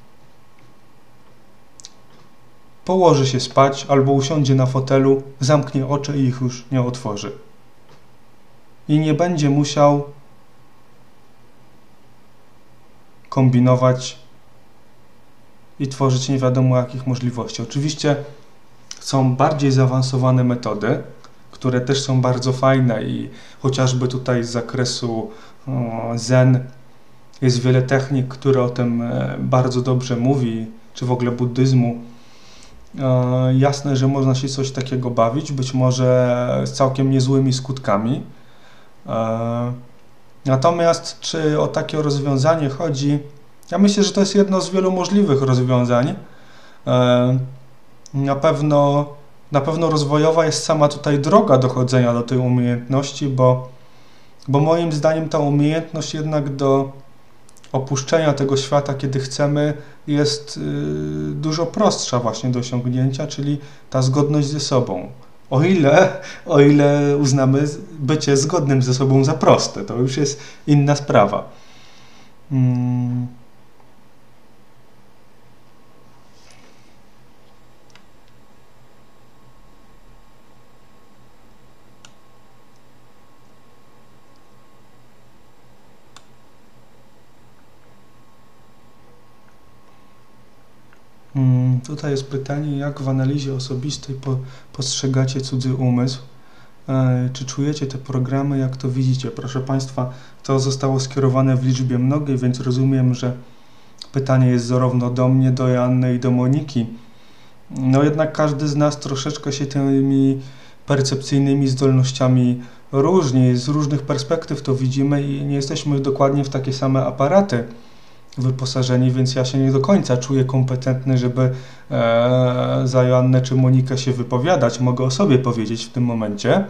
położy się spać albo usiądzie na fotelu, zamknie oczy i ich już nie otworzy. I nie będzie musiał kombinować i tworzyć nie wiadomo jakich możliwości. Oczywiście są bardziej zaawansowane metody, które też są bardzo fajne i chociażby tutaj z zakresu zen jest wiele technik, które o tym bardzo dobrze mówi, czy w ogóle buddyzmu. Jasne, że można się coś takiego bawić, być może z całkiem niezłymi skutkami. Natomiast czy o takie rozwiązanie chodzi? Ja myślę, że to jest jedno z wielu możliwych rozwiązań. Na pewno rozwojowa jest sama tutaj droga dochodzenia do tej umiejętności, bo moim zdaniem ta umiejętność jednak do opuszczenia tego świata, kiedy chcemy, jest dużo prostsza właśnie do osiągnięcia, czyli ta zgodność ze sobą. O ile uznamy bycie zgodnym ze sobą za proste, to już jest inna sprawa. Tutaj jest pytanie, jak w analizie osobistej postrzegacie cudzy umysł? Czy czujecie te programy, jak to widzicie? Proszę Państwa, to zostało skierowane w liczbie mnogiej, więc rozumiem, że pytanie jest zarówno do mnie, do Joanny i do Moniki. No jednak każdy z nas troszeczkę się tymi percepcyjnymi zdolnościami różni, z różnych perspektyw to widzimy i nie jesteśmy dokładnie w takie same aparaty wyposażeni, więc ja się nie do końca czuję kompetentny, żeby za Joannę czy Monikę się wypowiadać. Mogę o sobie powiedzieć w tym momencie.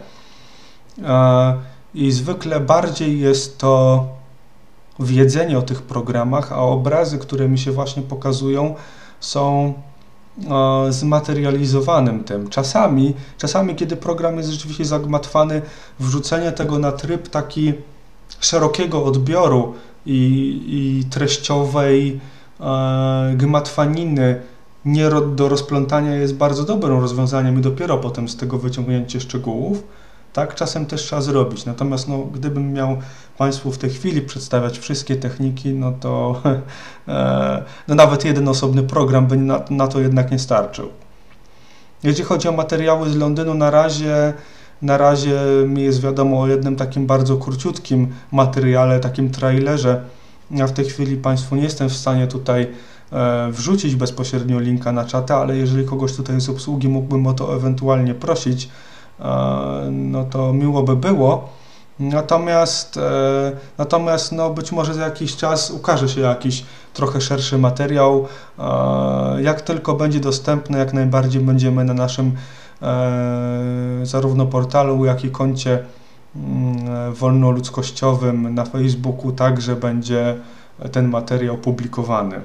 I zwykle bardziej jest to wiedzenie o tych programach, a obrazy, które mi się właśnie pokazują, są zmaterializowanym tym. Czasami, kiedy program jest rzeczywiście zagmatwany, wrzucenie tego na tryb taki szerokiego odbioru i treściowej gmatwaniny nie do rozplątania jest bardzo dobrym rozwiązaniem i dopiero potem z tego wyciągnięcie szczegółów. Tak, czasem też trzeba zrobić. Natomiast no, gdybym miał Państwu w tej chwili przedstawiać wszystkie techniki, no to no nawet jeden osobny program by na to jednak nie starczył. Jeśli chodzi o materiały z Londynu, na razie mi jest wiadomo o jednym takim bardzo króciutkim materiale, takim trailerze. Ja w tej chwili Państwu nie jestem w stanie tutaj wrzucić bezpośrednio linka na czatę, ale jeżeli kogoś tutaj z obsługi mógłbym o to ewentualnie prosić, no to miło by było. Natomiast no, być może za jakiś czas ukaże się jakiś trochę szerszy materiał. Jak tylko będzie dostępny, jak najbardziej będziemy na naszym zarówno portalu, jak i koncie wolnoludzkościowym na Facebooku także będzie ten materiał publikowany.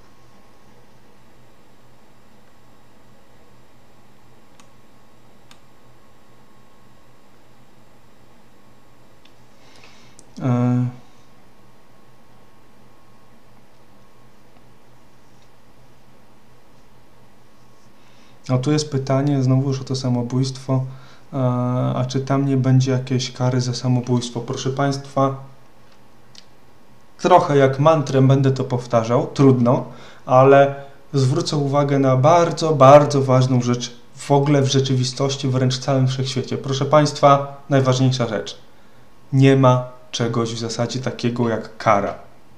No tu jest pytanie znowuż o to samobójstwo, a czy tam nie będzie jakiejś kary za samobójstwo? Proszę Państwa, trochę jak mantrę będę to powtarzał, trudno, ale zwrócę uwagę na bardzo, bardzo ważną rzecz w ogóle w rzeczywistości, wręcz w całym wszechświecie. Proszę Państwa, najważniejsza rzecz. Nie ma czegoś w zasadzie takiego jak kara.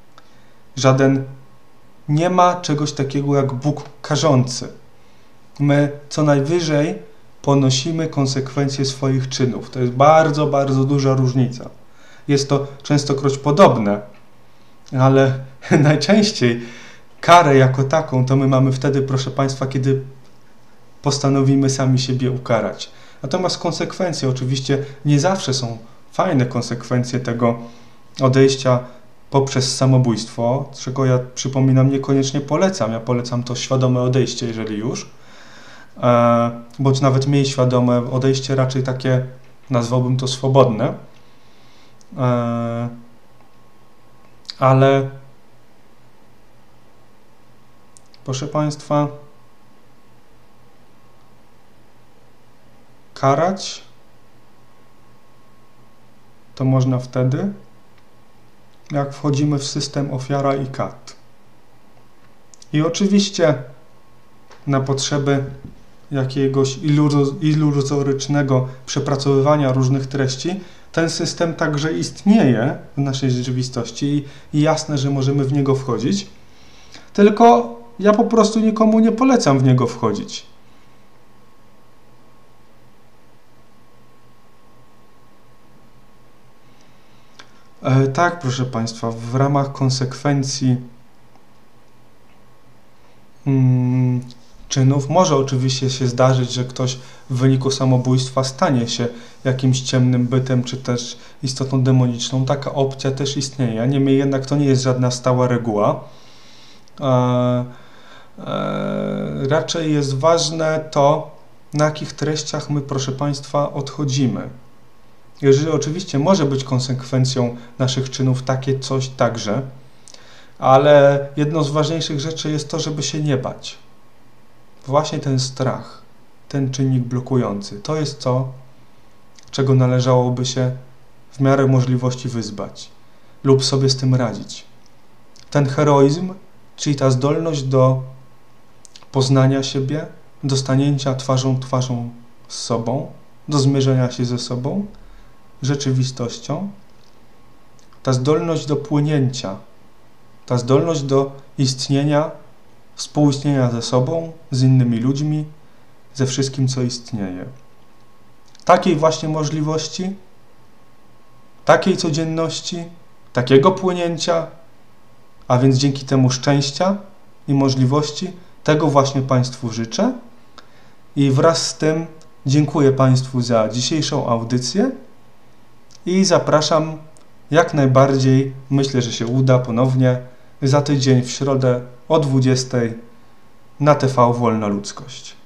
Nie ma czegoś takiego jak Bóg karzący. My co najwyżej ponosimy konsekwencje swoich czynów. To jest bardzo, bardzo duża różnica. Jest to częstokroć podobne, ale najczęściej karę jako taką to my mamy wtedy, proszę Państwa, kiedy postanowimy sami siebie ukarać. Natomiast konsekwencje oczywiście nie zawsze są fajne konsekwencje tego odejścia poprzez samobójstwo, czego ja przypominam niekoniecznie polecam. Ja polecam to świadome odejście, jeżeli już. Bądź nawet mniej świadome odejście, raczej takie, nazwałbym to swobodne. Ale proszę Państwa, karać to można wtedy, jak wchodzimy w system ofiara i kat. I oczywiście na potrzeby jakiegoś iluzorycznego przepracowywania różnych treści ten system także istnieje w naszej rzeczywistości i jasne, że możemy w niego wchodzić, tylko ja po prostu nikomu nie polecam w niego wchodzić. Tak, proszę Państwa, w ramach konsekwencji czynów może oczywiście się zdarzyć, że ktoś w wyniku samobójstwa stanie się jakimś ciemnym bytem, czy też istotą demoniczną. Taka opcja też istnieje. Niemniej jednak to nie jest żadna stała reguła. Raczej jest ważne to, na jakich treściach my, proszę Państwa, odchodzimy. Jeżeli oczywiście może być konsekwencją naszych czynów takie coś także, ale jedną z ważniejszych rzeczy jest to, żeby się nie bać. Właśnie ten strach, ten czynnik blokujący, to jest to, czego należałoby się w miarę możliwości wyzbać lub sobie z tym radzić. Ten heroizm, czyli ta zdolność do poznania siebie, do stanięcia twarzą z sobą, do zmierzenia się ze sobą, rzeczywistością, ta zdolność do płynięcia, ta zdolność do istnienia, współistnienia ze sobą, z innymi ludźmi, ze wszystkim, co istnieje. Takiej właśnie możliwości, takiej codzienności, takiego płynięcia, a więc dzięki temu szczęścia i możliwości, tego właśnie Państwu życzę i wraz z tym dziękuję Państwu za dzisiejszą audycję i zapraszam jak najbardziej, myślę, że się uda ponownie, za tydzień w środę o 20:00 na TV Wolna Ludzkość.